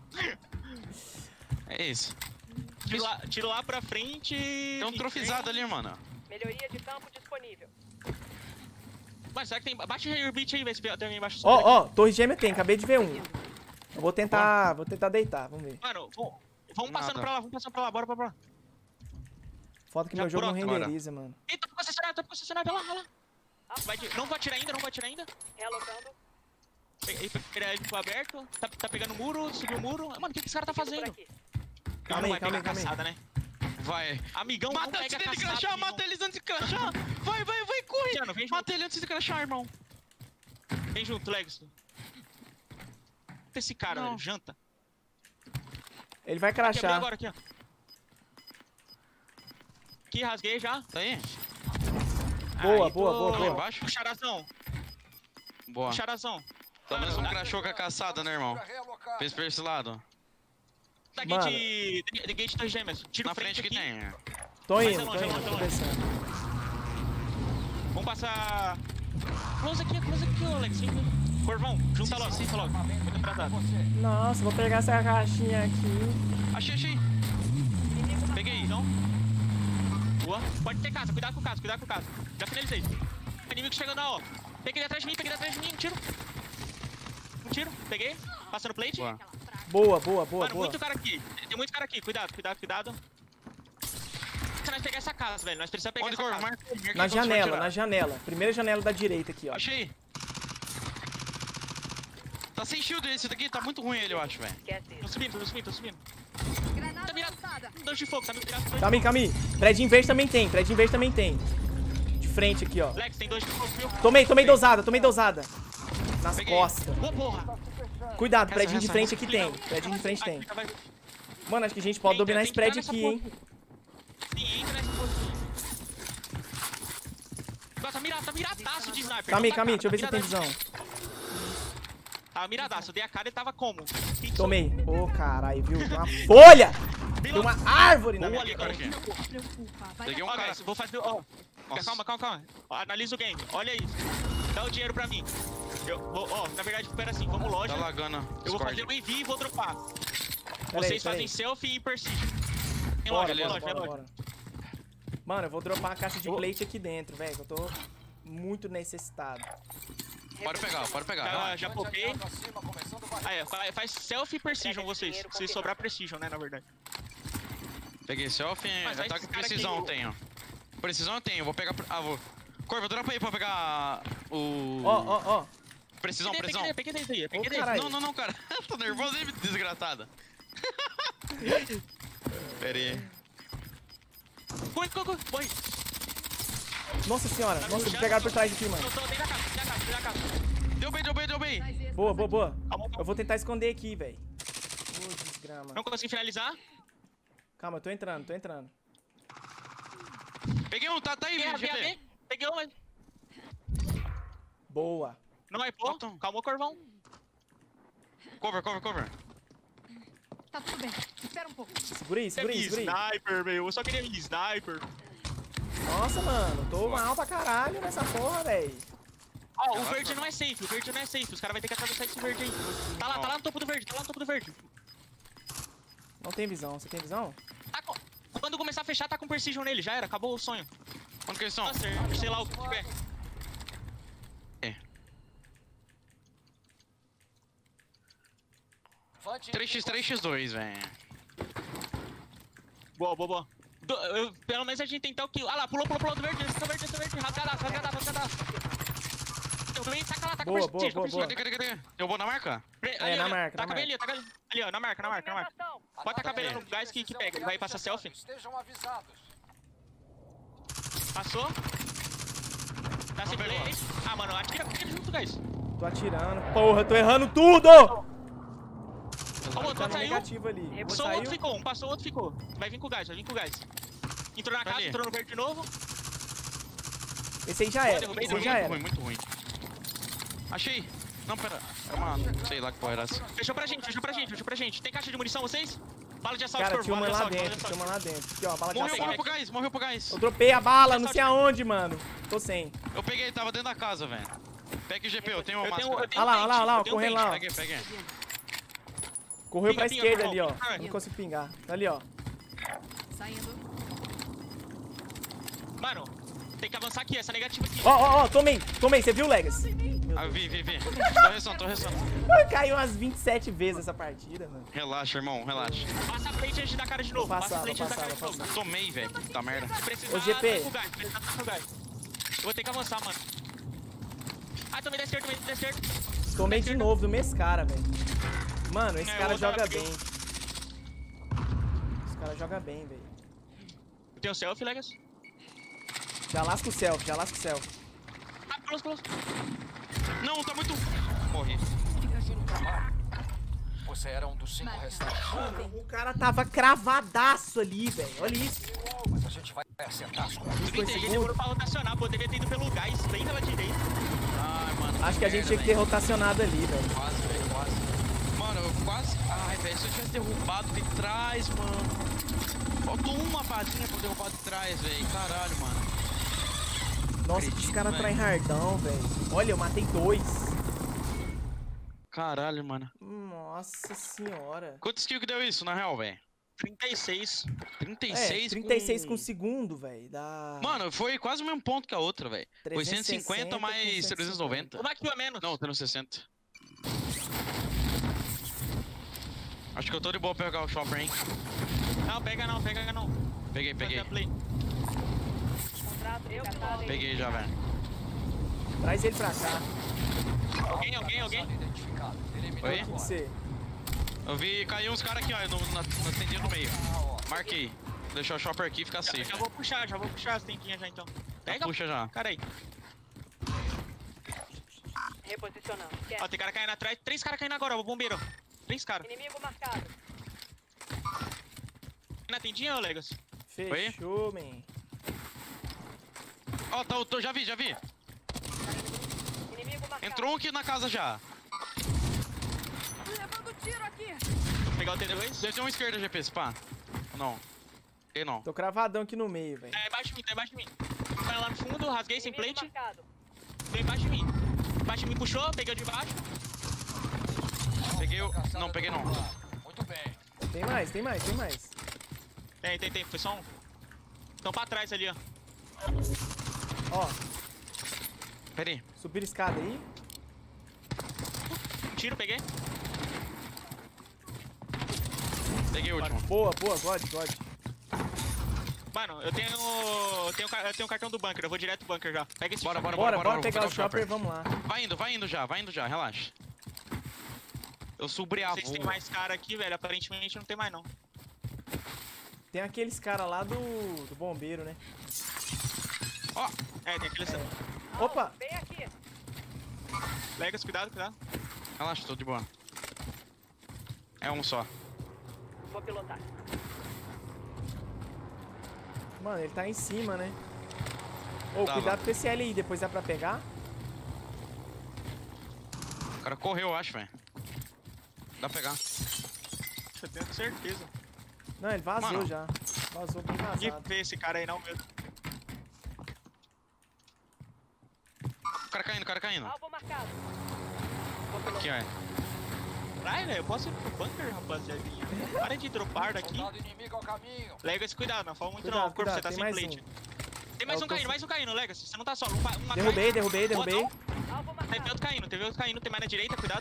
É isso. Tiro lá, tiro lá pra frente. Tem um trofizado ali, mano. Melhoria de campo disponível. Mas será que tem... Baixa o Airbit aí, vê se tem alguém embaixo. Ó, ó, torre gêmea tem, acabei de ver um. Eu vou tentar, vou tentar deitar, vamos ver. Mano, vamos, vamos passando Nada. pra lá, vamos passando pra lá, bora, bora, bora. Foda que Já meu jogo não pronto, bora. renderiza, mano. Ih, tô pro concessionário, tô pro concessionário, vai lá, vai lá. Vai de... Não vou atirar ainda, não vou atirar ainda. Realocando. Peguei, peguei ele aberto, tá, tá pegando o muro, subiu o muro. Mano, o que, que esse cara tá Por fazendo? aqui. Calma Não aí, vai calma aí, pegar calma aí. caçada, né? Vai. Amigão, Mata não antes pega dele caçada, crachar, amigão. mata eles antes de crachar. Vai, vai, vai, corre. Cristiano, vem junto. Mata ele antes de crachar, irmão. Vem junto, Legs. Esse cara, Não. velho, janta. Ele vai Aqui, abriu crachar. agora, aqui, ó. Aqui, rasguei já. Tá aí? Boa, Aí, boa, tô- boa, boa. Embaixo? O charazão, Boa. o charazão. Pelo menos um Mano, crachou com a caçada, né, irmão? Pra realocar. Fez pra esse lado. Da Mano. gate, da gate das gêmeas. Tiro Na frente frente que aqui. tem. Tô Mas indo, é tô longe, é indo, longe, é tô longe. descendo. Vamos passar... Close aqui, close aqui, ô, Lex. Corvão, junta logo, junta logo. Muito atrasado. Nossa, vou pegar essa caixinha aqui. Achei, achei. Peguei, então. Boa. Pode ter casa, cuidado com o caso, cuidado com o caso. Já finalizei. Inimigo chegando, ó. Peguei ele atrás de mim, peguei ele atrás de mim. Um tiro. Um tiro, peguei. Passando plate. Boa. Boa, boa, boa, Mano, boa. muito cara aqui. Tem muito cara aqui. Cuidado, cuidado, cuidado. Se nós pegar essa casa, velho. Nós precisamos pegar Onde essa corre? casa. Marca, marca Na quando você for janela, tirar. na janela. Primeira janela da direita aqui, ó. Achei. Tá sem shield esse daqui, tá muito ruim ele, eu acho, velho. Esquece Tô isso. subindo, tô subindo, tô subindo. Granada Tá mirado. lançada. Dois de fogo, tá mirado. dois de Calma aí, calma aí. Prédio verde também tem, prédio verde também tem. De frente aqui, ó. fogo. Lex, tem dois de fogo, viu? Tomei, tomei dosada, tomei dosada. Nas Peguei. costas. Boa, porra. Cuidado, Essa, prédio de essa, frente essa. aqui tem. Prédio de frente tem. Vai, vai, vai. Mano, acho que a gente pode Entra, dominar tem esse que entrar prédio nessa aqui, hein. porra. Sim, entra nessa porra. Agora tá mirado, tá miradaço de sniper. Calma aí, não tá calma aí, deixa cara, eu ver se tá tem visão. miradaço. Tava miradaço, eu dei a cara e tava como? Pixel. Tomei. Ô, caralho, viu? Tem uma folha! Tem Piloto. uma árvore na Boa minha ali, cara. cara. Não se preocupa. Vai Peguei dar um Ó, cara. guys, vou fazer. Ó, Nossa. calma, calma, calma. Ó, analisa o game. Olha isso. Dá o dinheiro pra mim. Eu vou, ó, na verdade, espera assim, vamos loja. Tá lagando. Eu vou fazer Discord. o envio e vou dropar. Pera aí, Vocês pera fazem aí. selfie e persiste. Tem Bora, loja, tem bora, loja, tem bora, loja. bora. Mano, eu vou dropar a caixa de Ô. plate aqui dentro, velho. que Eu tô muito necessitado. Pode pegar, pode pegar. Já, relaxa. já popei. Adiantado acima, começando a varrer. Aí, fa- faz selfie e precision Entrega de vocês. dinheiro Se confirmado. sobrar precision, né, na verdade. Peguei selfie, Mas aí ataque esse cara precisão eu aqui- tenho. Precisão eu tenho, vou pegar... Ah, vou... Corvo, dropa aí pra pegar o... Ó, ó, ó. Precisão, Peguei, precisão. peguei, peguei daí, peguei Ô, daí. caralho. Não, não, não, cara. Tô nervoso aí, desgraçada. Pera aí. Corre, corre, corre. Morri. Nossa senhora. Tá Nossa, puxando, vou pegar por tô- trás aqui, mano. Tô, tô, dentro da casa, dentro da casa, dentro da casa. Deu bem, deu bem, deu bem. mais extras Boa, boa, aqui. boa. Calma, Eu vou tentar esconder aqui, velho. Ô, desgrama. Não consegui finalizar. Calma, eu tô entrando, tô entrando. Peguei um, tá, tá aí, Peguei, G peguei, T. peguei um, mas Boa. não é pô. Então. Calma, Corvão. Cover, cover, cover. Tá tudo bem. Espera um pouco. Segura aí, segura aí, segura aí. Sniper, meu. Eu só queria ir sniper. Nossa, mano. Tô mal pra caralho nessa porra, velho. Ó, o verde não é safe, o verde não é safe. Os caras vão ter que atravessar esse verde aí. Tá lá, tá lá no topo do verde, tá lá no topo do verde. Não tem visão. Você tem visão? Tá com... Quando começar a fechar, tá com precision nele. Já era, acabou o sonho. Onde que eles estão? Nossa, sei lá o que tiver. Vante três por três por dois, velho. Boa, boa, boa. Do- eu- pelo menos a gente tentar o kill. Ah lá, pulou, pulou, pulou do verde, esse verde, esse verde. Rasgadaço, rasgadaço, rasgadaço. Eu também, taca lá, taca Boa, com boa, prestígio, boa, com boa. Cadê, cadê, cadê? Eu vou na marca? prestígio. É, Ali, na ó, marca, na taca bem marca. ali, taca ali. Ali, ó, na marca, na marca, na marca. Movimentação. Pode tacar bem no gás que, que pega. Vai passar selfie. Estejam avisados. Passou. Tá sem Não pegou. play. Ah, mano, atira com ele junto, guys. Tô atirando. Porra, eu tô errando tudo! Ó, o outro Tá no saiu. negativo ali. Um Passou, o outro saiu. ficou. Um passou, o outro ficou. Vai vir com o gás, vai vir com o gás. Entrou na Tá casa, ali. entrou no verde de novo. Esse aí já era. derrubei, Esse aí Muito já ruim, era. muito ruim, muito ruim. Achei. Não, pera. É uma... Sei lá que porra era essa. Fechou pra gente, fechou pra gente, fechou pra gente. Tem caixa de munição, vocês? Bala de assalto, Cara, Corvo, tinha uma bala de lá assalto, bala de dentro, tinha assalto. uma lá dentro. Aqui, ó, bala de Morreu, assalto. morreu pro gás, morreu pro gás. Eu dropei a bala, não sei aonde, mano. Tô sem. Eu peguei, tava dentro da casa, velho. Pega o G P, eu tenho uma Eu tenho, máscara. eu tenho Olha lá, um olha lá, olha lá, pente, eu tenho um correndo pente. lá. Peguei, peguei. Correu Pinga, pra pinga, esquerda Corvo, ali, ó. pinga. Eu não consigo pingar. Tá ali, ó. Saindo. Mano, tem que avançar aqui, essa negativa aqui. Ó, ó, ó, tomei. Tomei, você viu, Legacy? Ah, vi, vi, vi. Tô ressando, tô ressando. Caiu umas vinte e sete vezes essa partida, mano. Relaxa, irmão, relaxa. Passa a frente antes da cara de novo. Vou Passa passar, a frente vou antes da cara de passar, novo. vou Tomei, velho. Puta merda. Se precisar, Ô, G P. tá com gás, se precisar, tá com gás. Eu vou ter que avançar, mano. Ah, tomei da esquerda, tomei da esquerda. Tomei de novo do mesmo cara, velho. Mano, esse É, cara outra joga vez. bem. Esse cara joga bem, velho. Tem o selfie, Legas? Já lasca o selfie, já lasca o selfie. Ah, close, close. Não, tá muito... Morri. Você era um dos cinco restantes. O cara tava cravadaço ali, velho. Olha isso. Mas a gente vai acertar as contas. Foi Ele segundo. demorou pra rotacionar, pô. Devia ter ido pelo gás, bem pela direita. Ai, mano. Acho que a gente tinha que ter rotacionado ali, velho. Quase, velho, quase. Mano, eu quase... Ai, velho, se eu tivesse derrubado de trás, mano. Faltou uma padinha pra eu derrubar de trás, velho. Caralho, mano. Nossa, que esse cara tryhardão, velho. Olha, eu matei dois. Caralho, mano. Nossa senhora. Quantos kills que deu isso, na real, velho? trinta e seis. trinta e É, seis trinta e seis com... com o segundo, velho. Dá... Mano, foi quase o mesmo ponto que a outra, velho. Foi cento e trezentos e cinquenta sessenta mais com cento e cinquenta. trezentos e noventa. Uma kill a menos. Não, trezentos e sessenta. Acho que eu tô de boa pra pegar o shopper, hein? Não, pega não, pega não. Peguei, peguei. Fazer a play. Contrato resgatado em Peguei já, velho. Traz ele pra cá. Alguém, alguém, alguém? Identificado. Eliminou Oi? agora. Você. Eu vi cair uns caras aqui, ó, no, na, na tendinha no meio. Marquei. Deixar o shopper aqui e ficar Já, safe. já vou puxar, já vou puxar as tendinhas já então. Pega, Puxa já. cara aí. Reposicionando. Ó, Quer. tem cara caindo atrás. Três caras caindo agora, ó, o bombeiro. Três caras. Inimigo marcado. Na tendinha, ô Legas? Fechou, man. Ó, tá, eu tô, já vi, já vi. Inimigo marcado. Entrou um aqui na casa já. Levando tiro aqui. Vou pegar o T dois. Deve ter uma esquerda, G P, se pá. Não. Ele não. Tô cravadão aqui no meio, velho. Tá embaixo de mim, tá embaixo de mim. Vai lá no fundo, rasguei sem Inimigo plate. marcado. Veio embaixo de mim. Embaixo de mim puxou, peguei o de baixo. Peguei o... Não, peguei não. Muito bem. Tem mais, tem mais, tem mais. Tem, tem, tem. Foi só um. Estão pra trás ali, ó. Ó, Pera aí. subir escada aí. Um tiro, peguei. Peguei o último. Boa, boa, God, God. Mano, eu tenho. Eu tenho, ca- eu tenho o cartão do bunker, eu vou direto do bunker já. Pega esse Bora, shopper. bora, Bora, bora, vou pegar pegar o o shopper, shopper. vamos lá. Vai indo, vai indo já, vai indo já, relaxa. Eu subi a Vocês têm voa. mais cara aqui, velho. Aparentemente não tem mais, não. Tem aqueles caras lá do, do bombeiro, né? Ó, É, tem aqueles. Opa! Bem aqui. Legas, cuidado, cuidado. relaxa, tô de boa. É um só. Vou pilotar. Mano, ele tá em cima, né? Ô, Tá, cuidado lá. com esse L aí, depois dá pra pegar? O cara correu, eu acho, velho. Dá pra pegar. Eu tenho certeza. Não, ele vazou Mano. já. Vazou bem Ninguém vazado. vê esse cara aí, não, mesmo. O cara caindo, o cara caindo. Alvo marcado. Aqui, ó. Vai, velho, eu posso ir pro bunker, rapaziadinha. Para de dropar daqui. Soldado inimigo ao caminho. Legas, cuidado, não fala muito Cuidado, não. Corpo, cuidado, você tá tem sem mais plate. Tem É, mais eu um tô caindo, sem- mais um caindo, Legas. Você não tá só. Um, pa- um Derrubei, atrás. derrubei, Boa, derrubei. não. Alvo Teve marcado. outro caindo, teve outro caindo. Tem mais na direita, cuidado.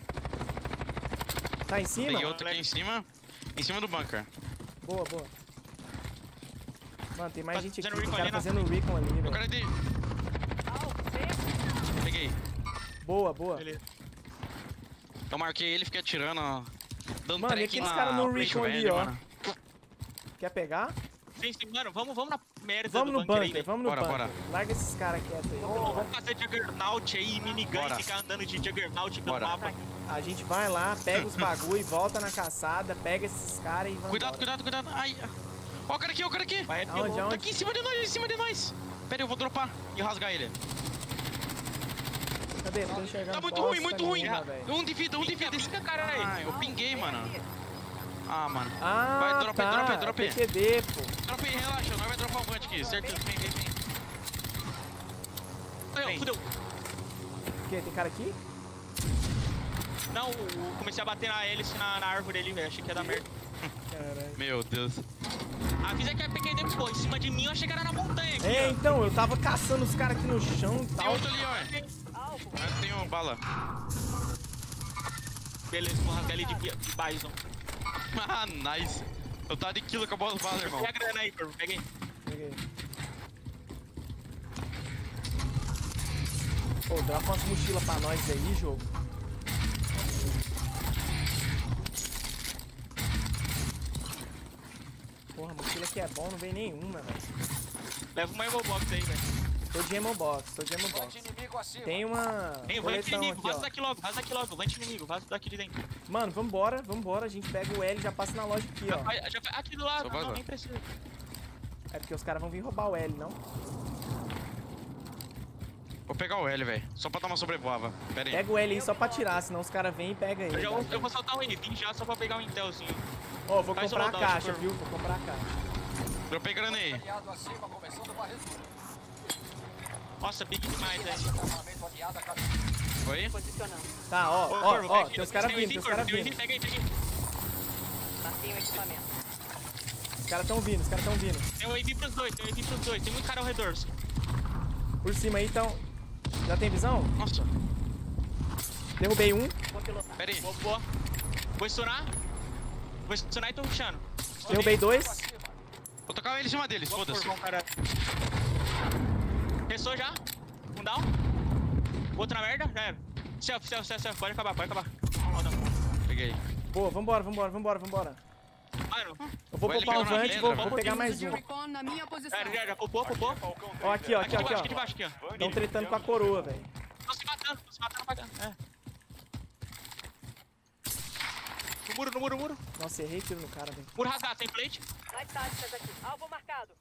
Tá em cima? Peguei outro aqui em cima. Em cima do bunker. Boa, boa. Mano, tem mais Tá gente aqui. fazendo Tem recon cara ali na fazendo recon ali, O velho. cara é de... Alvo bem aqui. Peguei. Boa, boa. Beleza. Eu marquei ele, fiquei atirando, ó. Dando Mano, e track aqueles na cara no frente recon ali, velho, ó. mano. Quer pegar? Sim, sim, mano, vamos, vamos na merda Vamos do no bunker aí, bunker, velho. vamos no Bora, bunker. bora. Larga esses caras quietos aí. Vamos fazer Juggernaut aí, minigun Bora. e ficar andando de Juggernaut pelo Bora. mapa. A gente vai lá, pega os bagulho, volta na caçada, pega esses caras e vamos. Cuidado, cuidado, cuidado. Ai. Ó o cara aqui, ó o cara aqui. Vai, Aonde, pilota. aonde? Tá aqui em cima de nós, em cima de nós. Pera aí, eu vou dropar e rasgar ele. Cadê? Tô enxergando. Tá muito bosta ruim, muito ruim. nenhuma, velho. Um de vida, um de vida. Pinga, pinga, cara, aí. Ai, eu pinguei, mano. Ah, mano. Ah, Vai, dropa aí, tá. dropa aí, dropa aí. P Q D, pô. Dropa aí, relaxa, nós vai dropar um punch aqui, certeza. Vem, vem, vem. Ai, ó, Vem. fudeu. O quê? Tem cara aqui? Não, o- comecei a bater na hélice na, na árvore ali, velho. Achei que ia dar merda. Caralho. Meu Deus. Avisa que é P Q D, pô. Em cima de mim eu achei que era na montanha aqui. É, ó. então, eu tava caçando os caras aqui no chão e Tem tal. outro ali, ó. Alvo. Eu tenho bala. Beleza, vou rasgar ele de, bi- de Bison. Ah, nice. Eu tava de quilo com a bola do bala, irmão. Pega a grana aí, Corvo. Pega aí. Peguei. Pô, dropa umas mochilas pra nós aí, jogo. Porra, mochila que é bom, não vem nenhuma, velho. Leva uma Evo Box aí, velho. Tô de Ammo Box, tô de Ammo Vante Box. inimigo acima. Tem uma Tem o vante coleção inimigo. aqui, Vaza ó. daqui logo, vaza daqui logo. Vante inimigo, vaza daqui de dentro. Mano, vambora, vambora. A gente pega o L e já passa na loja aqui, Já ó. vai, já vai. Aqui do lado, Só não, vaza. nem precisa. É porque os caras vão vir roubar o L, não? Vou pegar o L, velho. Só pra dar uma sobrevoava. Pera aí. Pega o L aí só pra tirar, senão os caras vêm e pegam Eu, ele. já vou, eu vou soltar um item já só pra pegar um intelzinho. Ó, vou Faz comprar a o loadout, caixa, Corvo. viu? Vou comprar a caixa. Dropei grana aí. Aliado acima, começando varredura. Nossa, big demais, velho. Armamento aliado a caminho. Oi? Posicionando. Tá, ó, Ô, ó, Corvo, ó, pega- tem os caras tem o vindo, item, tem os caras Corvo, tem o vindo. item, Pega aí, pega aí. Marquei o equipamento. Os caras tão vindo, os caras tão vindo. Tem o A V pros dois, tem o A V pros dois. Tem muito cara ao redor. Por cima aí, então. Já tem visão? Nossa. Derrubei um. Vou pilotar. Pera aí. Boa, boa. Vou stunar. Vou stunar e tô rushando. Derrubei dois. Vou tocar ele em cima deles, Boa, foda-se. Corvão, cara. Restou já. Um down. Outro na merda. Já era. Self, self, self, self. Pode acabar, pode acabar. Ó, não. Peguei. Boa, vambora, vambora, vambora, vambora. Mano, Eu vou Vai, ele poupar um pegou na vante, pedra, vou, vai. vou pegar mais um. Recon na minha posição. já, já, já. Popou, popou. Falcão Ó, aqui, ó, Aqui aqui, de ó, baixo, aqui, aqui de ó. baixo, aqui, ó. Tão tretando com a coroa, velho. Tô se matando, tô se matando pra cá. É. No muro, no muro, no muro. Nossa, errei tiro no cara, velho. Muro rasgado, tem plate. Mais táticas aqui. Alvo marcado.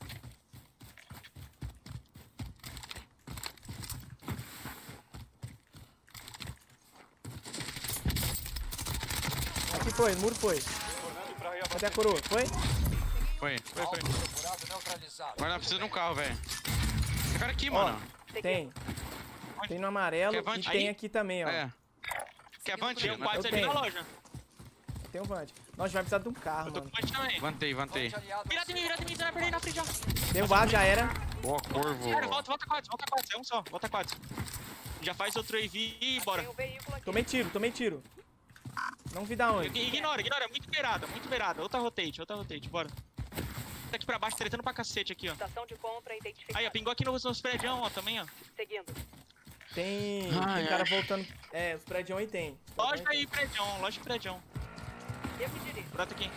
Aqui foi, o muro foi. retornando pra reabastecer. Cadê a coroa? Foi? Foi. Foi, foi. Procurado neutralizado. Agora precisa de um carro, velho. Tem cara aqui, Ó, mano. tem. Tem no amarelo Quer e vante tem aí? aqui também, ó. É. Quer avante? Tem um quadro Eu ali na tenho. loja. Tem um vante. Nós a gente vai precisar de um carro, Eu tô mano. com punch também. Vantei, vantei. Vante aliado Vira de mim, vira de mim, tá na frente já. Derrubado, já era. Boa, corvo. Cara, volta, volta quadros, volta quadros. É um só, volta quadros. Já faz outro A V e bora. Tem um veículo aqui. Tomei tiro, tomei tiro. Não vi da onde. Ignora, ignora, é muito beirada, muito beirada. Outra rotate, outra rotate, bora. Tá aqui pra baixo, tretando pra cacete aqui, ó. Estação de compra identificada. Aí, ó, pingou aqui nos, nos prédios, ó, também, ó. Seguindo. Tem, Ai, tem cara ai. voltando. É, os prédios aí tem. Os prédios Loja aí aí, prédião, loja e prédião. Eu que dirijo. Brota aqui.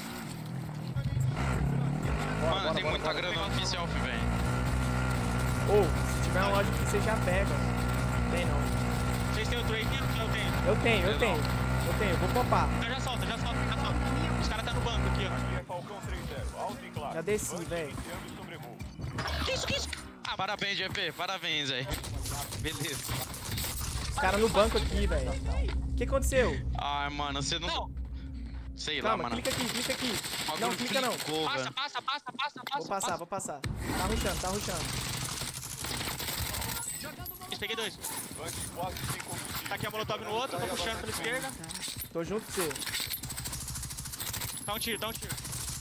Bora, Mano, bora, tem bora, muita bora. grana no selfie, velho. Ou, se tiver uma loja que você já pega. Tem não. Vocês têm outro aí? Eu tenho. Eu tenho, eu Eu tenho. Eu tenho, vou popar. Então já solta, já solta, já solta. Os caras tá no banco aqui, ó. Aqui é Falcão três zero, alto e claro. Já desci, Vante velho. iniciando sobrevoo. Que isso, que isso? Ah, parabéns, G P. Parabéns, velho. Beleza. Os caras no banco aqui, velho. O que aconteceu? Ai, mano, você não... Não, Sei lá, Calma, mano. clica aqui, clica aqui. O Não, bagulho clica não. clicou, passa, velho. passa, passa, passa, passa. Vou passar, passa. vou passar. Tá rushando, tá rushando. Isso, peguei dois. Vante quase sem combustível. Tá aqui a molotov no outro, tô puxando pela esquerda. Tô junto com você. Dá um tiro, dá um tiro.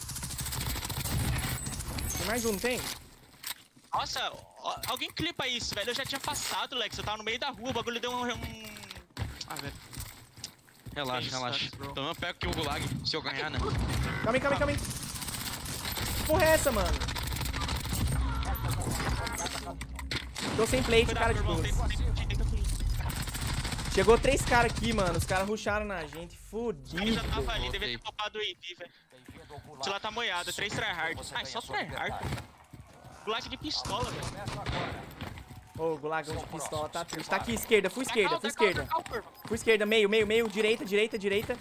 Tem mais um, não tem? Nossa, ó, alguém clipa isso, velho. Eu já tinha passado, Lex. Eu tava no meio da rua, o bagulho deu um. um... Ah, velho. Relaxa, Isso, relaxa. Lex, bro. Então eu pego aqui o gulag, se eu ganhar, né? Calma aí, calma aí, calma aí. Que porra é essa, mano? Tô sem plate, cara Cuidado, de irmão. boa. Tem, tem, tem, tem, tem. Chegou três caras aqui, mano. Os caras rusharam na gente. Ele já Fudido. tava ali, voltei. devia ter popado o A V, velho. Bem-vindo ao Gulag. Se lá tá moiada, três tryhard. Você Ah, é tem só a sua tryhard. liberdade. Gulag de pistola, velho. Começa agora. Ô, o gulagão de pistola tá triste. Tá aqui, esquerda, fui esquerda, Taca fui o- taca o- esquerda. taca o corvo. Fui esquerda, meio, meio, meio, direita, direita, direita.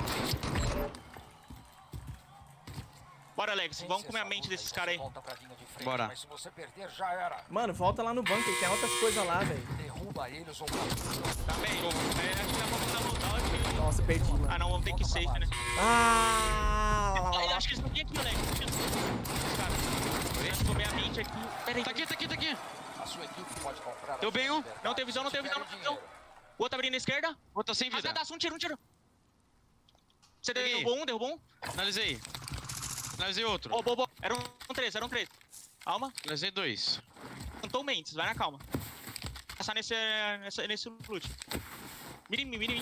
Bora, Lex. Vamos comer a mente desses caras aí. Volta pra linha de frente, Bora. Mas se você perder, já era. Mano, volta lá no banco, tem outras coisas lá, velho. Derruba eles ou Tá bem. É, acho que nós vamos dar loadout. Nossa, perdi, mano. Ah, não, vamos ter que ir safe, né? Ah, lá, lá, lá, lá, Eu lá. acho que eles vão vir aqui, Lex. Os caras. Deixa eu comer a mente aqui. Pera aí. Tá aqui, tá aqui, tá aqui. A sua equipe pode comprar. Deu as bem suas um. liberdades. Não tem visão, não tem visão, não tem visão. Dinheiro. O outro abrindo na esquerda. Vou tá sem vida. Rasgadaço, um tiro, um tiro. Você Peguei. derrubou um, derrubou um. Finalizei. Finalizei outro. Ô, bobo. Era um, um três, era um três. Calma. Finalizei dois. Cantou o Mendes, vai na calma. Passar nesse, nesse, nesse loot. Mira em mim, mira em mim.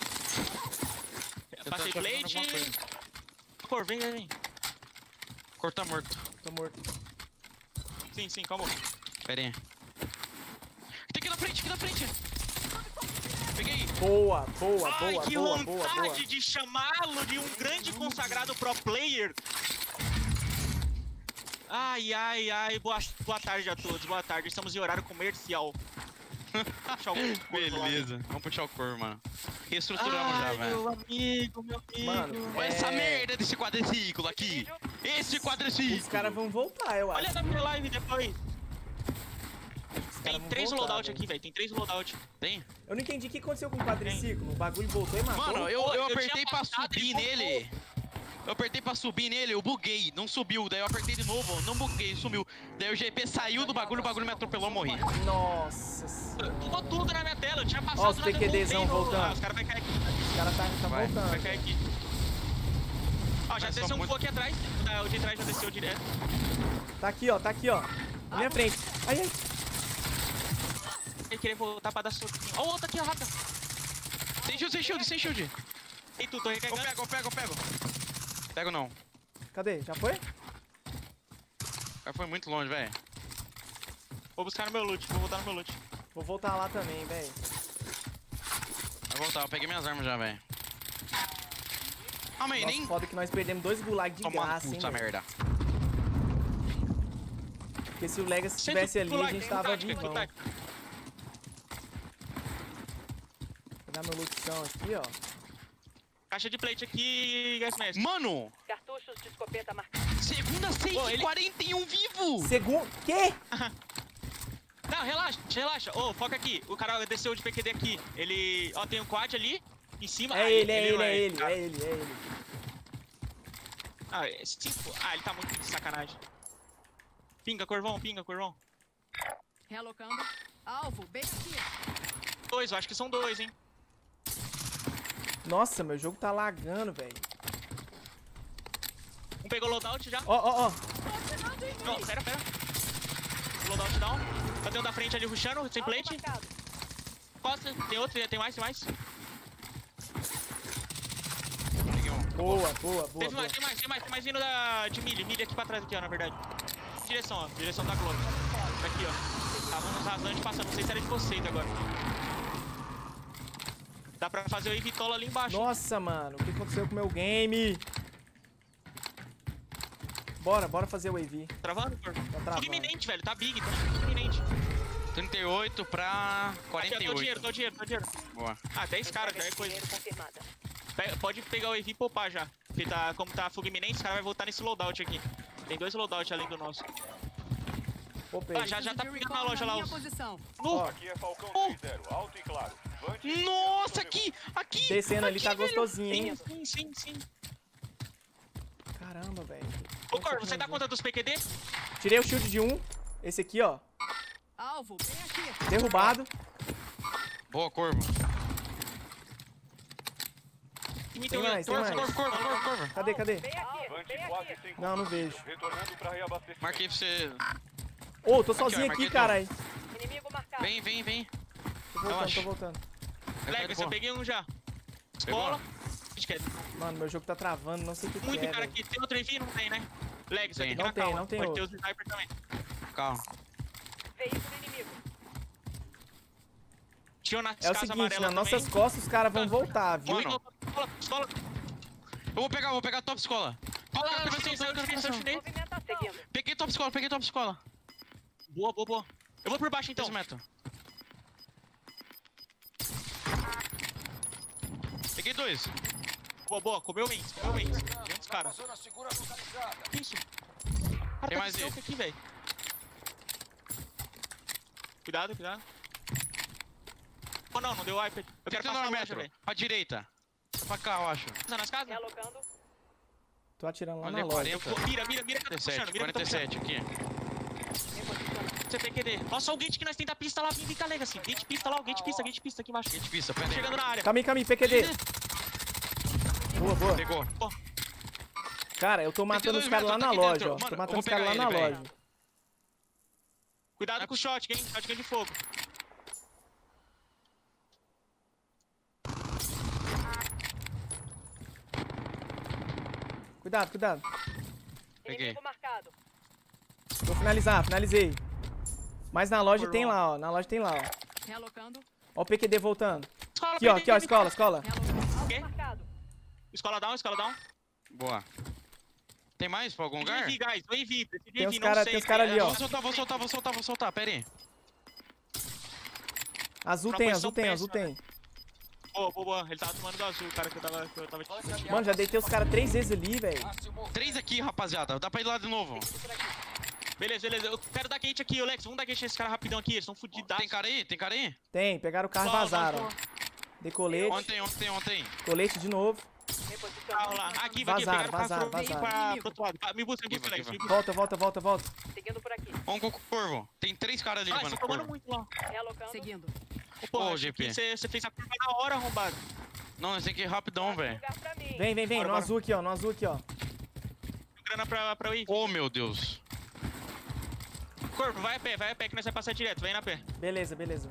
tô Passei jogando plate. alguma coisa. Cor, vem, vem, vem. Cor tá morto. Tô morto. Sim, sim, calma. Pera aí. Tem aqui na frente, aqui na frente. Peguei. Boa, boa, Ai, boa, que boa, vontade boa, boa. de chamá-lo de um grande consagrado pro player. Ai, ai, ai. Boa, boa tarde a todos, boa tarde. Estamos em horário comercial. Deixa eu- Beleza. Vamos puxar o cor, mano. Reestruturamos já, Ai, velho. meu amigo, meu amigo. Mano, Olha é... essa merda desse quadriciclo aqui. Esse quadriciclo. Os caras vão voltar, eu Olha acho. da minha live depois. Os caras Tem vão três voltar, loadout velho. aqui, velho. Tem três loadout. Tem? Eu não entendi o que aconteceu com o quadriciclo. O bagulho voltou e matou. Mano, eu, eu Eu apertei tinha pra passado, subir ele nele. Eu apertei pra subir nele, eu buguei, não subiu. Daí eu apertei de novo, não buguei, sumiu. Daí o G P saiu do bagulho, o bagulho me atropelou, eu morri. Nossa senhora. Ficou tudo na minha tela, eu tinha passado. Ó, os mas eu PQDzão voltei no- voltando. Ah, os caras vão cair aqui. Os caras tá, tá Vai, voltando. Vai cair aqui. Ó, já Mas desceu só um muito- pouco aqui atrás. Ah, o de trás já desceu direto. Tá aqui, ó, tá aqui, ó. Na minha frente. Ai, ai. Ele queria voltar pra dar soquinho. Ó, o outro aqui, ó, rápido. Sem shield, sem shield, sem shield. Ei, tu, tô Eu recarregando. pego, eu pego, eu pego. Pego não. Cadê? Já foi? O cara foi muito longe, velho. Vou buscar no meu loot, vou voltar no meu loot. Vou voltar lá também, velho. Vai voltar, eu peguei minhas armas já, velho. Calma aí, Nossa, nem... foda que nós perdemos dois gulag de Toma graça, no cu, hein, essa velho. merda. Porque se o Legacy Sempre estivesse ali, a gulag, gente tem tava tática, vivão. tem tática. Vou pegar meu lootão aqui, ó. Caixa de plate aqui, gas mask. Mano, Cartuchos de escopeta marcados. segunda seis Pô, e ele- quarenta e um vivo. Segundo... Quê? Não, relaxa, relaxa. Ô, foca aqui. O cara desceu de P Q D aqui. Ele... Ó, tem um quad ali, em cima. É Aí, ele, é ele, não é ele, Cara, é ele, é ele. Ah, é cinco. Ah, ele tá muito de sacanagem. Pinga, Corvão, pinga, Corvão. Realocando. Alvo, bem aqui. Dois, eu acho que são dois, hein. Nossa, meu jogo tá lagando, velho. Um pegou loadout já. Ó, ó, ó. Não, pera, pera. Loadout down. Só tem um da frente ali rushando, sem Alvo plate. marcado. Costa, tem outro, tem mais, tem mais. Peguei um. Boa, boa, boa, Teve boa. mais, tem mais, tem mais, tem mais vindo da, de milho. Milho aqui pra trás aqui, ó, na verdade. Direção, ó. Direção da Globo. Tá aqui, ó. Estavam nos rasantes passando, não sei se era de vocês agora. Dá pra fazer o Evitola ali embaixo. Nossa, mano, o que aconteceu com o meu game? Bora, bora fazer o A V. Travando, por? Tá Tudo travando. iminente, velho. Tá big, tá tudo iminente. trinta e oito pra Aqui, ó, quarenta e deu dinheiro, oito. deu dinheiro, deu dinheiro. Boa. Ah, dez caras, já é Entrega de coisa. dinheiro confirmada. Pe- Pode pegar o E V e poupar já. Porque tá, como tá fuga iminente, os caras vão voltar nesse loadout aqui. Tem dois loadout além do nosso. Opa, Ah, já, já tá pegando na loja lá minha os... posição. Nu! Ó, Aqui é Falcão Oh. três zero, alto e claro. Vante- Nossa, aqui, aqui. descendo ali tá aqui, velho. gostosinho, hein? Sim, sim, sim, sim. Caramba, velho. Ô, Cor, você dá conta dos P Q D? Tirei o shield de um. Esse aqui, ó. Alvo, bem aqui. Derrubado. Boa, Corvo. Me Tem deu- mais, tem Corvo, mais. Corvo, Corvo, Corvo. Cadê, cadê? Bem aqui, Vante bem quase aqui. cinco Não, não minutos, vejo. Retornando para reabastecimento. Marquei pra você. Ô, tô ó, sozinho marquei aqui, tudo. carai. Inimigo marcado. Vem, vem, vem. Tô voltando, Relaxa. tô voltando. Legacy, eu peguei um já. Pegou? Escola. Esquece. Mano, meu jogo tá travando, não sei o que, que Muito é, cara velho. aqui. Tem outro envio? Não tem, né? Legacy, Tem. tem que ir Não na tem, calma. não tem Pode ter outro. os sniper também. Calma. Veículo inimigo. Tinha nas É o casas seguinte, amarelas nas nossas também. costas os caras vão voltar, viu? Mano. Escola, escola. Eu vou pegar, vou pegar top escola. Olha lá, Cara, eu vai ser chinês, o eu chinês, eu chinês. Movimentação. Seguindo. Peguei top escola, peguei top escola. Boa, boa, boa. Eu vou por baixo então. Então, metro. Peguei dois. Boa, boa. Comeu o Mendes, comeu o Mendes. Tem uns Tá na caras. zona segura localizada. Que isso? Cara, Tem tá mais de esse. smoke aqui, velho. Cuidado, cuidado. Oh, não, não deu wipe. Eu quero Tem passar a loja, metro. velho. Pra direita. Pra cá, eu acho. Tá nas casas? Realocando. Tô atirando lá Olha, na loja. quarenta. Pô, Mira, mira, mira que eu tô puxando, quarenta e sete, mira que eu tô quarenta e sete aqui. Reposicionando. puxando. C P Q D. Nossa, o gate que nós tem da pista lá, vem, vem cá, Legacy. Gate pista lá, o gate pista, gate pista aqui embaixo. Gente, pista, pera aí. Chegando na área. Caminho, caminho, P Q D. Boa, boa. Pegou. Cara, eu tô matando dois os caras lá metros, na tá aqui loja, dentro. ó. Mano, Tô eu matando vou os caras lá pegar na ele, velho. loja. Cuidado com o shotgun, hein? Shotgun de fogo. Cuidado, cuidado. Peguei. Inimigo marcado. Vou finalizar, finalizei. Mas na loja tem lá, ó. Na loja tem lá, ó. Relocando. Ó o P Q D voltando. Escola, Aqui, ó, P Q D, aqui, ó, escola, escola. Relocando. Ok. Marcado. Escola down, escola down. Boa. Tem mais pra algum U lugar? A V, guys, U A V. Esse Tem U A V, uns não cara- sei, tem uns cara é, ali, ó. Vou soltar, vou soltar, vou soltar, vou soltar. Pera aí. Azul Uma tem, posição azul tem, azul péssima, tem. Boa, boa, boa. Ele tava tomando do azul, o cara que eu tava, que eu tava te Mano, já deitei os caras três vezes ali, velho. Máximo. Três aqui, rapaziada. Dá pra ir lá de novo. Beleza, beleza. Eu quero dar gate aqui, ô Lex. Vamos dar gate nesse cara rapidão aqui. Eles estão fudidos. Tem cara aí? Tem cara aí? Tem, pegaram o carro e vazaram, ó. Dei colete, Ontem, ontem, ontem. colete de novo. Carro Reposicionando. lá. Aqui, aqui. Vazaram, Pegaram o carro vazaram, pra, vazaram. pra, pro outro lado. Ah, me busca, me busca, Aqui, Lex. aqui, Me busca. Volta, volta, volta, volta. Seguindo por aqui. Vamos com o corvo. Tem três caras ali, Ah, mano. você tá tomando Corvo. muito lá. Realocando. Seguindo. Pô, Ô, G P. Você você fez a curva na hora, arrombado. Não, nós tem que ir rapidão, velho. Lugar pra mim. Vem, vem, vem, Bora, no bora. azul aqui, ó, no azul aqui, ó. Grana pra, pra U A V. Oh, meu Deus. Corvo, vai a pé, vai a pé que nós vai passar direto. Vem na pé. Beleza, beleza.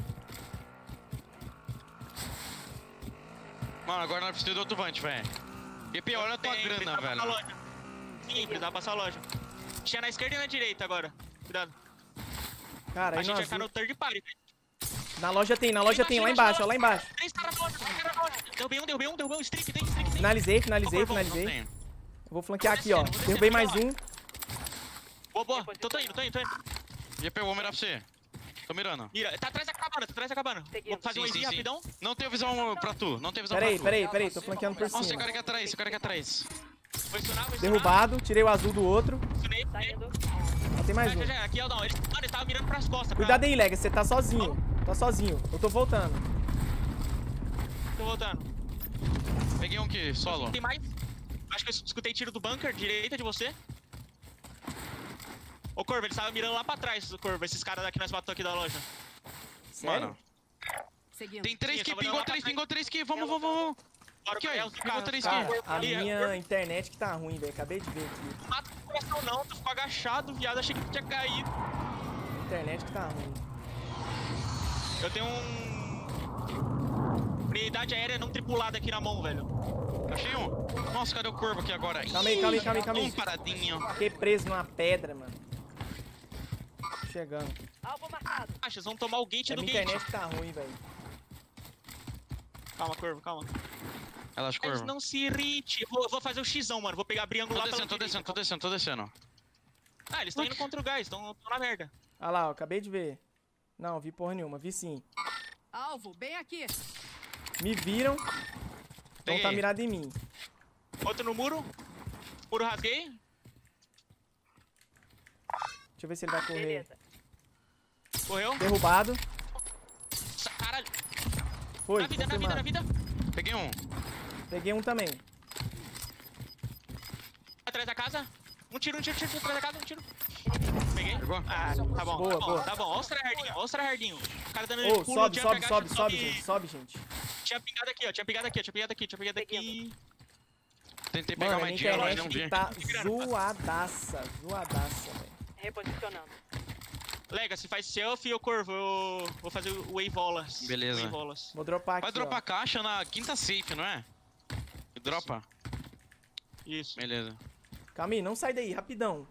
Mano, agora nós precisamos do outro vante, velho. G P, olha a tua Tem, grana, precisava passar a velho. loja. Sim, precisava passar a loja. Tinha na esquerda e na direita agora. Cuidado. Cara, A aí gente no vai ficar azul. no third party. Na loja tem, na loja tem, lá embaixo, ó, lá embaixo. Três caras na loja, três caras na loja. Derrubei um, derrubei um, derrubei um. Streak, tem, streak, tem. Finalizei, finalizei, Ô, Corvão, finalizei. Não tem. Eu vou flanquear aqui, ó. Vou descendo, vou Derrubei mais descendo, um. Boa, boa. Tô, tô indo, tô indo, tô indo. G P, eu vou mirar pra você. Tô mirando. Mira, tá atrás da cabana, tá atrás da cabana. Seguindo. Vou fazer um Sim, sim, easy sim. rapidão. Não tenho visão pra tu. Não tenho visão Pera aí, pra tu. pera aí, pera aí, tô flanqueando por Nossa, esse cima. cara aqui atrás, esse cara aqui atrás. Vou stunar, vou stunar. Derrubado, tirei o azul do outro. Stunei, Tá stunei. indo. Ó, tem mais Já, já, um. já. Aqui, Aldão. Ele, mano, ele tava mirando pras costas. pra- Cuidado aí, Lega, você tá sozinho. Tá sozinho. Eu tô voltando. Tô voltando. Peguei um aqui, solo. Tem mais? Acho que eu escutei tiro do bunker, direita de você. Ô, Corvo, ele tava mirando lá pra trás, Corvo. Esses caras daqui nós matamos aqui da loja. Sério? Mano, Seguindo. tem três Sim, que eu tava pingou olhando três, lá pra pingou três que vamos, vamos, vamos. Bora, Aqui, ó, é, os pegou caras, três cara. Cara, a Ali, é, minha Corvo. internet que tá ruim, velho. Acabei de ver aqui. Mata o coração não, tu ficou agachado, viado. Achei que tu tinha caído. Internet que tá ruim. Eu tenho um... Unidade aérea não tripulada aqui na mão, velho. Achei um. Nossa, cadê o corvo aqui agora? Calma aí, calma aí, calma aí, calma aí. Um paradinho. Fiquei preso numa pedra, mano. Chegando. Alvo marcado. Achas, vamos tomar o gate É do minha gate. internet que tá ruim, velho. Calma, Corvo, calma. Relaxa, Mas corvo. não se irrite. Eu Vou, eu vou fazer o xão, mano. Vou pegar Briango Tô lá pela descendo, tô direita. descendo, tô descendo, tô descendo. Ah, eles estão indo contra o gás, estão na merda. Olha lá, ó, acabei de ver. Não, vi porra nenhuma, vi sim. Alvo, bem aqui. Me viram, então Peguei. tá mirado em mim. Outro no muro. Muro rasguei. Deixa eu ver se ele vai correr. Beleza. Correu. Derrubado. Sa- Caralho. Foi, Na vida, na vida, na confirmado. vida. Peguei um. Peguei um também. Atrás da casa. Um tiro, um tiro, um tiro, atrás da casa, um tiro. Peguei. Pegou? Ah, tá bom, Boa, tá bom, boa. tá bom. Olha os tryhardinhos, olha os tryhardinhos. O cara dando Ô, pulo, sobe, tinha sobe, pegado, sobe, sobe, sobe. gente. Sobe, gente. Tinha pingado aqui, ó. Tinha pingado aqui, ó. Tinha pingado aqui, tinha pingado aqui. Tentei pegar Mano, a mais minha dinheiro, mas não internet vi. tá zoadaça. Zoadaça, velho. Reposicionando. Legacy, faz selfie, ô Corvo. Eu vou fazer o Waveolas. Beleza. Waveolas. Vou dropar aqui, Vai dropar ó. caixa na quinta safe, não é? Dropa? Isso. Beleza. Calma aí, não sai daí, rapidão.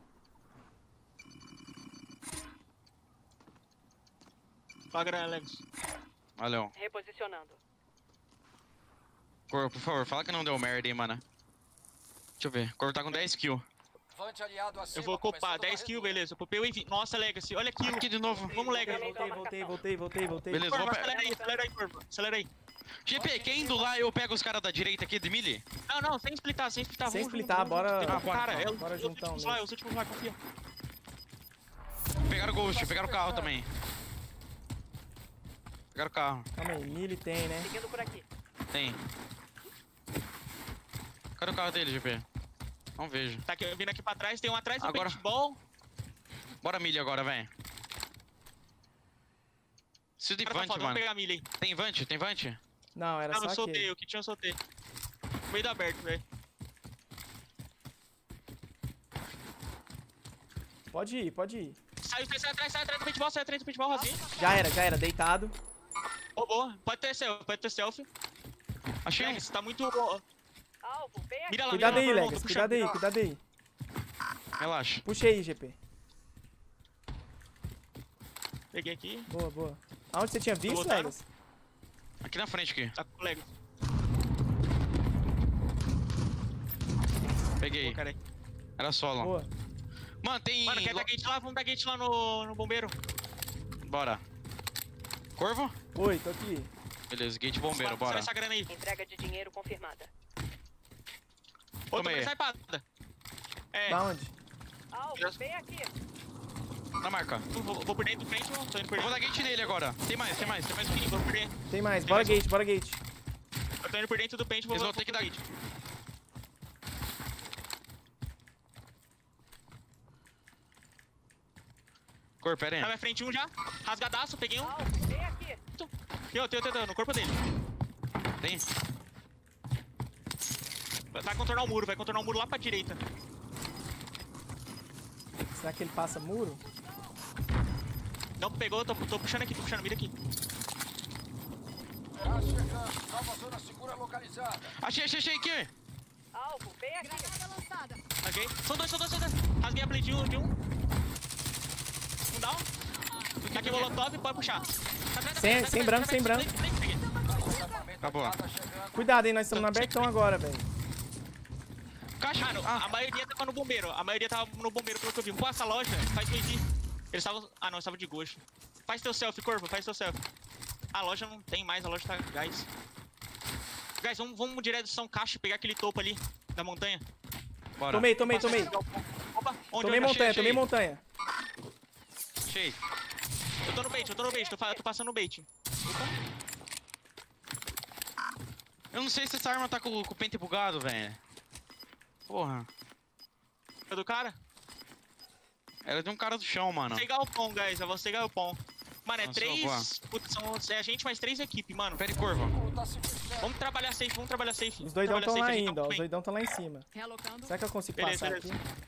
Flagra, Legacy. Valeu. Reposicionando. Corvo, por favor, fala que não deu merda aí, mano. Deixa eu ver. Corvo tá com dez kills. Vante aliado acima, Eu vou copar, começando dez a kills, reduzir. beleza. Eu copei o Wave. Nossa, Legacy, olha aquilo. Aqui de novo. Vamos, Legacy. Voltei, voltei, voltei, voltei, voltei, voltei. Beleza. Corvo, vou pe- acelera aí, acelera aí, Corvo. Acelera aí. G P, quem indo lá eu pego os caras da direita aqui de melee? Não, não, sem splitar, sem splitar. Sem vamos splitar, junto, vamos bora- junto. Tem Ah, pouco cara, é os, bora os juntão últimos lá, mesmo. os últimos lá, confia. Pegaram o Ghost, pegaram o carro também. Pegaram o carro. Calma aí, mili tem, né? Seguindo por aqui. Tem. Cadê o carro dele, G P? Não vejo. Tá aqui, vindo aqui pra trás, tem um atrás do Agora- paintball. Bora milha agora, velho. Preciso de Cara, tá vante, foda, vamos mano. pegar a milha aí. Tem vante? Tem vante? Não, era Não, eu só soltei, aquele. o que tinha eu soltei. No meio do aberto, velho. Pode ir, pode ir. Sai, sai, sai atrás, sai atrás do paintball, sai atrás do paintball, Rosinho. Já era, já era, deitado. Roubou. Pode ter selfie, pode ter selfie. Achei um. Lex, tá muito... Alvo, bem aqui. Mira lá, Cuidado mira aí, lá, Legas, tô cuidado puxando. aí, cuidado aí. Relaxa. Puxa aí, G P. Peguei aqui, Boa, boa. Aonde você tinha visto, voltando. Legas? Aqui na frente, aqui. tá com o Lego. Peguei. Pô, cara aí. Era solo. Boa. Mano, tem... Mano, quer lo- dar gate lá? Vamos dar gate lá no, no bombeiro. Bora. Corvo? Oi, tô aqui. Beleza, gate bombeiro, Sai bora. essa grana aí. Entrega de dinheiro confirmada. Outro Toma aí. sai pada. É, Da onde? Alvo, bem aqui. Na marca. vou, vou por dentro do frente, não, tô indo por Eu vou dar dentro. gate nele agora. Tem mais, tem mais, tem mais um. Sim, vou por dentro. Tem mais, bora mais um. gate, bora gate. Eu tô indo por dentro do pente, vou Eles vão vou ter que pro dar- gate. Cor, pera aí. Na minha frente um já. Rasgadaço, peguei um. Alvo, bem aqui. Tem outro, tem outro, tem outro, no corpo dele. Tem? Vai contornar o muro, vai contornar o muro lá pra direita. Será que ele passa muro? Não pegou, tô, tô puxando aqui, tô puxando, mira aqui. Gás chegando. Nova zona segura localizada. Achei, achei, achei aqui. Alvo, bem aqui. Granada lançada. Rasguei. São dois, são dois, são dois. Rasguei a plate de um. De um. Um down. Aqui molotov, pode puxar. Tá atrás, Sem- atrás, sem atrás, branco, atrás, sem atrás, branco. atrás, atrás, atrás. Armamento Acabou. armada chegando. Cuidado aí, nós estamos no abertão agora, velho. Caixa. Mano, Ah, a maioria tava no bombeiro. A maioria tava no bombeiro, pelo que eu vi. Pô, essa loja, faz dois dias. Eles estavam... Ah, não, eles estavam de gosto. Faz teu selfie, corpo, faz teu selfie. A loja não tem mais, a loja tá gás. Guys, vamos, vamos direção caixa e pegar aquele topo ali da montanha. bora. Tomei, tomei, tomei. Opa, onde Tomei eu montanha, achei, tomei achei. montanha. Achei. Eu tô no bait, eu tô no bait, tô, fa- eu tô passando no bait. Eu não sei se essa arma tá com, com o pente bugado, velho. Porra. É do cara? Era de um cara do chão, mano. Você galpão, guys, é você galpão. Mano, é Nossa, três... Putz, são, é a gente mais três equipes, mano. Pera aí, Corvo. O tá se fechando. Vamos trabalhar safe, vamos trabalhar safe. Os doidão Trabalhar estão lá safe, a gente ainda, tá ó. bem. Os doidão estão lá em cima. Relocando. Será que eu consigo Beleza, passar beleza. aqui?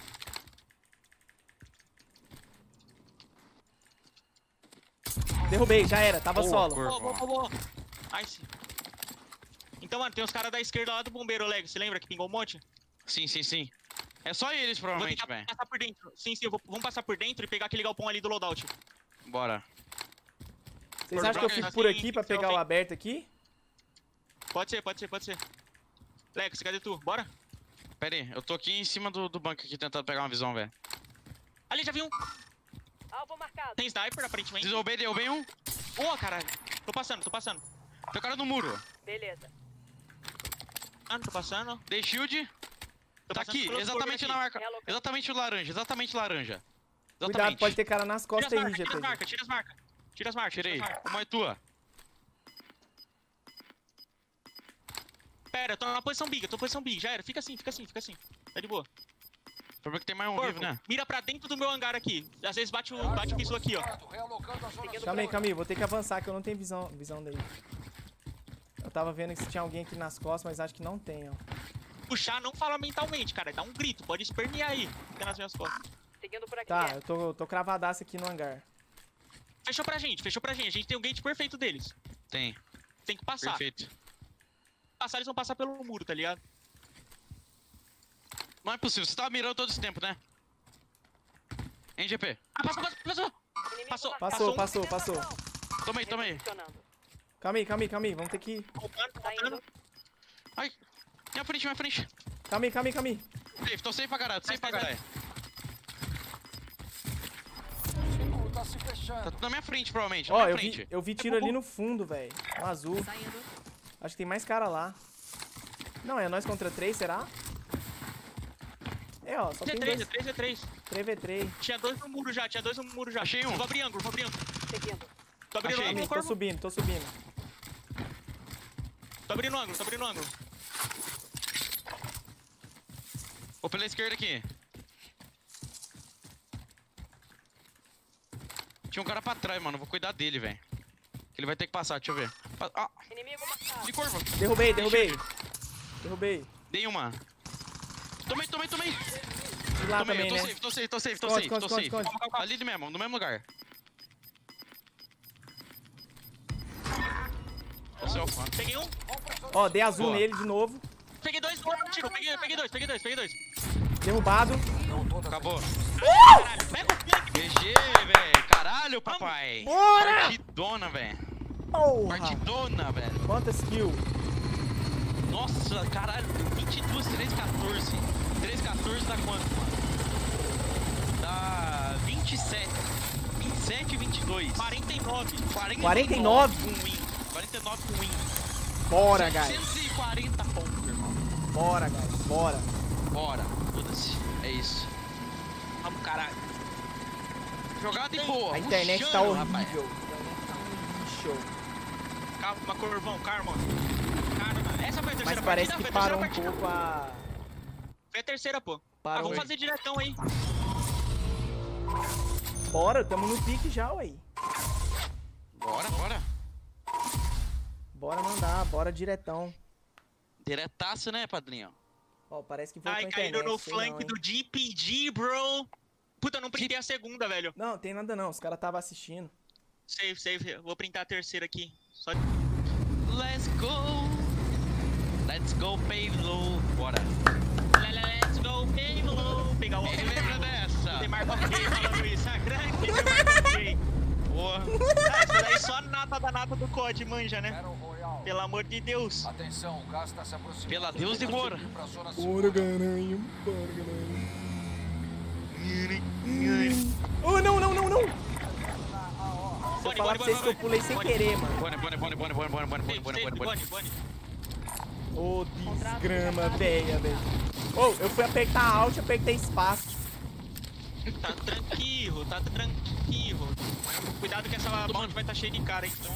Derrubei, já era, tava Boa, solo. Corvo. Boa, boa, boa, boa. Nice. Então, mano, tem os caras da esquerda lá do bombeiro, Lego. Você lembra que pingou um monte? Sim, sim, sim. É só eles, Vou provavelmente, tentar velho. passar por dentro. Sim, sim, eu vou- vamos passar por dentro e pegar aquele galpão ali do loadout. Bora. Vocês Por acham que eu braço, fico por assim, aqui pra selfie. pegar o aberto aqui? Pode ser, pode ser, pode ser. Lex, cadê tu? Bora? Pera aí, eu tô aqui em cima do, do banco aqui tentando pegar uma visão, velho. Ali, já vi um. Alvo marcado. Tem sniper, aparentemente. Derrubei, derrubei um. Boa, caralho. Tô passando, tô passando. Tem o cara no muro. Beleza. Ah, tô passando. Dei shield. Tô Tá passando aqui, pelos exatamente corvos na aqui. marca. Realocando. Exatamente o laranja, exatamente laranja. Cuidado, Exatamente. pode ter cara nas Tira as costas aí, marcas, tira as G P. marcas, tira as marcas. Tira as marcas, tira Tirei. as marcas. Uma é tua. Pera, eu tô na posição big, eu tô na posição big. Já era, fica assim, fica assim, fica assim. Tá de boa. O problema é que tem mais um Corvo, vivo, né? mira pra dentro do meu hangar aqui. Às vezes bate o, bate o piso aqui, ó. Realocando a zona Seguindo Calma aí, segura. calma aí, vou ter que avançar que eu não tenho visão, visão daí. Eu tava vendo que se tinha alguém aqui nas costas, mas acho que não tem, ó. Puxar não fala mentalmente, cara. Dá um grito, pode espernear aí. Fica nas minhas costas. Seguindo por aqui. Tá, é. eu tô, eu tô cravadaço aqui no hangar. Fechou pra gente, fechou pra gente. A gente tem o gate perfeito deles. Tem. Tem que passar. Perfeito. Passar, eles vão passar pelo muro, tá ligado? Não é possível, você tava mirando todo esse tempo, né? Hein, G P? Ah, passou, passou, passou. Inimigo Passou. marcado. Passou, um. passou, passou. Tomei, tomei. Reposicionando. Calma aí, calma aí, calma aí, vamos ter que... Voltando, Tá voltando. indo. Ai, minha frente, minha frente. Calma aí, calma aí, calma aí. Safe, tô safe pra caralho, tô safe pra Vai, vai, caralho. O tá se fechando. Tá tudo na minha frente, provavelmente, na Ó, minha eu frente. vi, eu vi tiro ali no fundo, velho. No azul. Saindo. Acho que tem mais cara lá. Não, é nós contra três, será? É, ó, só três tem v três, dois. é três v três. três v três. Tinha dois no muro já, tinha dois no muro já. Achei um. Vou abrir ângulo, vou abrir ângulo. Seguindo. Tô abrindo Achei. ângulo, Tô corvo. subindo, tô subindo. Tô abrindo ângulo, tô abrindo ângulo. Vou pela esquerda aqui. Tinha um cara pra trás, mano. Vou cuidar dele, velho. Ele vai ter que passar, deixa eu ver. Pa- Ah, Inimigo marcado. de corvo. Derrubei, derrubei. Derrubei. Dei uma. Tomei, tomei, tomei. E lá Tomei, também, eu tô né? safe, tô safe, tô safe, tô Esconde, safe, tô esconde, safe. esconde, Ali mesmo, no mesmo lugar. Esse é o fã. Peguei um, Ó, dei azul Boa. nele de novo. peguei dois, no outro tiro. Peguei, peguei dois, peguei dois, peguei dois. Derrubado. Acabou. Caralho, pega o flank. G G, velho. Caralho, papai. Bora! Partidona, velho. Porra! Partidona, velho. Quantas kills? Nossa, caralho. vinte e dois, três, quatorze. três, quatorze dá quanto, mano? Dá vinte e sete. vinte e sete, vinte e dois. quarenta e nove. quarenta e nove? com win. quarenta e nove com win. Bora, guys. setecentos e quarenta pontos, irmão. Bora, guys. Bora. Bora. Foda-se. É isso. Vamos, caralho. Jogada e boa. A internet tá rushando, rapaz. horrível. A internet tá um lixo. Calma, Corvão, calma. Calma. Essa foi a terceira Mas parece partida? que Foi a parou um terceira partida. pouco a... Foi a terceira, pô. Ah, Parou. vamos fazer diretão aí. Bora, tamo no pique já, ué. Bora, bora. Bora mandar, bora diretão. Diretaço, né, padrinho? Ó, parece que voltou a Ai, internet. caíram no sei flank não, hein. do G P G, bro. Puta, eu não printei a segunda, velho. Não, tem nada não, os caras estavam assistindo. Save, save. Vou printar a terceira aqui. Só... Let's go. Let's go, Pablo. Bora. Le- le- Let's go, Pablo. Pegar o... Quem lembra dessa? Tem Marco Gay falando isso. A grande tem Marco Gay. Boa. Ah, isso daí só a nata da nata do C O D manja, né? Battle Royale. Pelo amor de Deus. Atenção, o gás está se aproximando. Pela Deus de Moura. Pra zona Bora, segura. garanho. Bora, garanho. Oh, não, não, não, não. Se eu Boni, falar Boni, pra vocês Boni, que eu Boni. pulei sem Boni. querer, mano. Bora, bora, bora, bora, bora, bora, bora, Save, bora, save, bora, bora. Boni, Boni. Ô, desgrama, velha, velho. Ô, eu fui apertar Alt, apertei espaço. Tá tranquilo, tá tranquilo. Cuidado que essa bomba vai estar cheia de cara, então.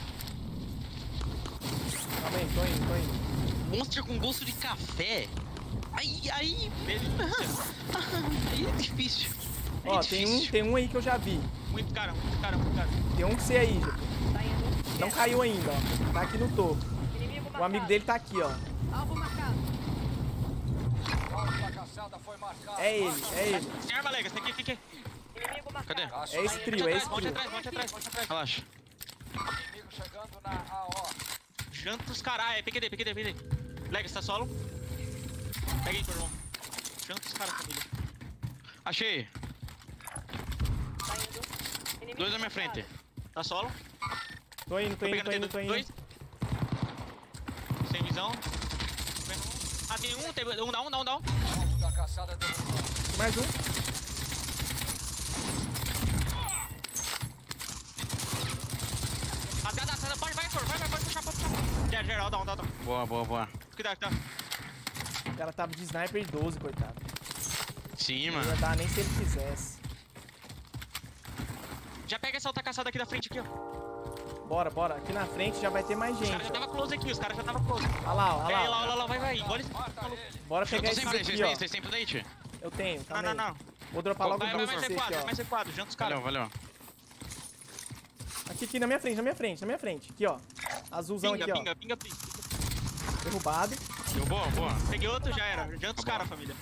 Calma aí, tô indo, tô indo. Monster com gosto de café. Aí, aí, Delícia. aí é difícil. Aí Ó, é tem um, difícil. tem um aí que eu já vi. Muito cara, muito cara, muito cara. Tem um com você aí, Júlio. Tá indo. Não caiu ainda, ó. Tá aqui no topo. Inimigo marcado. O amigo dele tá aqui, ó. Alvo marcado. O alvo da caçada foi marcado. É ele, é ele. Sem arma, Legas, fica aqui, fica aqui. Inimigo marcado. Cadê? Caça É esse trio, é esse Monte trio. atrás, monte atrás, monte atrás. Relaxa. inimigo chegando na A O. Janta os caras, é P Q D, P Q D, P Q D. Legas, tá solo? Pega aí, meu irmão. Janta os caras, família. Achei. Tá indo. Inimigo Dois na minha marcado. frente. Tá solo? Tô indo, tô indo, tô indo, tô indo. Dois. Sem visão. Ah, tem um, tem um down, down, down. Alvo da caçada derrubado. Mais um. Rasgada, rasgada, pode, vai, vai, vai, pode puxar, pode puxar. Geral, geral, down, down, down. Boa, boa, boa. Cuidado, tá. O cara tava de sniper doze, coitado. Sim, Não ia mano. dar nem se ele quisesse. Já pega essa outra caçada aqui da frente, aqui, ó. Bora, bora. Aqui na frente já vai ter mais Os gente. caras já ó. tava close aqui, os caras já tava close. Olha lá, ó, Pega aí, olha lá, lá. lá, lá, vai, vai. Engole esse Mata maluco. ele. Bora Eu pegar tô esse sem plate, aqui, vocês ó. têm, vocês têm plate? Eu tenho, Não, calma não, aí. não. Vou dropar logo Vai, vai dois mais pra C você aqui, quatro, ó. mais C quatro, janta os caras. Valeu, valeu. Aqui, aqui, na minha frente, na minha frente, na minha frente. Aqui, ó. Azulzão Pinga, aqui, ó. pinga, pinga, pinga. Derrubado. Deu boa, boa. Peguei outro, já era. Janta os caras, família.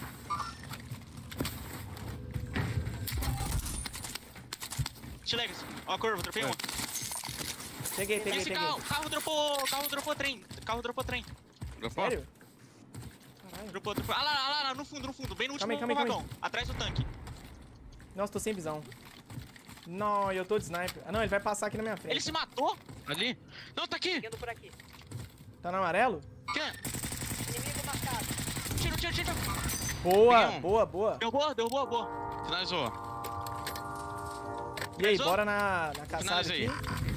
T-Legs, ó a curva, tropei Foi. uma. Peguei, peguei, Esse peguei. carro, carro dropou, carro dropou trem, carro dropou trem. Dropou? Sério? Caralho. Dropou, dropou. Ah lá, ah lá, ah lá, no fundo, no fundo, bem no último Calma aí, calma aí, vagão, atrás do tanque. Nossa, tô sem visão. Não, eu tô de sniper. Ah, não, ele vai passar aqui na minha frente. Ele se matou? Ali? Não, tá aqui. Seguindo por aqui. Tá no amarelo? Quem? Inimigo marcado. Tiro, tiro, tiro. Boa, Peguei um. boa, boa. Derrubou, derrubou, boa. Finalizou. E aí, Finalizou? bora na, na caçada Finalizei. aqui?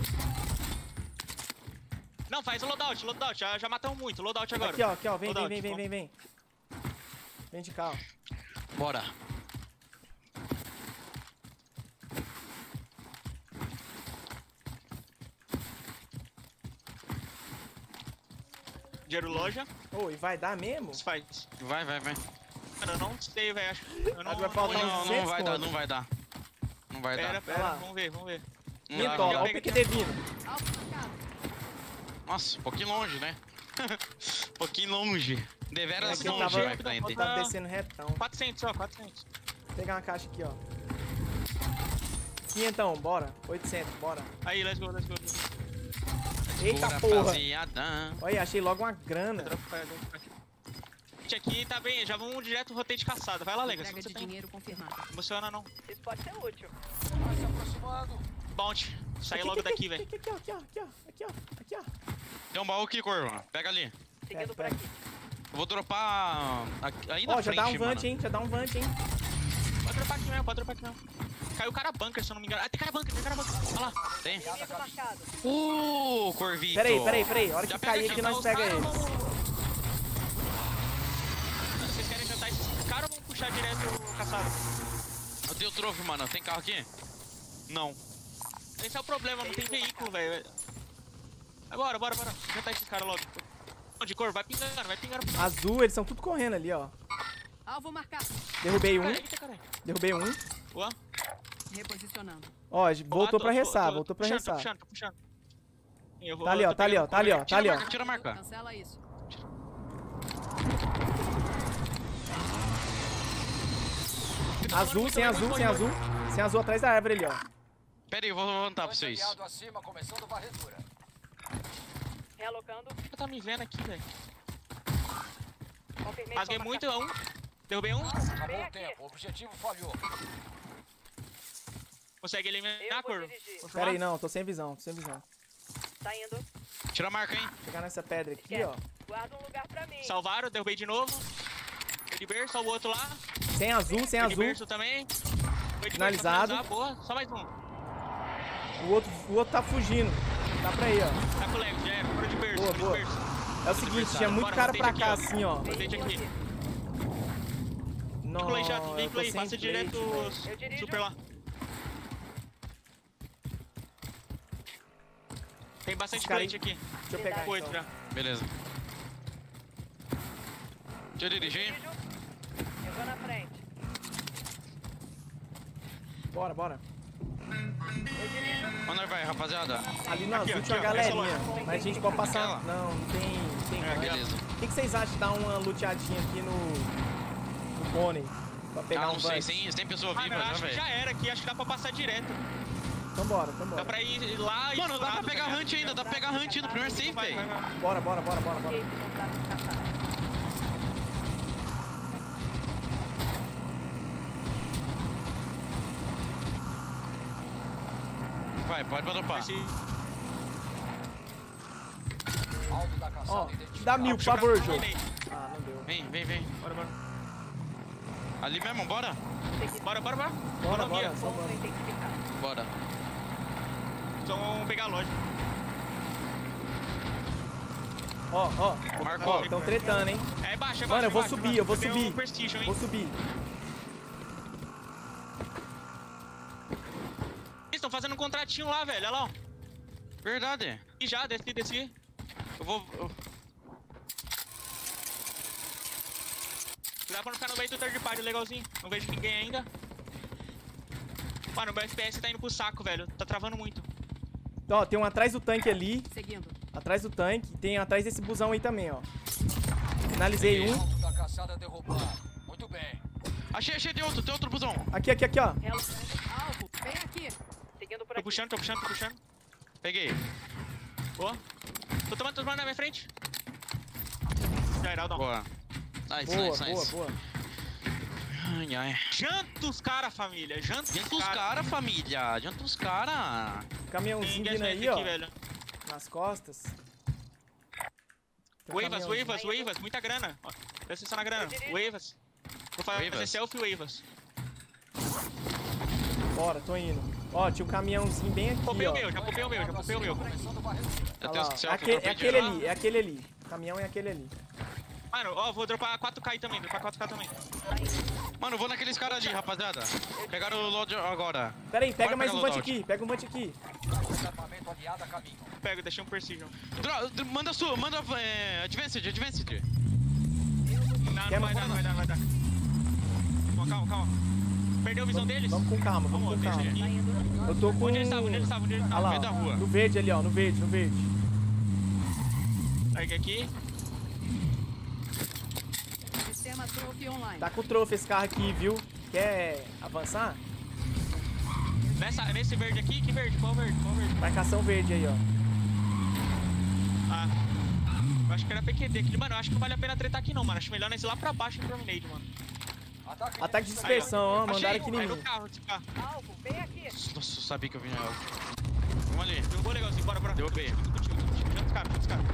Não, faz o loadout, loadout, já, já matamos muito, loadout agora. Aqui, ó, aqui, ó. Vem, vem, Loadout, vem, vem, vamos. vem, vem. Vem de cá, ó. Bora. Dinheiro loja, Ô, e vai dar mesmo? faz. Vai, vai, vai. Mano, eu não sei, velho. acho- Eu não, Vai faltar não, uns Não, duzentos não vai dar, conto. não vai dar. Não vai Pera, dar. pera, Vai lá. vamos ver, vamos ver. Não dá, Mintola, não olha dá. o P Q D vindo. Alvo marcado. Nossa, um pouquinho longe, né? um pouquinho longe. Deveras Aqui eu longe tava- vai tá indo. Tá descendo retão. quatrocentos só, quatrocentos. Vou pegar uma caixa aqui, ó. Quinhentão, bora. oitocentos, bora. Aí, let's go, let's go. Let's go. Eita Pura porra. rapaziada. Olha, achei logo uma grana. Dropa, dropa aqui. Gente, aqui tá bem, já vamos direto roteio de caçada. Vai lá, Legas. Entrega Você de tem. dinheiro confirmada. Não emociona não. Isso pode ser útil. Tá se aproximando. Bounty. Sai Aqui, logo aqui, daqui, aqui, velho. Aqui, aqui, ó, aqui, ó, aqui, ó, aqui, ó, aqui, ó. Tem um baú aqui, Corvo. Pega ali. Seguindo por pera. aqui. Eu vou dropar aqui- aí na Ó, já frente, dá um mano. vante, hein, já dá um vante, hein. Pode dropar aqui mesmo, pode dropar aqui mesmo. Caiu o cara bunker, se eu não me engano. Ah, tem cara bunker, tem cara bunker. Olha lá. Tem? Inimigo marcado. Uh, Corvito. Pera aí, pera aí, pera aí. A hora Já que pega cair aqui, aqui, tá, nós os pega caras ele. vão- Vocês querem jantar esses caras ou vão puxar direto o caçado? Eu tenho trofo, mano. Tem carro aqui? Não. Esse é o problema, não tem veículo, velho. Bora, bora, bora. Jantar esses caras logo. De cor, vai pingando, vai pingando. Azul, eles estão tudo correndo ali, ó. Alvo marcado. Derrubei um, Cara, eita, caralho. derrubei um. Boa. Reposicionando. Ó, voltou Tô- pra tô- ressar, tô- voltou tô pra puxando, tô ressar. puxando, tô puxando. Eu vou- Tá ali, ó, tô tá ali, ó, pegando tá ali, ó, tá ali, ó. Tira a marca. Cancela isso. Azul, sem azul, sem azul. Sem azul atrás da árvore ali, ó. Pera aí, eu vou levantar pra Dois vocês. aliado acima, começando varredura. Realocando. Tá me vendo aqui, velho. Confirmei. Rasguei sua muito, um. Derrubei um. Acabou Vem o aqui. tempo, o objetivo falhou. Consegue eliminar, Eu vou Corvo? dirigir. Vou Pera aí, filmar? não, tô sem visão, tô sem visão. Tá indo. Tira a marca, hein? Vou pegar nessa pedra aqui, ó. Guarda um lugar pra mim. Salvaram, derrubei de novo. Foi de berço, ó, o outro lá. Sem azul, sem Foi de azul. berço também. Foi de berço, Finalizado. pra finalizar, boa. Só mais um. O outro, o outro tá fugindo. Tá pra aí, ó. Tá com o leg, já era. Foi de berço, Boa, foi de boa. berço. É o seguinte, tinha muito Bora, cara pra rotate cá aqui, ó. assim, ó. Rotate aqui. Nossa, Play já, eu vem tô play, sem passa plate, direto velho. Eu dirijo. super lá. Tem bastante Esses cara plate aqui. Deixa eu pegar Oito então. já. Beleza. Deixa eu dirigir. Dirijo. Eu vou na frente. Bora, bora. Eu dirijo. Onde nós vai, rapaziada? Ali no Aqui, azul aqui, tinha ó, uma essa galerinha. loja. Mas a gente pode passar... Aquela? Não, não tem... não tem É, como. Beleza. O que, que vocês acham de dar uma luteadinha aqui no... no pônei? Pra pegar Ah, um não sei, vante? sem, sem pessoa Ah, viva, não, né, acho que velho? já era aqui, acho que dá pra passar direto. Então bora, então Dá bora. pra ir lá e... Mano, dá pra lado, pegar tá ligado? hunt ainda, dá pra pegar hunt ainda, primeiro save, Vai, vai, velho. vai. Bora, bora, bora, bora, bora. Esse contrato de caçada. Vai, pode dropar. Esse- Alvo da caçada Ó, identificado. dá mil, por puxa pra favor, cá, jogo. Ney. Ah, não deu. Vem, vem, vem. Bora, bora. Ali mesmo, bora? Bora, bora, bora. Bora, Vamos, bora, guia. só Ponto vamos. identificado. Bora. Então vamos pegar a loja. Ó, ó. Marcou. Ó, tão tretando, hein. É baixo, é baixo. Mano, eu vou é baixo, subir, é eu vou baixo. subir. Tem um Prestige, hein? Vou subir. Eles estão fazendo um contratinho lá, velho. Olha lá, ó. Verdade. E já, desci, desci. Eu vou... eu- Dá pra não ficar no meio do third party, legalzinho. Não vejo ninguém ainda. Mano, o meu F P S tá indo pro saco, velho. Tá travando muito. Ó, tem um atrás do tanque ali. Seguindo. Atrás do tanque. Tem atrás desse busão aí também, ó. Finalizei um. Alvo da caçada derrubado. Muito bem. Achei, achei, tem outro, tem outro busão. Aqui, aqui, aqui, ó. Realocando. Alvo, bem aqui. Seguindo por Tô aqui. puxando, tô puxando, tô puxando. Peguei. Boa. Tô tomando, tô tomando na minha frente. Já era, Aldão. Boa. Nice, Boa, nice, boa, nice. boa. Ai, ai. Janta os cara, família. Janta os Adianta os cara. cara, família. Adianta os cara. Tem Caminhãozinho vindo engagement aí, ó. aqui, velho. Nas costas. Tem um Waivas, caminhãozinho. waivas, waivas. Muita grana. Ó, presta atenção na grana. Eu dirijo. Waivas. Vou fazer Waivas. selfie waivas. Bora, tô indo. Ó, tinha um caminhãozinho bem aqui, Popei o ó. meu, já popei o meu, já Aliado popei o meu. acima, começando varredura. Eu Olha tenho lá, ó. esse É selfie, aquele, eu dropei é de aquele lá. ali, é aquele ali. O caminhão é aquele ali. Mano, ó, vou dropar quatro K aí também, dropar quatro K também. Mano, eu vou naqueles caras ali, rapaziada. Pegaram o load agora. Pera aí, pega Bora mais pegar um vante loadout. aqui, pega um vante aqui. Desarmamento aliado a caminho. Pego, deixei um Precision. Dro- dro- manda sua, manda é, Advanced, Advanced. Não, Quer não vai dar, não vai dar, não vai dar. calma, calma, calma. Perdeu a visão deles? Vamos com calma, vamos com Vamos, calma. deixa Tá aqui. indo. Eu tô com... Onde eles estavam? Onde eles estavam? Onde eles Olha estavam? lá, meio da rua. ó, no verde ali, ó, no verde, no verde. Larga aqui. Sistema Trophy online. Tá com o troféu esse carro aqui, viu? Quer avançar? Nessa, nesse verde aqui? Que verde? Qual verde? Qual verde? Marcação verde aí, ó. Ah. Eu acho que era P Q D aqui. Mano, eu acho que não vale a pena tretar aqui não, mano. Acho melhor nós ir lá pra baixo no Promenade, mano. Ataque, Ataque de dispersão, ó. Mandaram Achei, aqui em aí no mim. carro, esse carro. Alvo, bem aqui. Nossa, eu sabia que eu vinha. Vamos ali. Derrubou legalzinho, bora, bora. Derrubei. Contigo, contigo, contigo. Janta os caras, janta os caras.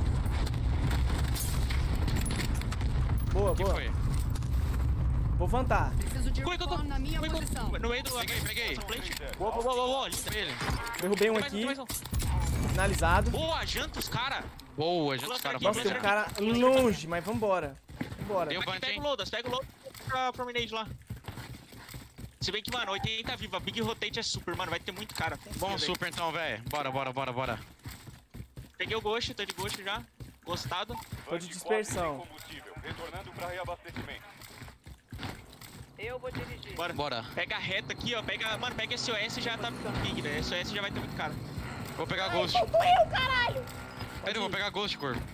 Boa, O que boa. foi? Vou vantar. Preciso de Cuida, reform na minha cuida. posição. No meio do... Peguei, peguei. Plate. Boa, boa, boa, boa, boa. Foi ele. Derrubei um Tem mais aqui. tem mais um. Finalizado. Boa, janta os caras. Boa, gente, os Nossa, caras aqui, Nossa, tem um cara longe, mas vambora. Vambora. Deu Aqui, vante, pega hein? o Lodas, pega o Lodas pra Promenade lá. Se bem que, mano, oitenta viva, Big Rotate é super, mano, vai ter muito cara. Confia, Bom velho. super então, velho. Bora, bora, bora, bora. Peguei o Ghost, tô de Ghost já. Gostado. Tô de Vante dispersão. quatro sem combustível, retornando para reabastecimento. Eu vou dirigir. Bora. Bora. Pega a reta aqui, ó. Pega, mano, pega esse O S e já tá big, né? Esse O S já vai ter muito cara. Vou pegar Ghost. eu, caralho! Pera, eu vou pegar Ghost, corpo.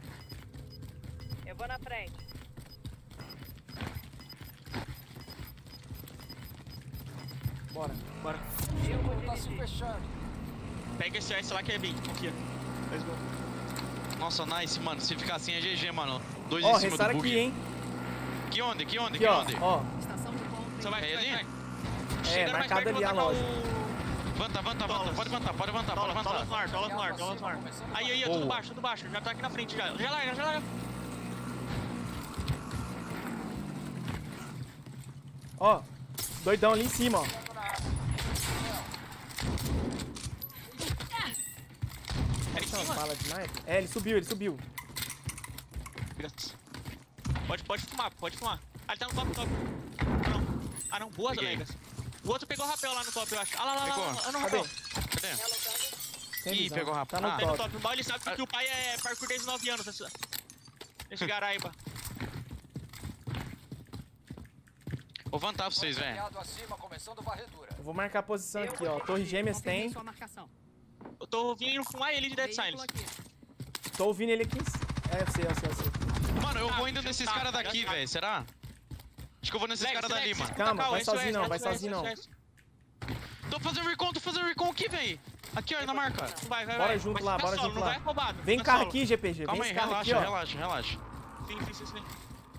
Eu vou na frente. Bora. Bora. Eu vou Tá se dirigir. fechando. Pega esse O S lá que é big, confia. Let's go. Nossa, nice, mano. Se ficar assim é G G, mano. Dois Ó, em cima do restaram bug. aqui, hein? Que onde? Que onde? Aqui, Que ó. onde? Ó. Estação de ponto. Só vai, É vai, ali? vai. É, Chegando mais marcado perto, ali a vou tacar loja. o- Vanta, vanta, vanta. Dolas. Pode levantar, pode levantar, pode Dolas, dolas no levantar. ar, dolas no ar, dolas no ar. Aí, aí, ó, tudo Boa. baixo, tudo baixo. Já tá aqui na frente já. Já larga, já larga. Ó. Doidão ali em cima, ó. Era em Nossa, cima. bala de sniper. É, ele subiu, ele subiu. Pode, pode fumar, pode fumar. Ah, ele tá no top, top. Ah, não. Ah, não. Boas, Peguei. Alegas. O outro pegou o rapel lá no top, eu acho. Ah, lá, lá, lá. Pegou. lá, lá no Cadê? rapel. Cadê? Sem Ih, visão. pegou Tá rápido. no Ah, Tá no top. top. Mal ele sabe que o pai é parkour desde nove anos. Esse, esse Garaiba. Vou vantar pra vocês, velho. Alinhado acima, começando varredura. Eu vou marcar a posição aqui, ó. Torre Gêmeas Confirmei tem. sua marcação. Eu tô vindo fumar ele de Dead Veículo Silence. aqui. Tô ouvindo ele aqui. É, eu sei, eu sei, eu sei. Mano, eu Ah, vou indo já nesses tá, caras já daqui, tá. velho. Será? Acho que eu vou nesses Lex, caras Lex, dali, Lex, mano. Calma, tacar o vai S O S, sozinho não, vai S O S, sozinho não. S O S. Tô fazendo recon, tô fazendo recon aqui, velho. Aqui, ó, na marca. Vai, vai, Bora vai. junto Mas lá, fica bora solo, junto não lá. vai roubado. Vem fica carro solo. aqui, G P G. Calma Vem aí, esse carro relaxa, aqui, ó. relaxa, relaxa. Sim, sim, sim, sim.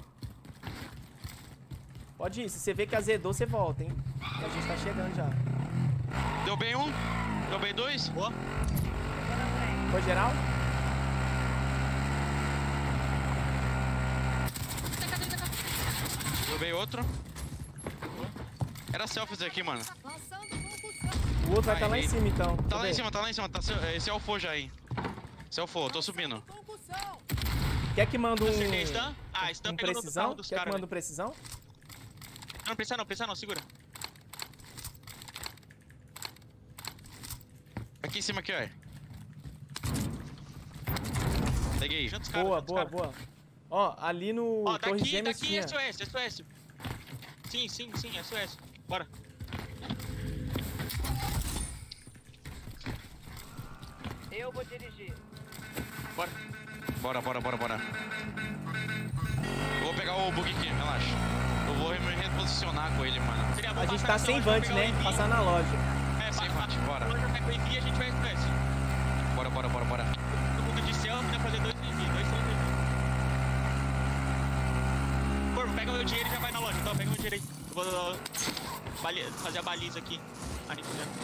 Pode ir. Se você vê que azedou, você volta, hein? A gente tá chegando já. Deu bem um, deu bem dois. Boa. Foi geral? Deu bem outro. Era selfies aqui, mano. Lançando concussão. O outro vai Ai, estar lá em ele- cima, então. Tá Deixa eu lá em ver. cima, tá lá em cima. Tá, esse é o Fo já aí. Esse é o Fo, tô subindo. Concussão. Quer que manda um... Acertei stun. Ah, stun um pegou no precisão? carro dos Quer que caras. manda um precisão? Não, não precisa não, precisa não, segura. Aqui em cima, aqui, ó. Peguei. Janta os caras, Boa, janta os boa, caras. boa. Ó, ali no Ó, Torre daqui, Gêmeas daqui tinha. S O S, S O S. Sim, sim, sim, S O S. Bora. Eu vou dirigir. Bora. Bora, bora, bora, bora. Eu vou pegar o bug aqui, relaxa. Eu vou me reposicionar com ele, mano. Seria bom A gente passar tá nessa sem loja pra vante, pegar o né? E V. Passar na loja. É, Sem passa- vante, bora. A loja pega o E V e a gente vai S O S. Bora, bora, bora, bora. Todo mundo de céu, vai fazer dois E V, dois E V. Corvo, pega o meu dinheiro e já vai na loja, então pega o meu dinheiro aí. Eu vou bali- fazer a baliza aqui. Ah, nem fudendo.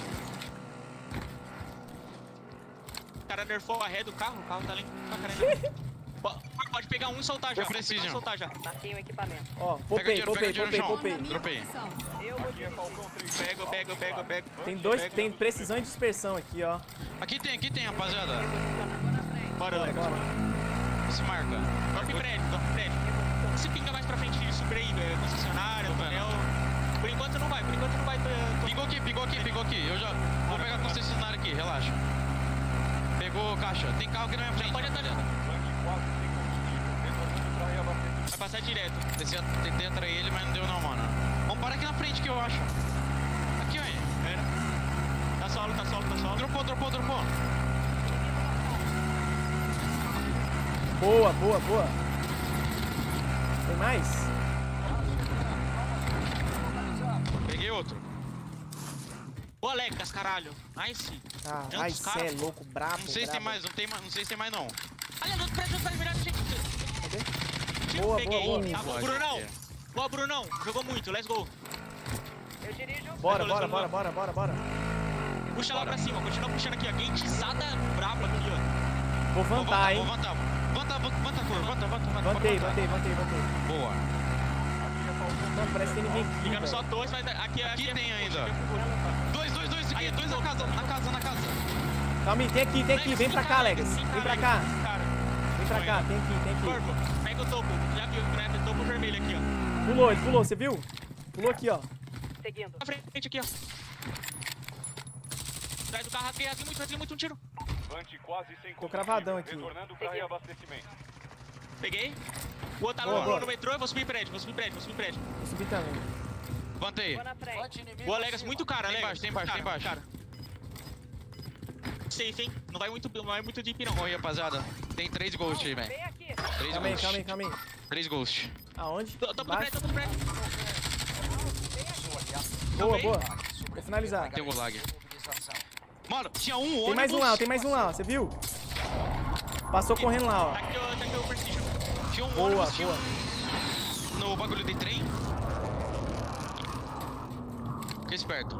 O cara nerfou a ré do carro, o carro tá lento pra caramba. Po- Pode pegar um e soltar já. Eu pode pegar preciso. um e soltar já. Marquei o equipamento. Ó, Pega popei, dinheiro, popei, pega popei, dinheiro, popei. Na minha Dropei. posição. Eu vou dirigir. Pego, pego, pego, pego. Tem dois, tem precisão e dispersão aqui, ó. Aqui tem, aqui tem, rapaziada. Vou na frente. Bora, Bora, Legas. bora. Se marca. Top prédio, top prédio. Se pinga mais pra frente, subir aí, é, concessionária, Tô vendo. tonel. Por enquanto não vai, por enquanto não vai. tô- tô- Pingou aqui, pingou aqui, pingou aqui. Eu já vou pegar a concessionária aqui, relaxa. Pegou caixa. Tem carro aqui na minha Já frente. pode atalhar. Vante quatro sem combustível, retornando para reabastecimento. Vai passar direto. Desci, tentei atrair ele, mas não deu não, mano. Vamos parar aqui na frente que eu acho. Aqui, ó. Pera. Tá solo, tá solo, tá solo. Dropou, dropou, dropou. Boa, boa, boa. Tem mais? Peguei outro. Boa, Lecas, caralho. Nice. Ah, Tantos ai, cê caras. é louco, brabo. Não sei se tem brabo. mais, não, tem, mais- não sei se tem mais não. Olha, no prédio, no prédio, virado, gente. Cadê? Boa, Peguei. boa, boa. Tá bom, Boa, Brunão. gente. Boa, Brunão. Jogou muito, let's go. Eu dirijo. Bora, Let's bora, go, let's bora, go. bora, bora, bora. Puxa lá pra cima, continua puxando aqui, ó. Gateizada braba aqui, ó. Vou Vou vantar, Vou hein? vantar, vanta, vanta, vanta, cor, vanta, vanta, vanta. Vantei, bora vantei, vantei, vantei. vantar. Boa. Mano, parece que tem ninguém aqui, Ligando só velho. dois, mas aqui, Aqui é tem full, ainda. aqui é full. Dois, dois, dois, aqui, Aí, dois na tô, casa, tô, na tô. casa, na casa. Calma aí, tem aqui, tem aqui. Vem pra cá, Legas. Vem pra cá. Cara, Vem pra cá, tem aqui, tem aqui. Corvo, pega o topo. Já viu, né? Topo vermelho aqui, ó. Pulou, ele pulou, você viu? Pulou aqui, ó. Seguindo. Na frente aqui, ó. Atrás do carro, rasguei, rasguei muito, rasguei muito um tiro. Vante quase sem Tô cravadão aqui. Retornando para reabastecimento. Peguei. O outro tá Boa, no, boa. no metrô, eu vou subir prédio, vou subir prédio, vou subir prédio. Vou subir também. Vantei. Vou na frente. Vante inimigo Boa, Legas, acima. muito cara, Tem Legas. embaixo, tem embaixo, tem Cara, embaixo. cara. Safe, hein? Não vai muito, não vai muito deep, não. Morri, rapaziada. Tem três ghosts aí, velho. Vem aqui. Três Calma aí, ghosts. calma aí, calma aí. Três ghosts. Aonde? Tô, tô pro Embaixo? prédio, tô pro prédio. Boa, Calma boa. Vou finalizar. Tem um lag. Mobilização. Mano, tinha um ônibus. Tem mais um lá, ó, tem mais um lá, ó. Você viu? Passou correndo lá, ó. Tá aqui, ó, tá aqui o Precision. Tinha um Boa, ônibus, tinha boa. um... No bagulho de trem. Fica esperto.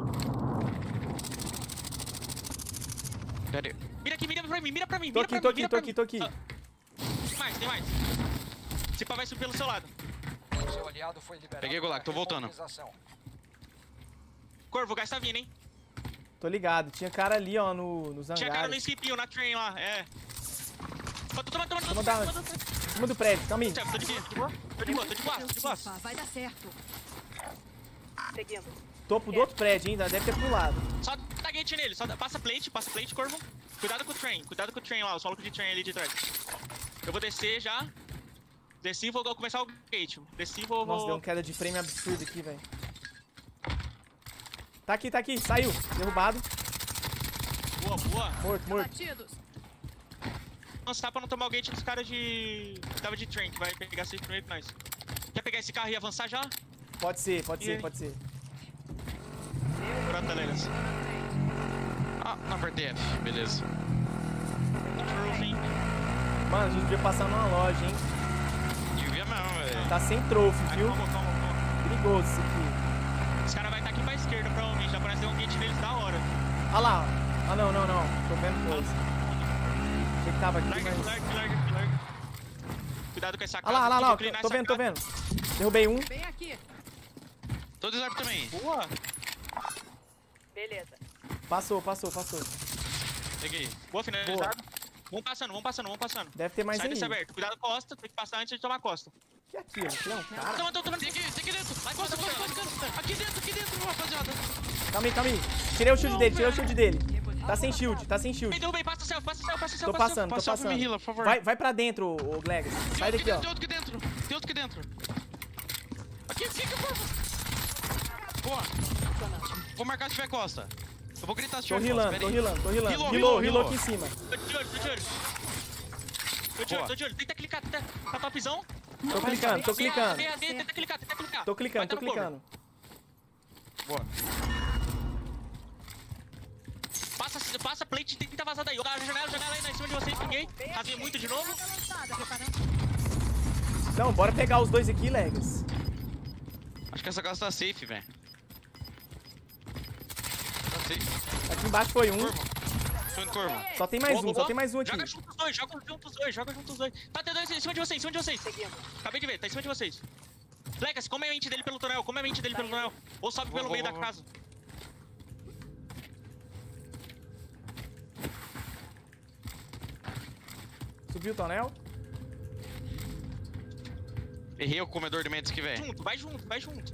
Cadê? Mira aqui, mira pra mim, mira pra mim, Tô mira aqui, pra tô mim, aqui, mira tô pra aqui, mim. tô aqui. Ah, tem mais, tem mais. Esse pá vai subir pelo seu lado. O seu aliado foi liberado. Peguei o Golak, tô para voltando. mobilização. Corvo, o gás tá vindo, hein? Tô ligado. Tinha cara ali, ó, no, nos Tinha cara no hangares. skipinho, na train lá, é. Toma, toma, toma, Vou toma, dar- toma, toma. Em cima do prédio, calma aí. Tô de boa, tô de boa, tô de boa, tô de boa, tô de boa. Opa, vai dar certo. Seguindo. Topo do outro prédio ainda, deve ter pulado. Só dá gate nele, só dá, passa plate, passa plate, Corvo. Cuidado com o train, cuidado com o train lá, o solo de train ali de trás. Eu vou descer já. Desci e vou começar o gate. Desci e vou... Nossa, vou... deu um queda de frame absurdo aqui, velho. Tá aqui, tá aqui, saiu. Derrubado. Boa, boa. Morto, morto. Batidos. Nossa, tá pra não tomar o gate dos caras de... que tava de train, que vai pegar safe primeiro que nós. Quer pegar esse carro e avançar já? Pode ser, pode E ser, aí? pode ser. Pronto, Legas. Ah, não apertei F. Beleza. Roof, hein? Mano, a gente devia passar numa loja, hein. Devia mesmo, velho. Tá sem trophy, Ai, viu? calma, calma, calma. Perigoso isso aqui. Os caras vão estar aqui pra esquerda, provavelmente. Já parece ter um gate neles da hora. Ah lá, ó. Ah, não, não, não. Tô vendo coisa. Achei que tava aqui, Larga aqui, mas... larga aqui, larga aqui, larga. Cuidado com essa Ah casa. lá, ah lá, aqui, lá. vou ó, inclinar Tô essa vendo, tô casa. vendo. Derrubei um. Bem aqui. Tô desarme também. Boa. Beleza. Passou, passou, passou. Peguei. Boa, finalizado. Vamos passando, vamos passando, vamos passando. Deve ter mais Sai aí. desse aberto. Cuidado com a costa, tem que passar antes de tomar a costa. Que é aquilo? Aquilo é um cara? Toma, toma, toma. Tem aqui, tem aqui dentro. Costa, costa, costa, costa. Aqui dentro, aqui dentro, rapaziada. Calma aí, calma aí. Tirei o shield dele, tirei o shield dele. Tá sem shield, tá sem shield. Ei, derrubei, passa o céu, passa o céu, passa o céu. Tô passa o céu. passando, tô Passa pra mim, passando. Hila, por favor. Vai, vai pra dentro, ô ô, Glegas. Sai Tem daqui, ó. outro aqui dentro, tem outro aqui dentro. Aqui, aqui, aqui, por favor. Boa. Vou marcar se tiver costa. Eu vou gritar se Tô tiver costa, rilando, tô pera aí. rilando, tô rilando. Rilou, Rilou, rilou, rilou rilou. aqui em cima. Tô de olho, tô de olho. Tô de olho, Boa. tô de olho. Tenta clicar, tenta. Tá topzão. Tô clicando, tô A D, clicando. A D, A D, tenta clicar, tenta clicar. Tô clicando, Vai tô tá no cover. clicando. Boa. Passa, passa plate, tenta vazar daí. Ó, janela, janela aí, em cima de vocês, peguei. Rasguei muito de novo. Carga lançada, preparando. Não, bora pegar os dois aqui, Legas. Acho que essa casa tá safe, velho. Tá safe. Aqui embaixo foi um. Corvo. Tô indo corvo. Só tem mais Boa, um, boa, só boa. tem mais um aqui. Joga junto os dois, joga junto os dois, joga junto os dois. Tá, tem dois em cima de vocês, em cima de vocês. Seguindo. Acabei de ver, tá em cima de vocês. Legas, come a mente dele pelo túnel, come a mente dele pelo túnel. Ou sobe Vou, pelo vou, meio vou, da vou. casa. Subiu o tonel. Errei o comedor de mentes aqui, velho. Junto, vai junto, vai junto.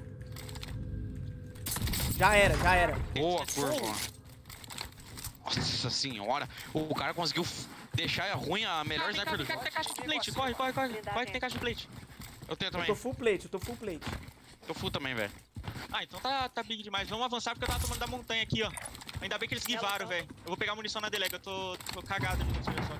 Já era, já era. Boa, curva. Nossa senhora. O cara conseguiu f- deixar ruim a melhor Vem cá, sniper do vem cá, jogo. tem caixa de plate, corre, corre, corre. Corre que tem caixa de plate. Eu tenho Eu também. tô full plate, eu tô full plate. Tô full também, velho. Ah, então tá, tá big demais. Vamos avançar porque eu tava tomando da montanha aqui, ó. Ainda bem que eles guivaram, velho. Eu vou pegar munição na delega, eu tô, tô cagado de munição só.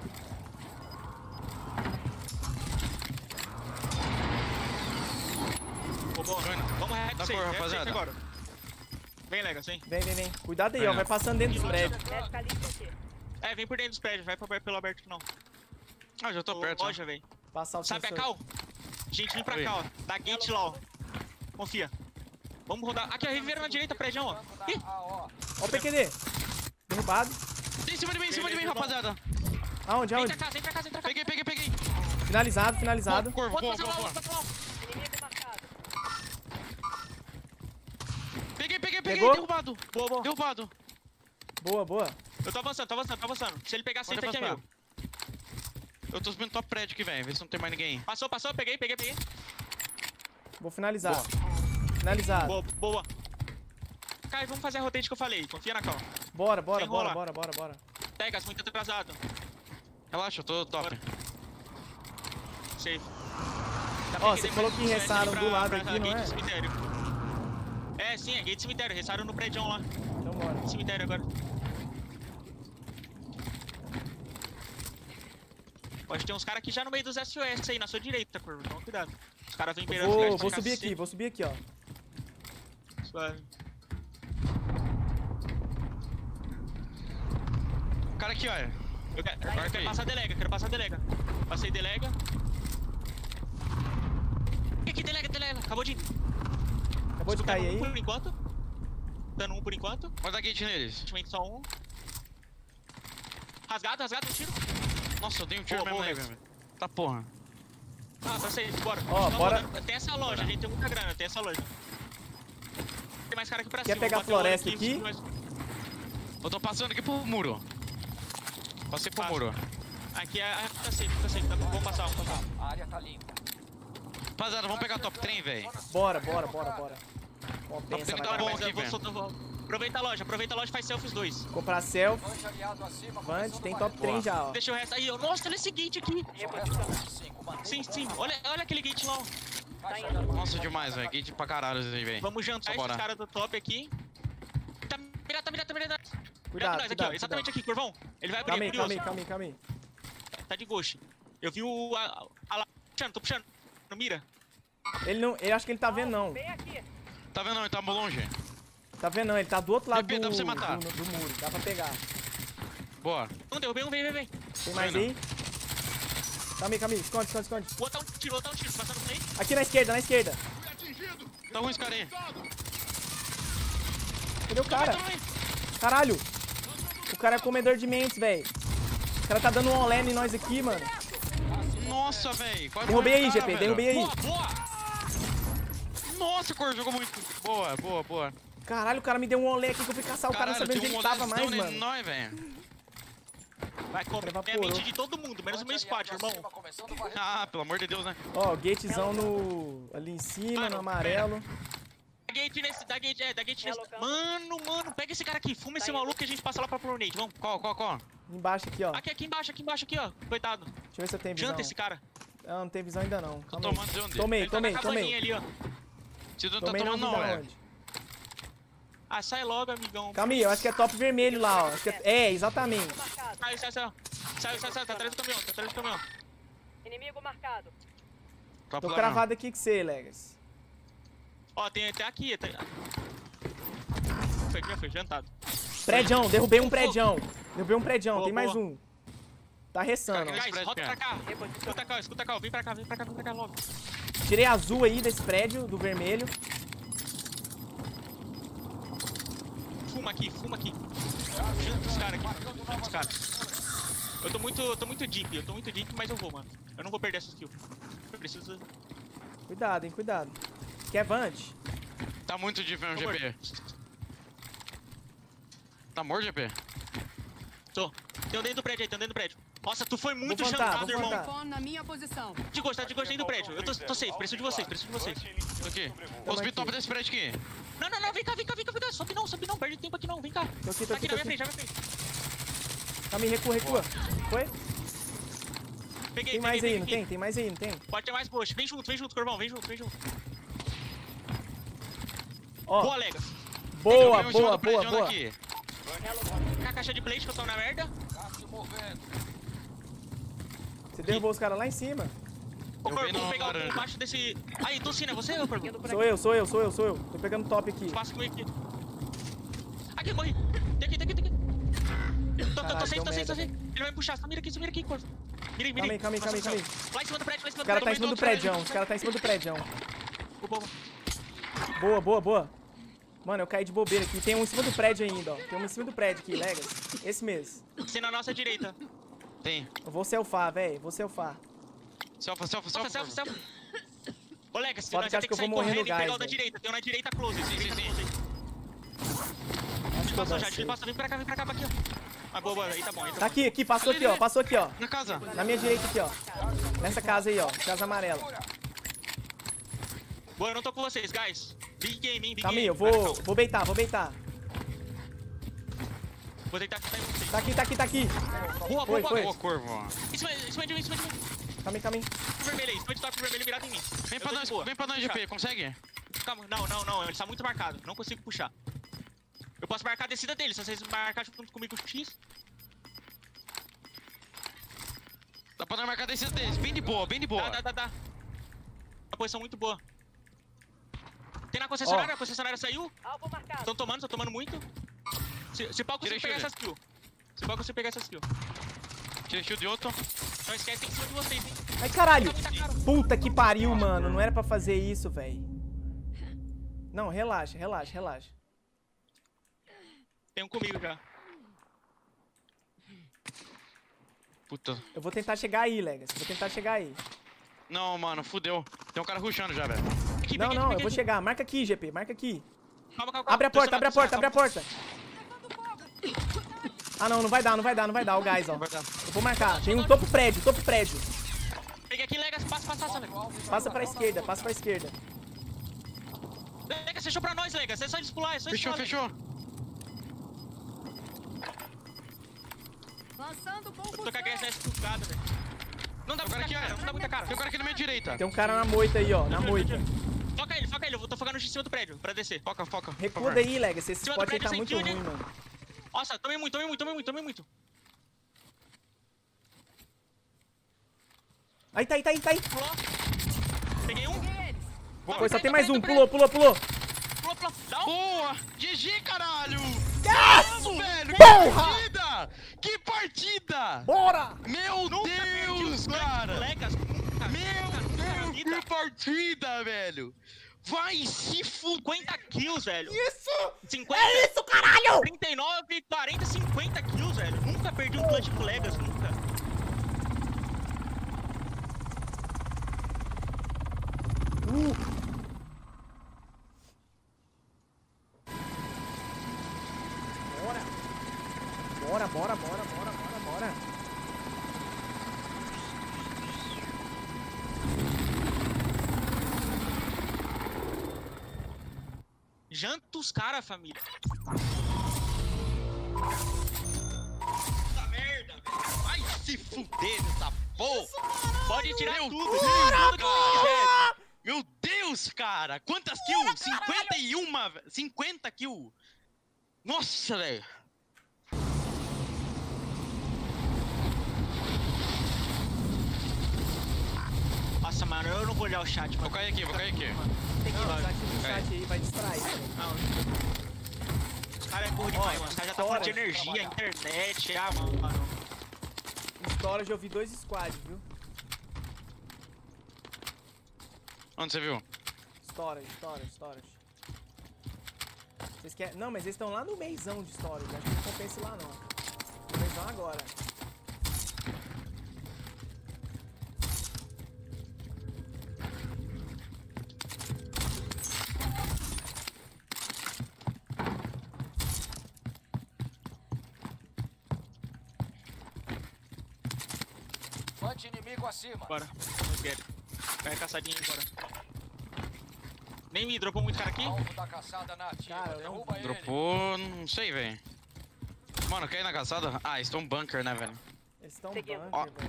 Ô, boa. Vamos reto Dá safe, cor, reto safe rapaziada. agora. Vem, Legas, vem. Vem, vem, vem. Cuidado aí, Vem, ó. ó. Vai passando dentro dos prédios. Deve calibre aqui. É, vem por dentro dos prédios, vai pra, pelo aberto não. Ah, já tô Ô, perto. ó. Loja, velho. Passar o Sabe a sensor. cal? Gente, vem pra Oi. cá, ó. Da gate lá, ó. Confia. Vamos rodar. Aqui, ó, Riviera na direita, prédio, ó. Ih, A O. Ó o P Q D. Derrubado. Em cima de mim, em cima de mim, rapaziada. Aonde, vem aonde? pra cá, vem pra cá, vem pra cá. Peguei, peguei, peguei. Finalizado, finalizado. Boa, Outro boa, passando boa, lá, boa. outro passando lá. Inimigo marcado. Peguei, peguei, peguei. Pegou? Derrubado. Boa, boa. Derrubado. Boa, boa. Eu tô avançando, tô avançando, tô avançando. Se ele pegar Pode cento aqui é avançar. meu. Eu tô subindo top prédio aqui, velho. Vê se não tem mais ninguém. Passou, passou, peguei, peguei, peguei. Vou finalizar. Finalizado. Boa, boa. Kai, vamos fazer a rotate que eu falei. Confia na cal. Bora, bora, Sem bora, rolar. bora, bora, bora. Pegas, muito atrasado. Relaxa, eu tô top. Bora. Safe. Tá Ó, bem você tem falou mais que um restaram pra- do lado pra aqui, não gate é? Cemitério. É, sim, é gate cemitério. Restaram no prédio lá. Então bora. Cemitério agora. Pode ter uns caras aqui já no meio dos S O S aí, na sua direita, curva. Então cuidado. Os caras vêm beirando os Vou, lugares vou pra subir cacete. aqui, vou subir aqui, ó. Suave. O cara aqui, olha. Eu quero, eu Marca quero aí. passar a delega, quero passar a delega. Passei delega. Aqui, delega, delega. Acabou de. Acabou de Dando cair um aí. por enquanto. Dando um por enquanto. Pode dar gate neles. Ultimamente só um. Rasgado, rasgado, um tiro. Nossa, eu dei um tiro Boa, mesmo boa, nele, Rex. velho. Tá porra. Ah, tá safe, bora. Ó, Não, bora. bora. Tem essa loja, a gente tem muita grana, tem essa loja. Tem mais cara aqui pra Quer cima. pegar vou bater o olho floresta aqui? mas- Eu tô passando aqui pro muro. Passei pro Passa. muro. Aqui é. Ah, tá safe, tá safe. Tá bom, vamos passar, vamos passar. A área tá limpa. Rapaziada, vamos pegar top trem, velho. Bora, bora, bora, bora. Compensa, Tá vai bom dar. Mas eu aqui, vou velho. soltar. vou- Aproveita a loja, aproveita a loja e faz selfie os dois. Comprar self. Dois aliados acima. Vante, começando tem uma top reunião. três já, ó. Deixa o resto aí. ó. Nossa, olha esse gate aqui. Reposicionamento cinco, mantenha Sim, o sim. contato. Olha, olha aquele gate lá. ó. Caixa de armas. Nossa, demais, velho. Gate pra caralho isso aí, velho. Vamos jantar Só esses bora. caras do top aqui. Tá mirado, tá mirado, tá mirado. Cuidado, Mirado nós aqui, ó. cuidado, Exatamente cuidado. aqui, curvão. Ele vai abrir, Calma aí, calma aí, curioso. calma aí, calma aí. Tá de ghost. Eu vi o. A, a, a, lá. Puxando, tô puxando. Não mira. Ele não, ele acho que ele tá vendo não. Bem aqui. Tá vendo? Ele tá longe. Tá vendo não, ele tá do outro lado Depende, do, dá pra você matar. do, do muro. Dá pra pegar. Boa. Não, derrubei um, vem, vem, vem. Tem mais Vendo. aí? Calma aí, calma aí. Esconde, esconde, esconde. O outro tá um tiro, outro tá um tiro. Passando por aí. Aqui na esquerda, na esquerda. Tá ruim esse cara aí. Cadê o cara? Também. Caralho. O cara é comedor de mentes, velho. O cara tá dando um olé em nós aqui, mano. Nossa, velho. Derrubei aí, G P, derrubei aí. Boa, boa. Nossa, cor, jogou muito. Boa, boa, boa. Caralho, o cara me deu um olé aqui que eu fui caçar o cara não sabendo onde ele tava mais, mano. Nós, velho. Vai comer a Evaporou. mente de todo mundo, menos o meu squad, irmão. Acima, começando uma Ah, pelo amor de Deus, né? Ó, gatezão no... ali em cima, Mano, no amarelo. Da gate nesse, da gate, é, da gate nesse. Relocando. Mano, mano, pega esse cara aqui, fuma esse Tá indo. maluco que a gente passa lá pra Pronate, vamos. Qual, qual, qual? Embaixo aqui, ó. Deixa Aqui, aqui embaixo, aqui embaixo, aqui, ó. Coitado. eu ver se eu tenho visão. Janta esse cara. Ah, não tem visão ainda não. Tô Calma aí. tomando de onde? Tomei, Ele tá tomei, na cabaninha tomei. ali, ó. Você não tá Tomei não, tomando, não, não, velho. onde? Ah, sai logo, amigão. Calma aí, eu acho que é top vermelho lá, ó. Acho que é... é, exatamente. Marcado. Sai, sai, sai. Sai, sai, sai. Tá atrás do caminhão, tá atrás do caminhão. Inimigo marcado. Tá Tô plano. cravado aqui com você, Legas. Ó, tem até aqui. Tá... Foi aqui, foi jantado. Prédião, derrubei um prédião. Derrubei um prédião, Boa, tem mais boa. um. Tá ressando, ó. Esse Guys, prédio rota pra que é? cá. Reposicionamento. Escuta cá, escuta cá. Vem pra cá, vem pra cá, vem pra cá, logo. Tirei azul aí desse prédio, do vermelho. Fuma aqui, fuma aqui. Janta os caras aqui. Janta os caras. Eu tô muito, eu tô muito deep, eu tô muito deep, mas eu vou, mano. Eu não vou perder essa skill. Eu preciso... Cuidado, hein, cuidado. Quer Vante? Tá muito difícil, Tô G P. Tá morto, G P? Tô. Tem um dentro do prédio aí, tem um dentro do prédio. Nossa, tu foi muito Vou plantar, jantado, vou irmão. plantar. Fone na minha posição. De gosto, tá de gosto dentro do prédio. Eu tô, tô safe, preciso de vocês, preciso de vocês. Tô aqui. Vou subir aqui. top desse prédio aqui. Não, não, não, vem cá, vem cá, vem cá, vem cá. Sobe não, sobe não, perde tempo aqui não, vem cá. Tô aqui, tô Tá aqui, aqui tô na minha aqui. frente, na minha frente. Calma aí, recua, recua. Foi? Peguei, Tem mais peguei, aí, não peguei. tem? Tem mais aí, não tem? Pode ter mais push. Vem junto, vem junto, Corvão, vem junto, vem junto. Ó, Boa, Legas. boa, Eu vi um em cima boa, do prédio boa, boa. aqui. Fica a caixa de plate que eu tô na merda. Tá se movendo. Você derrubou os caras lá em cima. Ô, Eu Corvo, vi no vou pegar laranja. o baixo desse... Aí, Tocina, é você ou Corvo? Sou eu, sou eu, sou eu, sou eu. Tô pegando top aqui. Passa comigo aqui. Aqui, morri. Tem aqui, tem aqui, tem aqui. Tô, tô, Caralho, tô safe, deu tô safe, merda, tô safe. Ele vai me puxar, só mira aqui, só mira aqui, Corvo. Mira aí, mira aí. Calma aí, calma aí, calma aí, Nossa, Lá em cima do prédio, lá em cima Os do caras tá em prédio. cima do outro prédio. prédio, os caras tá em cima do prédio. Boa, boa. Boa, boa, boa. Mano, eu caí de bobeira aqui. Tem um em cima do prédio ainda, ó. Tem um em cima do prédio aqui, Legas. Esse mesmo. Você na nossa direita. Tem. Eu vou selfar, velho. Vou selfar. Selfa, selfa, Selfa, selfa. selfa, selfa. Ô, Legas, Foda nós que vai acho ter que eu que sair vou morrer no correndo e pegar gás, o da velho. direita. Tem um na direita close, sim, direita sim. close aí. Acho que eu Passou já, dancei. ele passou, vem pra cá, vem pra cá, aqui, ó. Ah, boa, boa, aí tá bom, aí tá Tá bom. aqui, aqui, passou aqui, ó. Passou aqui, ó. Na casa. Na minha direita aqui, ó. Nessa casa aí, ó. Casa amarela. Boa, eu não tô com vocês, guys. Big game, hein, big Calma aí, game. eu vou, vou beitar, vou beitar. Vou tentar sair com vocês. Tá aqui, tá aqui, tá aqui. Boa, boa, Foi, boa, foi. guys. Boa, corvo. Em cima, em cima de mim, em cima de mim. Calma aí, calma aí. Top vermelho aí, em cima de top vermelho virado em mim. Vem Eu pra tô de nós, boa. vem pra nós, G P, consegue? Calma, não, não, não, ele tá muito marcado. Não consigo puxar. Eu posso marcar a descida dele, se vocês marcar junto comigo o X. Dá pra nós marcar a descida deles. Bem de boa, bem de boa. Dá, dá, dá, dá. Uma posição muito boa. Tem na concessionária, a concessionária saiu. Alvo marcado. Estão tomando, estão tomando muito. Se, se pau eu consigo Tirei pegar shield. essas kills. Se pau eu consigo pegar essas kills. Tirei shield de outro. Não esquece, tem em cima de vocês, hein. Ai, caralho. Tá muito caro. Puta que pariu, mano. Não era pra fazer isso, velho. Não, relaxa, relaxa, relaxa. Tem um comigo já. Puta. Eu vou tentar chegar aí, Legas. Vou tentar chegar aí. Não, mano, fudeu. Tem um cara rushando já, velho. Aqui, Não, peguei, não, eu peguei, vou aqui. chegar. Marca aqui, G P. Marca aqui. Calma, calma, calma. Abre a porta, abre a porta, abre a Calma. porta. Ah, não, não vai dar, não vai dar, não vai dar o gás, ó. Vai dar. Eu vou marcar. Tem um topo prédio, topo prédio. Peguei aqui, Legas, passa, passa, passa, Legas. Passa pra esquerda, passa pra esquerda. Legas, fechou pra nós, Legas. É só eles pular, é só eles Fechou, pular, fechou. Lançando Eu tô com a concussão. H S S trucada, velho. Não dá Tem um cara muita aqui, cara, ó. não dá muita cara. Tem um cara aqui na minha direita. Tem um cara na moita aí, ó. Na moita. Foca ele, foca ele. Eu tô focando em cima do prédio, pra descer. Foca, foca. por Recua favor. daí, Legas. Esse Cima do spot aí prédio, tá sem muito kill, né? ruim, mano. Nossa, tomei muito, tomei muito, tomei muito, tomei muito. Aí, tá aí, tá aí, tá aí. Pulou. Peguei um. Peguei eles. Boa. Foi, só Tô tem mais um. preto, Pulou, pulou, pulou. Pulou, pulou. Dá um. Boa! G G, caralho! Yes! Velho, Porra! que partida! Que partida! Bora! Meu Nunca perdi os Deus, dois cara! colegas. Nunca, Meu nunca, nunca na Deus, vida. que partida, velho! Vai se fuder! cinquenta kills, velho. Isso! cinquenta, É isso, caralho! trinta e nove, quarenta, cinquenta kills, velho. Nunca perdi um clutch com Legas, nunca. Uh. Bora! Bora, bora, bora, bora, bora, bora. Janta os cara, família. Puta merda, velho. Vai se fuder nessa porra! Pode tirar Meu tudo. Deus, Tira tudo que cara. quiser. Meu Deus, cara! Quantas kills? cinquenta e um, velho. cinquenta kills! Nossa, velho! Nossa, mano, eu não vou olhar o chat, Vou mano. cair aqui, vou cair aqui. Tem que Não, usar aqui no vai. chat aí, vai distrair. Não. Os caras é burro demais, mano. Os caras já tá falando de energia, internet. Ah, mano. mano. Storage eu vi dois squads, viu? Onde você viu? Storage, storage, storage. Vocês querem... Não, mas eles estão lá no meizão de storage. Acho que não compensa ir lá, não. No meizão agora. Fante inimigo acima. Bora. Vamos get. Pega a caçadinha e bora. Nem me dropou muito cara aqui. Alvo da caçada na ativa. Cara, eu não- Derruba ele. Dropou, não sei, velho. Mano, cai na caçada. Ah, estou um bunker, né, velho? Eles estão Seguindo. bunker, velho.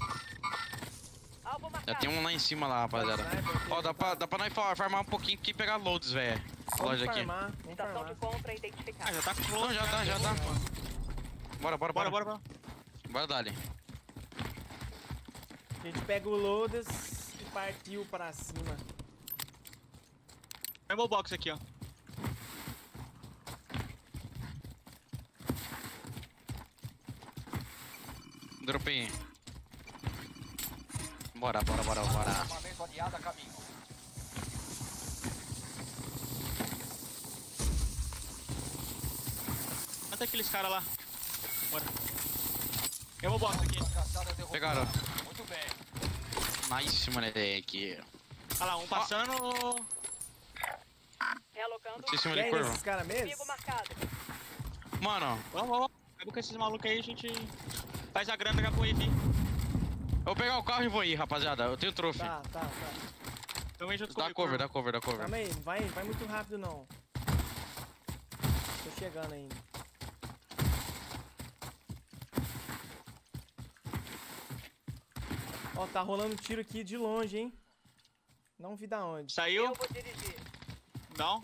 Alvo Já marcado. tem um lá em cima lá, rapaziada. Sniper aqui, Ó, dá pra, dá pra nós fa- farmar um pouquinho aqui e pegar loads, velho. Vamos Loja aqui. farmar, vamos Estação farmar. de compra Ah, identificada. já tá com Não, flow. já tá, já tá. Bora, bora, Bora, bora. bora, bora. Bora, dali. A gente pega o loads e partiu pra cima. Rainbow box aqui, ó. Dropei. Bora, bora, bora, bora. Armamento aliado a caminho. Mata aqueles caras lá. Bora. Rainbow box aqui. Fracassada derrotada. Pegaram. Muito bem. Nice, moleque. Olha lá, um passando. Realocando. Em cima de Quem é curva. esses caras mesmo? Inimigo marcado. Mano, Vamos, vamos. Pega com esses malucos aí, a gente faz a grana já com o E V. eu vou pegar o carro e vou ir, rapaziada. Eu tenho trophy. Tá, tá, tá. Também junto Dá comigo. cover, dá cover, dá cover. Calma aí, não vai, vai muito rápido não. Tô chegando ainda. Ó, tá rolando tiro aqui de longe, hein? Não vi da onde. Saiu? Eu vou dirigir. Não.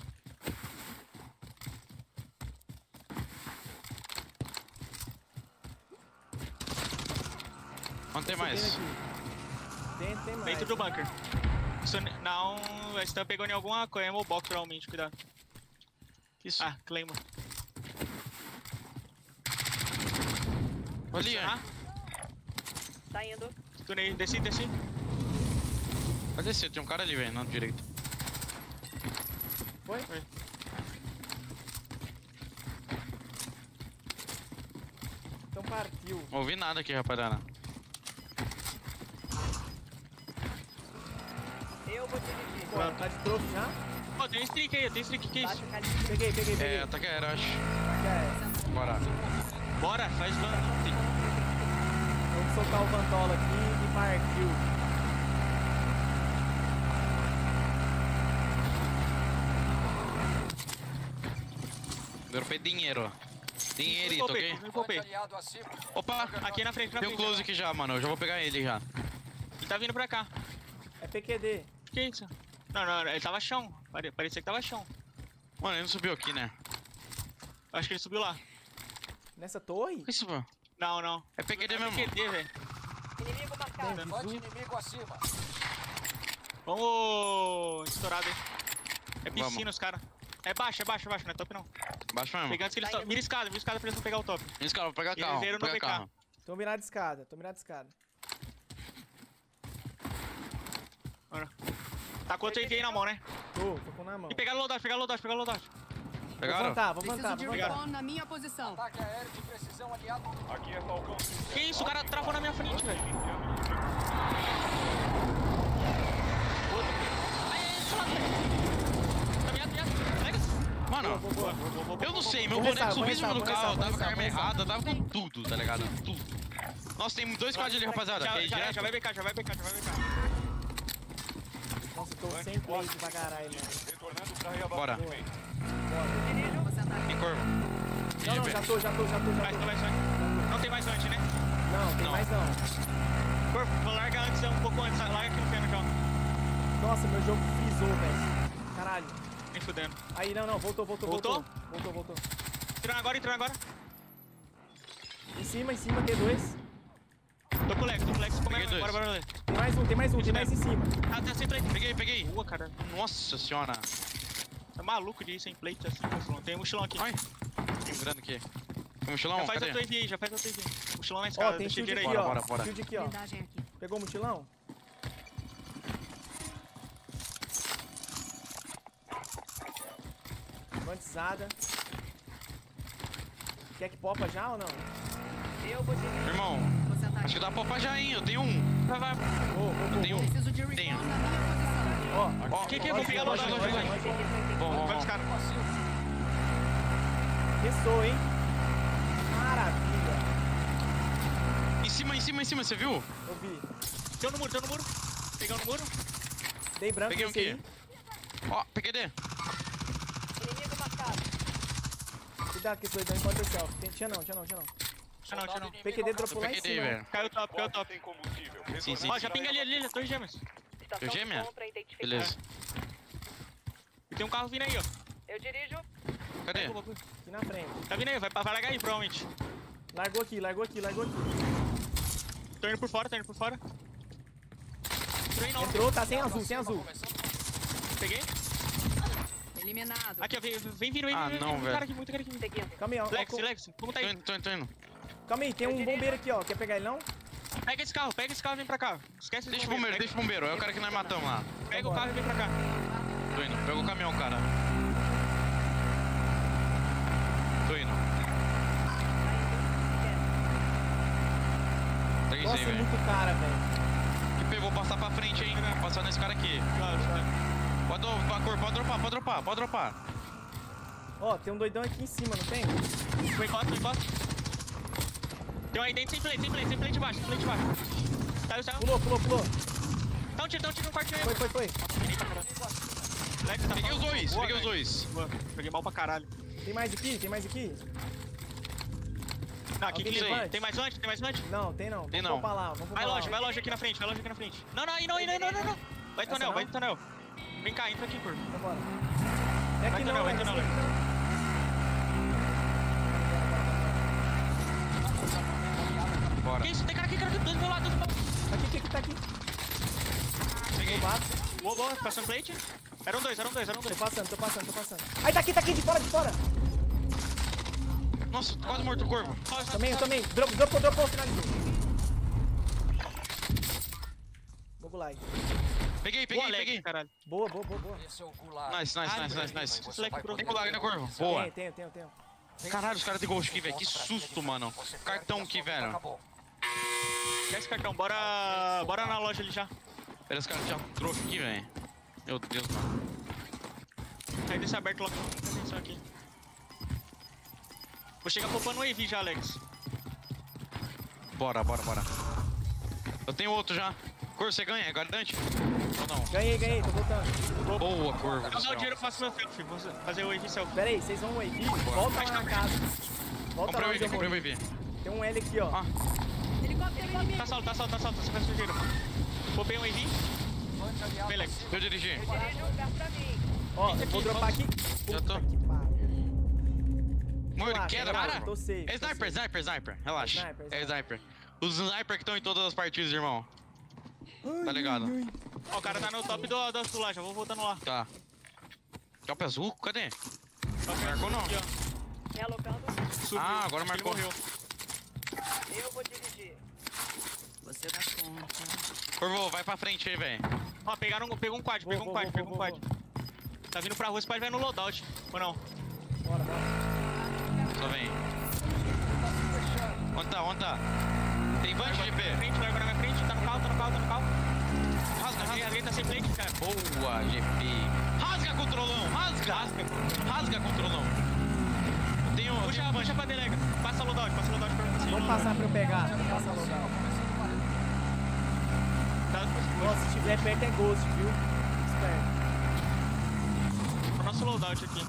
Não tem Tô mais. subindo aqui. Tem, tem mais. Dentro do bunker. Isso, não, a Stan pegou em alguma coisa. Rainbow box, provavelmente, cuidado. Isso. Ah, Claymore. Ali, ó. Ah, Tá indo. tunei. Desci, desci. Pode descer, tem um cara ali, velho, na direita. Foi? Foi. Então partiu. Não ouvi nada aqui, rapaziada. Eu vou dirigir. Pô, tá de troco já? Ó, tem streak aí, tem streak, que isso? Baixa o calibre. Peguei, peguei, peguei. É, ataque aéreo, acho. Já é. Bora. Bora, faz van. Vamos soltar o Vantola aqui e partiu. Dropei dinheiro. Dinheirito, ok? Me Flanco poupei. aliado acima. Opa! Aqui na frente, na Tem um frente. close aqui já, mano. Eu já vou pegar ele já. Ele tá vindo pra cá. É P Q D. Que isso? Não, não, ele tava chão. Pare- Parecia que tava chão. Mano, ele não subiu aqui, né? Acho que ele subiu lá. Nessa torre? Que isso, mano? Não, não. É P Q D É mesmo. P Q D, velho. Inimigo marcado. Tem Flanco visu. inimigo acima. Vamos estourado aí. É piscina Vamos. os caras. É baixo, é baixo, é baixo, não é top não. Baixa mesmo. Pegando antes que eles to... Mira escada, mira escada pra eles não pegar o top. Esse cara, vou pegar Eles carro. viram Vou no pegar B K. carro. Tô mirado de escada, tô mirado de escada. Bora. Tá com outro E V aí na mão, né? Tô, tô com na mão. E pegar o loadout, pegar o loadout, pegar o loadout. Vou Pegaram? plantar, vou Preciso plantar, de vou Obrigado. plantar. recon na minha posição. Ataque aéreo de precisão aliado. Aqui é Falcão. Que isso, o cara travou na minha frente, velho. Tá mirado, mirado. Pega. Mano, Boa, boa, boa. eu não sei, meu Vou boneco restar, vou subiu em cima do restar, carro, vou tava com a restar, arma vou restar. errada, tava com tudo, tá ligado? Tudo. Nossa, tem dois squads ali, rapaziada. Já, Quer ir já, direto? já vai B K, já vai B K, já vai B K. Nossa, eu tô sem play pra caralho, mano. Retornando pra Bora. reabastecimento. Vou sentar Tem corvo. Não, não, já tô, já tô, já tô, já Vai, tô. vai, vai. Não tem mais antes, né? Não, tem Não. mais não. Corpo, larga antes, um pouco antes. Larga aqui no feno já. Nossa, meu jogo frisou, velho. Caralho. Nem fudendo. Aí, não, não, voltou, voltou, Voltou? voltou. Voltou, voltou. Entrando agora, entrando agora. Em cima, em cima, T dois. Tô com o Lex, tô com o Lex. Como é? Peguei dois. Bora, bora, bora. Tem mais um, tem mais um, tem mais em cima. Ah, tá sem plate. Peguei, peguei. Boa, cara. Nossa senhora. Tá maluco de ir sem plate assim, mochilão. Tem um mochilão aqui. Ai. Tem grande aqui. Tem mochilão? Já faz Cadê? a tua E V aí, já faz a tua E V. Mochilão na Ó, escada, tem deixa shield ele aqui, aí. Bora, ó. bora, bora. Shield aqui, ó. blindagem aqui. Pegou o mochilão? Quantizada. Quer que popa já ou não? Eu vou dirigir. Irmão, Vou sentar acho que aqui. dá pra popar já, hein? Eu tenho um. Vai, vai. Vou, vou, vou. Eu tenho um. Preciso de recon Tenho. na minha posição. Ó, Ó, Que que é? pode Vou pegar ir, no pode ir, loadout, pode ir, vai. pode ir. Bom, bom, Vai bom. os caras. Restou, hein? Maravilha. Em cima, em cima, em cima, você viu? Eu vi. Tô no muro, tô no muro. Pegando no muro. Dei branco Peguei um nesse aqui. aí. Ó, P Q D. Inimigo marcado. Cuidado que esse doidão encontra o self. Tem- Tinha não, tinha não, tinha não. Tinha não, tinha não. inimigo P Q D dropou lá em P Q D, cima. velho. Caiu top, caiu top. Sem combustível. Sim, sim. Ó, já pinga ali, ali, ali, torre gêmeas. Estação Eu de gêmea? compra identificada. Beleza. E tem um carro vindo aí, ó. Eu dirijo. Cadê? Aqui na frente. Tá vindo aí, vai, vai largar aí, provavelmente. Largou aqui, largou aqui, largou aqui. Tô indo por fora, tô indo por fora. Entrou aí não. Entrou, tá sem azul, sem azul. Peguei. Eliminado. Aqui, ó, vem, vem vindo, vem Ah, vindo. não, vem, velho. cara aqui, muito cara aqui. Seguindo. Calma aí, ó. Lex, ó, Lex, como tá Tô aí? indo, tô indo, tô indo. Calma aí, tem um bombeiro aqui, ó. Quer pegar ele não? Pega esse carro, pega esse carro e vem pra cá. Esquece Deixa o esse bombeiro, deixa o bombeiro. É o cara que nós matamos lá. Pega o carro e vem pra cá. Tô indo. Pega o caminhão, cara. Tô indo. Três Nossa, aí, é velho. muito cara, velho. Que pegou, passar pra frente aí, né? Passar nesse cara aqui. Claro, claro. Pode, pode, pode dropar, pode dropar, pode dropar. Ó, tem um doidão aqui em cima, não tem? Foi encosta, foi encosta. Tem um aí dentro sem plate, sem plate, sem plate embaixo, sem plate embaixo. Saiu, saiu. Pulou, pulou, pulou. Dá um tiro, dá um tiro no quartinho aí. Foi, foi, foi. Lex, tá Peguei os falando. dois, Boa, peguei os velho. dois. Boa, peguei mal pra caralho. Tem mais aqui? Tem mais aqui? Não, aqui Alguém que tem tem. vante? Tem mais vante? Tem mais vante? Não, tem não. Tem Vamos não. pra lá, vamos pra Vai lá. loja, vai loja aqui na frente, vai loja aqui na frente. Não, não, aí não, aí não, aí não, não, não. Vai Essa tonel, não? vai tonel. Vem cá, entra aqui, curva. Então bora. É aqui Vai, não, Tonel, vai, é Tonel, aqui não. Bora. Que isso? Tem cara aqui, cara aqui, dois do meu lado, dois do meu lado. Aqui, aqui, aqui, tá aqui. Peguei. Roubado. Boa, boa, passando plate. Eram dois, eram dois, eram Tô dois. passando, tô passando, tô passando. Aí, tá aqui, tá aqui, de fora, de fora. Nossa, quase morto o corvo. Também, eu também. Drop, dropou, dropou, finalizou. Mogulag. Peguei, Boa, peguei, Lex, peguei. caralho. Boa, boa, boa, boa. Esse é o gulag. Nice, nice, Ah, nice, nice, velho. nice. Você Leque vai pro- Tem colar, né, corvo? Boa. Tenho, tenho, tenho, tenho. Caralho, os caras têm ghost aqui, velho. Que susto, mano. Cartão aqui, velho. Acabou. Quer esse cartão? Bora, bora na loja ali já. Pera, os caras já trouxe aqui, velho. Meu Deus, mano. Aí deixa aberto logo. Presta atenção aqui. Vou chegar poupando o A V já, Alex. Bora, bora, bora. Eu tenho outro já. Corvo, você ganha? É guardante? Ou não? Ganhei, ganhei, tô voltando. Boa, corvo. Vou do dar o céu. dinheiro, eu faço meu selfie. Vou fazer o A V selfie. Pera aí, vocês vão aí. Volta lá na casa. Volta Comprei lá o onde I V, eu comprei o I morri. V. Tem um L aqui, ó. Ah. Helicóptero inimigo. Tá salto, tá salto, tá salto. Você faz o dinheiro. Poupei um A V. Vante aliado Vem, Lex. Eu dirigi. Eu dirijo perto pra mim. Ó, Fica eu vou aqui, dropar aqui. Já Puta tô. que pariu. Morre, Relaxa, queda, relaxa, cara. tô safe, É tô sniper, safe. sniper, sniper. Relaxa. Sniper, É sniper. Os sniper que estão em todas as partidas, irmão. Tá ligado? Ó, o cara tá no top do, do azul lá, já vou voltando lá. Tá. Top azul? Cadê? Só que Marcou não. aqui, ó. Realocando. Subiu. Ah, agora Acho que ele marcou. morreu. Eu vou dirigir. Você dá conta. Corvo, vai pra frente aí, velho. Ó, pegaram, pegou um quad, Vou, pegou um vou, quad, vou, pegou um vou, quad. Tá vindo pra rua, esse quad vai no loadout. Ou não? Bora, bora. Só vem. Onde tá? Onde tá? Tem vante, Largou na minha G P? frente, largou na minha frente, tá no carro, tá no carro, tá no carro. Rasga, Rasguei, rasga. rasguei, tá sem plate, cara. Boa, G P. Rasga, controlão. Rasga. Rasga. Rasga, controlão. Eu tenho... Puxa, puxa pra delega. Passa loadout, passa loadout pra você. Vamos passar pra eu pegar. Vamos passar local. Tá Nossa, se estiver perto é ghost, viu? Esperto. o nosso loadout aqui.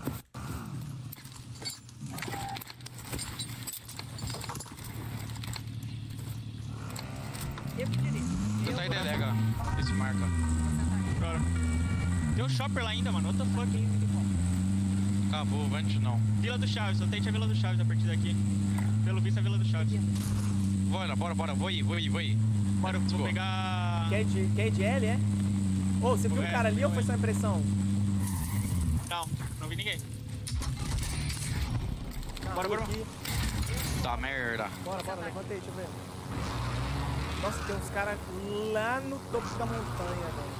Eu que dirijo. Você tá aí, delega. Esse marca. Bora. Tem um shopper lá ainda, mano. What the fuck? Acabou, vante não. Vila do Chaves, eu tente a Vila do Chaves a partir daqui. Pelo visto é a Vila do Chaves. Bora, bora, bora. Vou ir, vou ir, vou ir. Bora, eu vou Boa. pegar... Quer de, quer de L, é? Ô, você viu o É, cara ali ou foi é. só impressão? Não, não vi ninguém. Na Bora, rua bora. aqui. Tá merda. Bora, bora, levantei, deixa eu ver. Nossa, tem uns caras lá no topo da montanha, velho.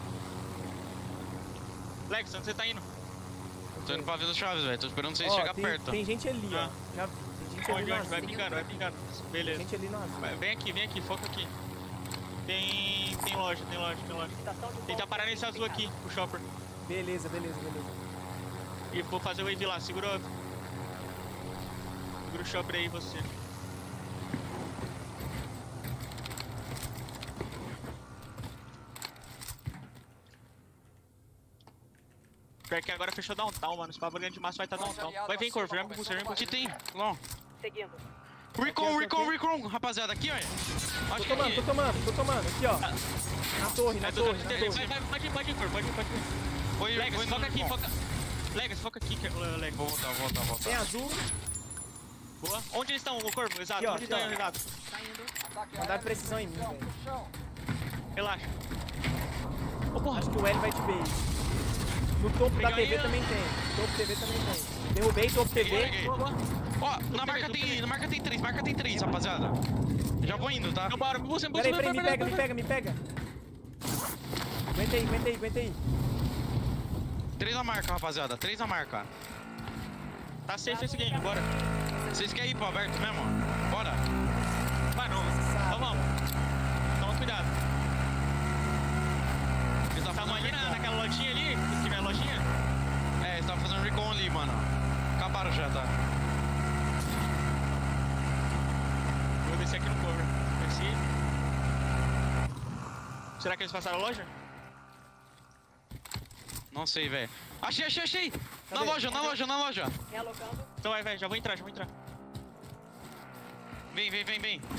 Lex, onde você tá indo? Tô indo pra Vila Chaves, velho. Tô esperando vocês Ó, chegar tem, perto. Tem gente ali, Ah. ó. Já vi. Tem gente ali Onde, no onde? Vai azul. pingando, vai pingando. Tem Beleza. gente ali no azul. Vai, vem aqui, vem aqui, foca aqui. Tem... tem loja, tem loja, tem loja. Estação de Tentar compra parar nesse azul aqui, o shopper. Beleza, beleza, beleza. E vou fazer o wave lá, segura... Segura o shopper aí, você. Pior que agora fechou downtown, mano. Esse papo grande de massa vai estar downtown. Vai vir, Corvo, vem pro booster, vem pro Aqui booster. tem. Não. Seguindo. Recon, ok, recon, ok. recon, rapaziada, aqui, olha. Tô Acho que tomando, aqui. tô tomando, tô tomando. Aqui, ó. Na torre, na É, tô- torre, na vai, torre. vai, pode ir, pode ir, cor, pode ir, pode ir. Foi, Legas, foi no foca aqui, recon. foca. Legas, foca aqui, que- uh, Legas. Vou voltar, vou voltar, vou Tem voltar. azul. Boa. Onde eles estão, o corpo? Exato, Aqui, ó, onde aqui, estão, ó. exato? Saindo. Ataque Mandar aéreo precisão em mim, chão, velho. pro chão. Relaxa. Ô, porra. Acho que o L vai de base. No topo da Peguei T V aí, também tem. Topo T V também tem. Derrubei topo T Peguei, V. peguei. Boa, boa. Ó, na marca tem, na marca tem três, marca tem três, rapaziada. Já vou indo, tá? Então bora, busca, busca, Peraí, peraí, me busca, pega, me busca. pega, me pega. Aguenta aí, aguenta aí, aguenta aí. Três na marca, rapaziada, três na marca. Tá safe esse game, bora. Vocês querem ir pro aberto mesmo? Bora. Vai não. Então vamos. Toma cuidado. Eles tá Tamo fazendo ali na, recon. naquela lojinha ali, que tiver lojinha. É, eles estavam fazendo recon ali, mano. Acabaram já, tá? Vou descer aqui no cover. Desci. Será que eles passaram a loja? Não sei, velho. Achei, achei, achei! Na Cadê? loja, na loja, na loja. Realocando. Então vai, vai, já vou entrar, já vou entrar. Vem, vem, vem, vem.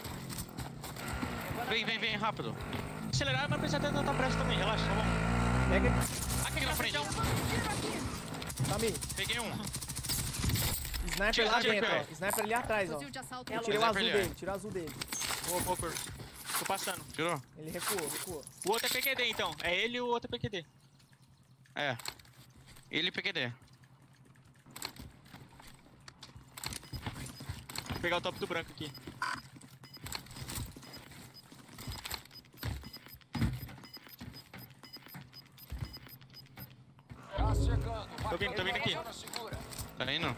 Vem, vem, vem, rápido. Acelerar, mas precisa ter tanta pressa também, relaxa, tá bom. Pega. Aqui na frente, ó. Tami, Peguei um. sniper Tira, lá tira, dentro, tira. ó. Sniper ali atrás, ó. Fuzil de assalto. Eu tirei o Sniper azul ali, ó. dele, tirei o azul dele. Boa, boa, cor. Tô passando. Tirou? Ele recuou, recuou. O outro é P Q D, então. É ele e o outro é P Q D. É. Ele P Q D. Vou pegar o top do branco aqui. Gás chegando. Tô vindo, tô vindo aqui. Zona segura. Tá indo?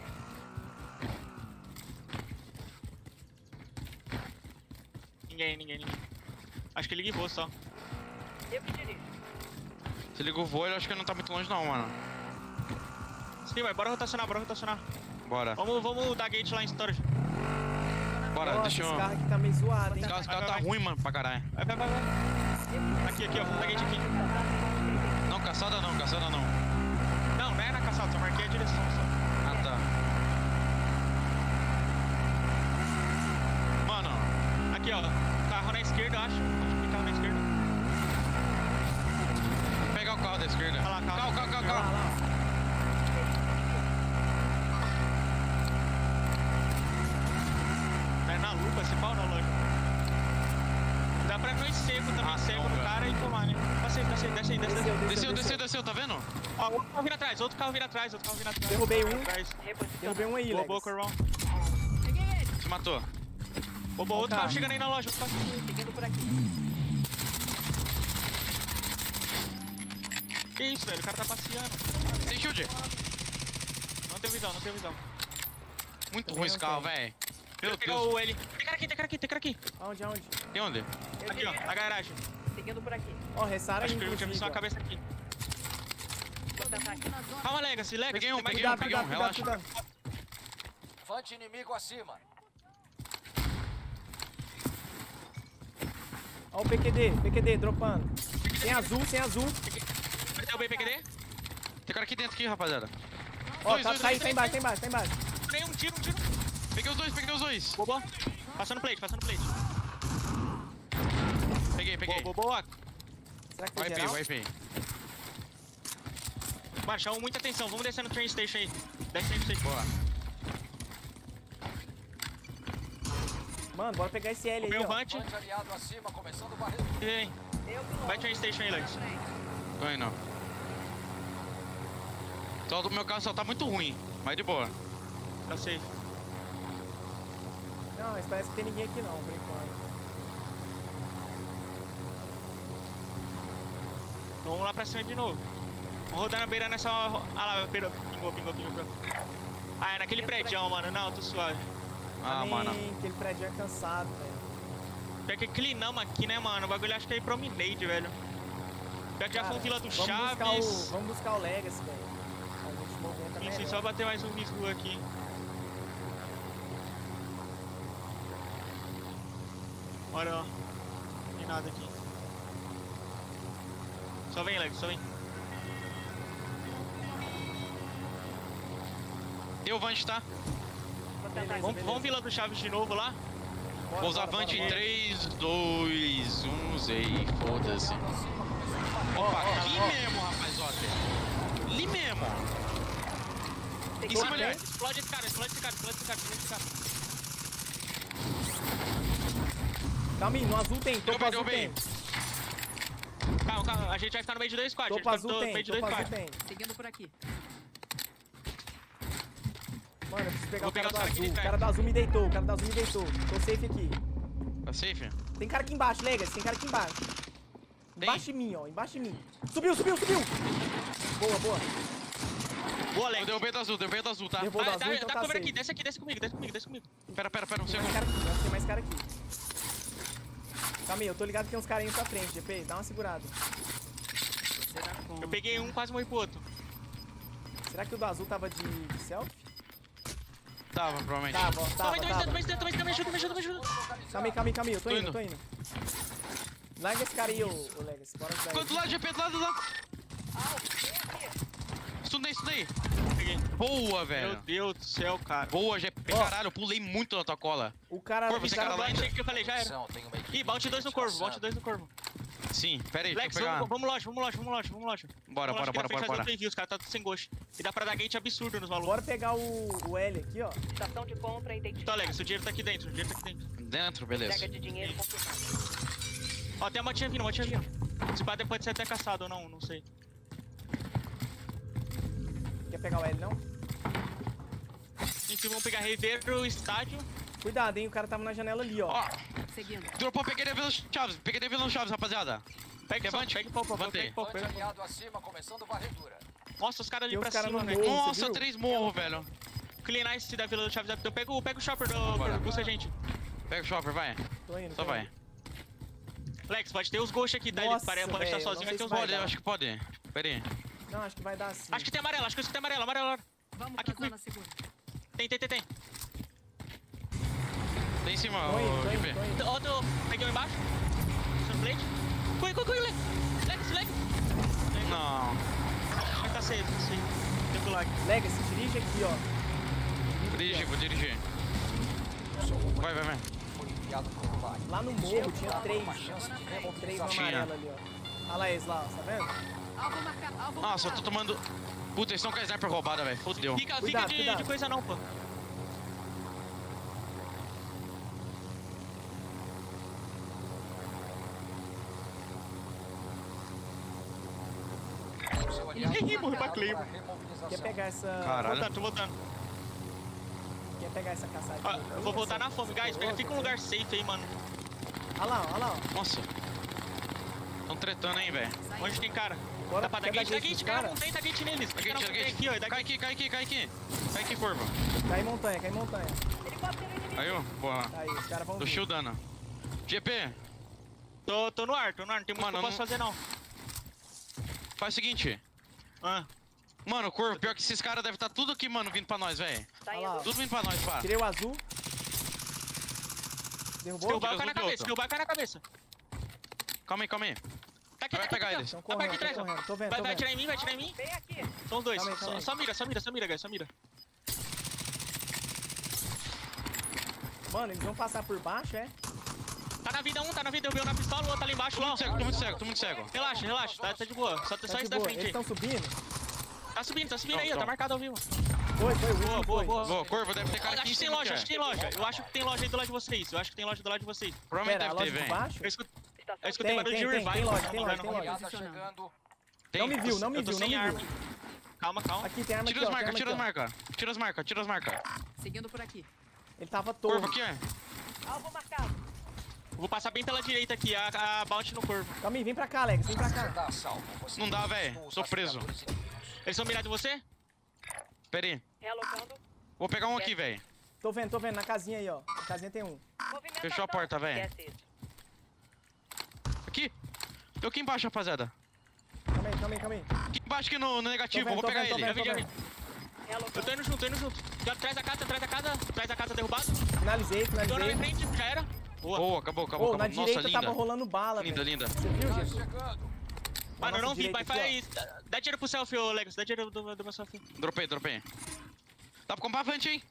Ninguém, ninguém, ninguém. Acho que ele guivou só. Eu que dirijo. Se liga o voo, eu acho que ele não tá muito longe não, mano. Sim, vai, bora rotacionar, bora rotacionar. Bora. Vamos, vamos dar gate lá em storage. Bora, Nossa, deixa eu... esse carro aqui tá meio zoado, hein. Esse carro, esse carro Vai, tá vai, vai. ruim, mano, pra caralho. Vai, vai, vai, vai. Aqui, aqui, ó, vamos dar gate aqui. Não, caçada não, caçada não. Não, não é na caçada, só marquei a direção só. Ah, tá. Mano, Aqui, ó. Carro na esquerda, eu acho. Acho que tem carro na esquerda. vou pegar o carro da esquerda. Olha lá, carro. Carro, carro, carro, Lá, carro. lá. Tá na lupa, esse pau na loja. Dá pra não ir seco também, Ah, seco não, no velho. cara e tomar, né? Passei, passei, desce aí, desce aí. Desceu, Desceu, desceu, desceu, tá vendo? Ó, outro carro vira atrás, outro carro vira atrás, outro carro vira atrás. Derrubei outro um. carro vira atrás. Reposição. Derrubei um aí, Boa, Lex. boa, Corval. Peguei ele. Se matou. Boa, boa, outro carro. carro chegando aí na loja, outro carro. Seguindo por aqui. Que isso, velho, o cara tá passeando. Tem shield. Não tem visão, não tem visão. Muito Também ruim esse não carro, tem. velho. Meu Meu pegar Deus. o L. Tem cara aqui, tem cara aqui, tem cara aqui. Aonde, aonde? Tem onde? Eu Aqui, ó, dirijo. na garagem. Seguindo por aqui. Ó, ressaram Acho que eu tinha inclusive, visto uma ó. cabeça aqui. Contra-ataque. Na zona. Calma, Legacy, Legacy. Peguei um, tem mais peguei um, Cuidado, peguei um, cuidado, cuidado, relaxa. cuidado. Fante inimigo acima. Ó o P Q D, P Q D, dropando. Sem azul, sem azul. Perdeu o B P Q D? Tem cara aqui dentro aqui, rapaziada. Ó, Dois, tá, dois, tá aí, dois, tá embaixo, tá embaixo, tá embaixo. Dei um tiro, um tiro. Peguei os dois, peguei os dois. Boa, boa. Passando plate, passando plate. Peguei, peguei. Boa, boa, boa. Será que foi Wipe aí, geral? wipe aí. Mano, chama muita atenção. Vamos descer no train station aí. Desce train station. Boa. Mano, bora pegar esse L aí, Meu ó. Vant. Fante aliado acima, começando o barreiro. Vem. Eu que Vai train station aí, Lex. Tô indo. Só do meu carro só tá muito ruim, mas de boa. Tá safe. Não, mas parece que tem ninguém aqui não, por enquanto. Vamos lá pra cima de novo. Vamos rodar na beira nessa... Ah lá, beira. Pingou, pingou, pingou. Ah, é naquele prédio, mano. Não, tô suave. Ah, Também, mano. aquele prédio é cansado, velho. Pior que cleanamos aqui, né, mano? O bagulho acho que é Promenade, velho. Pior que já foi um Vila do vamos buscar o, Chaves. vamos buscar o Legacy, velho. A gente movimenta Isso, melhor. só bater mais um risco aqui. Olha, ó. Não tem nada aqui. Só vem, Lex, só vem. Deu Vant, tá? tentar Vamos, vamos Vila do Chaves de novo lá? Bora, Vou usar bora, Avante bora, em bora. três, dois, um, usei. Foda-se. Reagindo acima, começando Opa, ó, ali ó. mesmo, rapazote. Ali mesmo. Em cima ali. Explode esse cara, explode esse cara, explode esse cara, explode esse cara. Calma aí, no azul tem, topo Derrubei, azul tem. derrubei. Calma, calma, a gente vai ficar no meio de dois squads. Topo a gente azul tá no tem, meio de dois topo azul squads. tem. Seguindo por aqui. Mano, eu preciso pegar Vou o cara pegar do os caras aqui azul. de O trás. cara do azul me deitou, o cara do azul me deitou. Tô safe aqui. Tá safe? Tem cara aqui embaixo, Legas, tem cara aqui embaixo. Tem? Embaixo de mim, ó, embaixo de mim. Subiu, subiu, subiu. Boa, boa. Boa, Eu Alex. derrubei do azul, derrubei do azul, tá? Derrubou do Tá, azul, tá, então tá tá cobrindo safe. aqui, desce aqui, desce comigo, desce comigo, desce comigo. Pera, pera, pera, um Tem mais segundo. cara aqui, acho que tem mais cara aqui. Calma aí, eu tô ligado que tem uns carinhos pra frente, G P, dá uma segurada. Será com... Eu peguei um, quase morri pro outro. Será que o do azul tava de, de selfie? Tava, provavelmente. Tava, ó, Toma, tava, dois tava. dentro, dois dentro, dois dentro, me ajuda, me ajuda, me ajuda. Calma aí, calma aí, calma aí, eu tô, Tô indo, eu tô indo. indo. Larga esse cara aí, ô, ô Legacy, bora ajudar Quanto ele. lado, G P, do lado, do lado. Estudei, estudei. Peguei. Boa, Meu velho. Deus do céu, cara. Boa, G P. Ó. Caralho, eu pulei muito na tua cola. O cara... Corvo, o você cara cara lá ainda? Achei que eu falei, já era. Tem uma equipe Ih, bounty dois no corvo, bounty dois no corvo. Sim, pera aí, deixa Lex, eu pegar. vamos, vamos loja, vamos loja, vamos loja, vamos loja. Bora, Vamos bora, loja, bora, que na frente bora, faz bora. outro envio, os caras tá tudo sem ghost. E dá pra dar gate absurdo nos malucos. Bora pegar o, o L aqui, ó. Estação de compra Então, identificada. Lex, o dinheiro tá aqui dentro, o dinheiro tá aqui dentro. Dentro, beleza. Entrega de dinheiro confirmada. Ó, tem a motinha vindo, a motinha vindo. Esse padre pode ser até caçado ou não, não sei. Quer pegar o L, não? Enfim, vamos pegar Ribeiro, estádio. Cuidado, hein, o cara tava na janela ali, ó. Ó, Seguindo. dropou, peguei Devil Chaves. Peguei Devil Chaves, rapaziada. Pega Quer só, vante? pega pau, pau, pau, Vantei. pega pau, Avante pega pau. aliado acima, começando varredura. Nossa, os caras ali Tem pra os cara cima, no velho. morro. Você Nossa, viu? três morro, velho. Clean Ice da Vila do Chaves. Eu pego, pego o shopper do Bora. Corvo, busca a gente. Pega o shopper, vai. Tô indo, Só tô vai. indo. Lex, pode ter os ghosts aqui, tá? Ele Nossa, pare- pode estar velho, sozinho, não vai sei ter os se vai ghosts. Pode, dar. eu acho que pode. Pera aí. Não, acho que vai dar sim. Acho que tem amarelo, acho que tem amarelo, amarelo. Vamos Aqui pra zona segura. Tem, tem, tem, tem. Tem em cima, Tô indo, o tô G indo, P. tô indo. Outro, peguei um embaixo. Sunblade. Corre, corre, corre, Lex. Lex, Lex. Não. Mas tá safe, tá safe. Tem o lag. Legacy, dirige aqui, ó. Dirigir, vou dirigir. Vai, vai, vai. Foi enviado por lá. Lá no morro tinha três. Uma chance de Três no remobilização. Tinha. amarelo ali, ó. Olha lá eles lá, ó, tá vendo? Alvo marcado. Alvo Nossa, eu marcado. tô tomando... Puta, eles estão com a sniper roubada, velho. Fodeu. Fica, Cuidado, fica de, cuidado. de coisa não, pô. O seu aliado Ih, morreu pra marcado Cleio. para remobilização. Quer pegar essa. Caralho. Voltando, tô voltando. Quer pegar essa caçadinha? Ó, aqui, eu vou voltar essa- na fome, essa guys. coroa, Fica um quer lugar dizer? safe aí, mano. Olha lá, olha lá, ó. Nossa. Tão tretando, hein, velho. Saindo. Onde tem cara? Bora, Dá pra dar quer dar gate, dá gate gate, nos cara. cara? Não tem, dá gate neles. Cai Cara, aqui, não tem aqui, ó. Dá cai gate. aqui, cai aqui, cai aqui. Cai aqui, corvo. Cai em montanha, cai em montanha. Helicóptero inimigo. Aí, ó. Porra. Tá aí, os caras vão Tô vir. shieldando. G P, Tô, tô no ar, tô no ar. Não tem muito Mano, que eu posso não- fazer, não. faz o seguinte. Ah, Mano, corvo, pior que esses caras devem estar tudo aqui, mano, vindo pra nós, velho. Tá Olha lá, indo. ó. Tudo vindo pra nós, pá. Tirei o azul. Derrubou? derrubar o Deus cara na do cabeça, outro. derrubar o cara na cabeça. Calma aí, calma aí. Tá aqui, Vai tá aqui, pegar tá aqui, eles. ó. Tão Tá pra aqui correndo, atrás, tão ó. correndo. Tô vendo, Vai, tô vai vendo. atirar em mim, vai atirar em mim. Bem aqui. São os dois. Calma aí, calma Só, aí. só mira, só mira, só mira, guys, só mira. Mano, eles vão passar por baixo, é? Tá na vida um, tá na vida, eu vi um na pistola, o outro tá ali embaixo, Tô lá. muito cego, tô muito cego, tô muito cego. Relaxa, relaxa, tá, tá de boa. Só, Tá só de isso da boa. frente Eles aí. estão subindo? Tá subindo, tá subindo Não, aí, ó. não. Tá marcado ao vivo. Foi, foi, o Boa, último boa, foi. boa. Boa, corvo, deve ter cara Acho aqui em que tem cima, loja, cara. acho que tem loja. Eu acho que tem loja aí do lado de vocês. Eu acho que tem loja do lado de vocês. Provavelmente Pera, a deve loja ter, de velho. baixo? Eu escutei, Estação eu de escutei Tem, barulho de tem, tem, revive. tem loja, não tem tô loja, vendo. tem loja. Aliada Posicionando. chegando. Tem. Não me viu, não me Eu tô viu, não me sem viu. arma. Calma, calma. Aqui, tem arma aqui, Tira ó. as tem marcas, arma tira as aqui, ó. marcas. Tira as marcas, tira as marcas. Seguindo por aqui. Ele tava Corvo todo. aqui, é? Alvo marcado. Vou passar bem pela direita aqui, a, a bounty no corvo. Calma aí, vem pra cá, Alex, vem pra Você cá. tá a salvo. Você Não dá, tem velho. expulso Tô os preso. rastreadores inimigos. Eles são mirados em você? Pera aí. Realocando. Vou pegar um aqui, velho. Tô vendo, tô vendo, na casinha aí, ó. Na casinha tem um. Movimentação. Fechou a porta, velho. Esquece isso. Aqui. Tem aqui embaixo, rapaziada. Calma aí, calma aí, calma aí. Aqui embaixo, aqui no, no Tô negativo. vendo, Vou tô pegar vendo, tô ele. vendo, tô Já vi, vendo. Eu Realocando. tô indo junto, tô indo junto. Já atrás da casa, atrás da casa, atrás da casa derrubado. Finalizei, Tô na minha finalizei. frente, já era. Boa. Boa, acabou, acabou, Pô, na acabou. Nossa, direita tava linda. rolando bala, Linda, velho. linda. Você viu, Gás Jesus? chegando. Mano, eu não nossa vi, vai, direita faz. Dá tiro pro selfie, ô Legas, dá tiro do, do meu selfie. Dropei, dropei. Dá pra comprar avante, hein?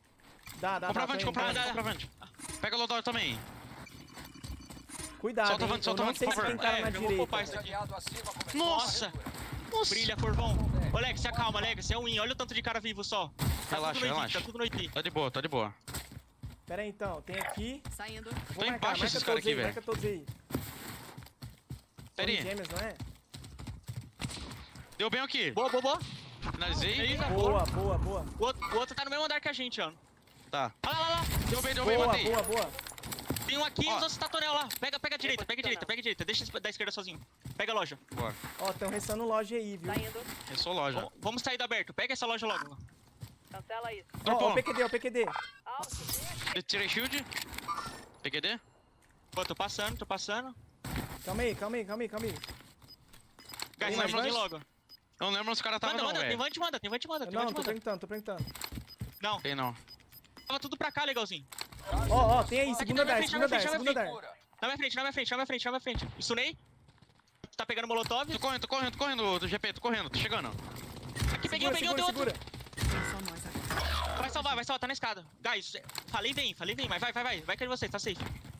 Dá, dá, Compra dá. Vant, tô compra indo, Vant, tô indo. compra Vant. Pega o loadout também. Cuidado, Solta hein? Vant, solta eu não Vant, sei por se favor. tem cara É, na eu vou direita. poupar isso aqui. Aliado acima começou Nossa! a varredura. Nossa! Brilha, Corvão. Ô, Lex, se acalma, Lex. Você é um win. Olha o tanto de cara vivo só. Tá Relaxa, tudo no I P, relaxa. tá tudo no I P. Tá de boa, tá de boa. Pera aí, então. Tem aqui. Saindo. Vou Tô marcar, embaixo marca esses todos caras aqui, aí, velho. marca todos aí. Pera aí. Torre Gêmeas, não é? Deu bem aqui. Boa, boa, boa. Finalizei. Aí, já Boa, boa, boa. O outro, o outro tá no mesmo andar que a gente, ó. Tá. Olha lá, lá, lá. Deu bem, deu bem, Boa, matei. boa, boa. Tem um aqui e Ó. os outros tá tonel lá. Pega, pega a direita, pega a direita, pega a direita. Deixa esse da esquerda sozinho. Pega a loja. Boa. Ó, tão restando loja aí, viu? Tá indo. Eu sou loja. V- Vamos sair do aberto. Pega essa loja logo. Cancela isso. Ó, ó, Dropou. o P Q D, ó, o P Q D. Alto. Eu tirei shield. P Q D. Pô, tô passando, tô passando. Calma aí, calma aí, calma aí, calma aí. Guys, Tem sai mais de dois? logo. Eu não lembro onde os caras estavam Manda, não, manda. Tem velho. vante, manda. Tem vante, manda. Tem Não, vante, tô manda. perguntando, tô perguntando. Não, Tem não. tava tudo pra cá, legalzinho. Ó, ó, tem aí, Aqui segundo na minha andar, frente, segundo na minha andar, frente, segundo na andar. Segura. Na minha frente, na minha frente, na minha frente, na minha frente. Stunei. Tá pegando molotov. Tô correndo, tô correndo, tô correndo do G P, tô correndo, tô chegando. Aqui, peguei, Segura, peguei segura, o outro. segura. Só nós agora. Vai salvar, vai salvar, tá na escada. Guys, falei vem, falei vem, mas vai, vai, vai. Vai que é de vocês, tá safe.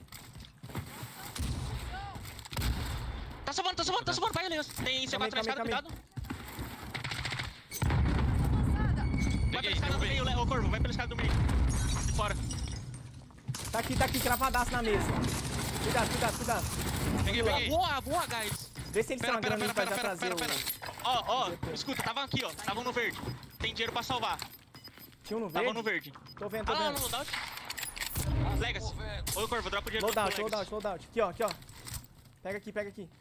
Tá salvando, tá salvando, tá salvando. Vai, Leos. Tem C quatro na Calma aí, escada, calma aí, cuidado. Vai pela Peguei, escada do derrubei. meio, Le- ô Corvo, vai pela escada do meio. De fora. Tá aqui, tá aqui, cravadaço na mesa. Cuidado, cuidado, cuidado. Peguei, peguei. Boa, boa, guys. Vê se eles Pera, estão pera, agrando pera, pra já pera, trazer pera, o... Ó, ó, escuta, tava aqui, ó. Tava no verde. Tem dinheiro pra salvar. Tinha um no Tava verde? no verde. Tô vendo, tô Ah lá, no vendo. loadout. Legacy. Ô, Corvo, dropa o dinheiro pro Loadout, Legacy. loadout, loadout. Aqui, ó, aqui, ó. Pega aqui, pega aqui.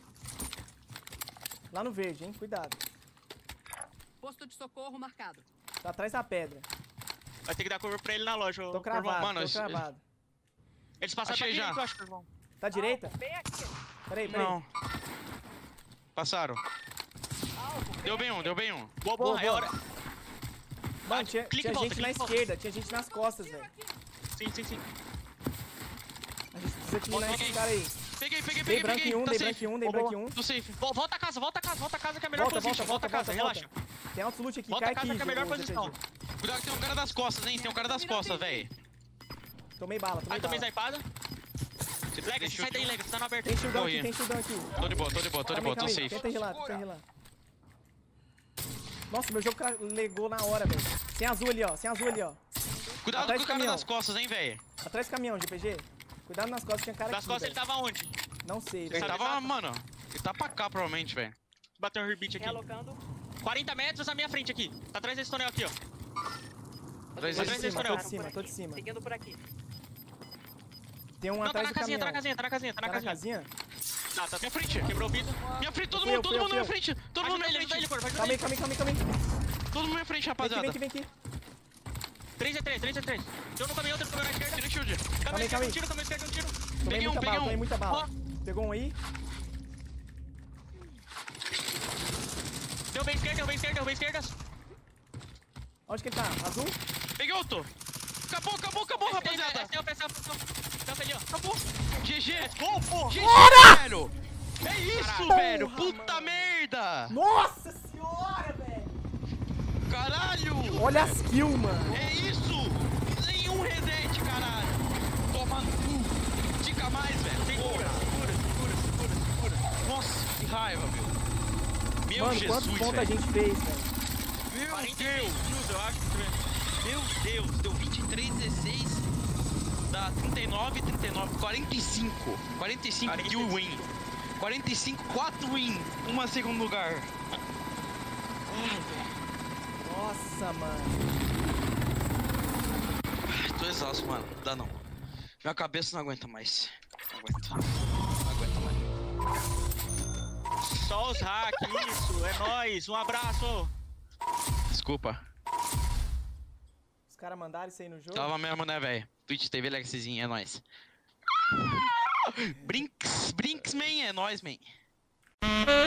Lá no verde, hein? Cuidado. Posto de socorro marcado. Tá atrás da pedra. Vai ter que dar cover pra ele na loja, ô, Tô Corvão. cravado, mano, tô esse- cravado. Eles passaram pra Achei já. direita, eu acho, Corvão. Tá à direita? Bem aqui. Peraí, peraí. Não. Passaram. Deu bem um, deu bem um. Boa, boa, Boa, é boa. hora. Mano, tinha, clique tinha e volta, gente na clique e volta. esquerda, tinha gente nas costas, velho. Sim, sim, sim. A gente precisa Volta, eliminar esses volta. caras aí. Peguei, peguei, Dei peguei, branco peguei. em um, Tá dei safe. branco em um, dei Boa, branco em um. Tô safe. Vol- Volta a casa, volta a casa, volta a casa que é a melhor Volta, posição. volta, volta, a casa, volta, relaxa. Tem altos loot aqui, Volta cai a casa aqui, que é a melhor G P G. posição. Cuidado que tem um cara das costas, hein? Tem um cara das costas, velho. Tomei bala, tomei Aí tomei bala. zapada. Legacy, Deixa eu sai daí, te- Legacy, tá no aberto. Tem shieldão Morri. aqui, tem shieldão aqui. Tô de boa, tô de boa, tô de Calma boa, aí, tô calma aí. safe. Tenta rilar, tenta rilar. Nossa, meu jogo cra- legou na hora, velho. Sem azul ali, ó. Sem azul ali, ó. Cuidado Atrás com o do cara caminhão. das costas, hein, velho. Atrás do caminhão, G P G. Cuidado nas costas, tinha cara Das aqui, costas ele velho. tava onde? Não sei, Ele velho. sabe tava, exato? mano, ele tá pra cá, provavelmente, velho. Bateu um heartbeat aqui. Realocando. quarenta metros na minha frente aqui. Tá atrás desse tonel aqui, ó. Atrás Tô de Atrás desse- desse cima, tô tonel. de cima, tô de cima. Seguindo por aqui. Tem um Não, tá atrás na do casinha, caminhão. tá na casinha, tá na casinha, tá na Tá na casinha. casinha? Tá, tá. Minha frente. Quebrou o vidro. Minha frente, todo Fui mundo, eu, todo fui eu, mundo na minha fui eu. frente. Todo mundo Ajuda na ele, minha ajuda ele, frente. Corvo, ajuda Calma aí, ele. calma aí, calma aí, calma aí. Todo mundo na minha frente, Vem aqui, rapaziada. vem aqui, vem aqui. três a três, três a três. Tem um no caminhão, tem um no caminhão na esquerda. Tira shield. Caminhão Calma aí, esquerdo, calma um aí. tiro, caminhão esquerdo, um tiro. Tomei Peguei um, muita peguei bala, um. tomei muita bala. Ó. Pegou um aí. Deu bem esquerda, deu bem esquerda, deu bem esquerda. Onde que ele tá? Azul? Peguei outro. Acabou, acabou, acabou, rapaziada. Esse é o pressão, pressão. Tampa ali, ó. Acabou. G G. Gol, porra. G G, velho. É isso, Caralho. velho. Puta merda. Nossa senhora, velho! Caralho. Olha as kills, mano. É isso. Nenhum reset, caralho. Toma no cu. Dica mais, velho. Segura, segura, segura, segura, segura. Nossa, que raiva, meu. Meu Mano, Jesus, quantos pontos a velho. gente fez, velho? Meu quarenta e seis Deus. kills, eu acho. Meu Deus. Deu vinte e três, dezesseis. Dá trinta e nove, trinta e nove, quarenta e cinco. quarenta e cinco quarenta e kill cinco. win. quarenta e cinco, quatro win. Uma segundo lugar. Nossa, mano. Ai, tô exausto, mano. Dá não. Minha cabeça não aguenta mais. Não aguenta. Não aguenta mais. Só os hacks, isso. É nóis. Um abraço. Desculpa. Os caras mandaram isso aí no jogo? Tava mesmo, né, velho? Twitch T V Lexizinho, é nóis. Brinks, Brinks, man, é nóis, man.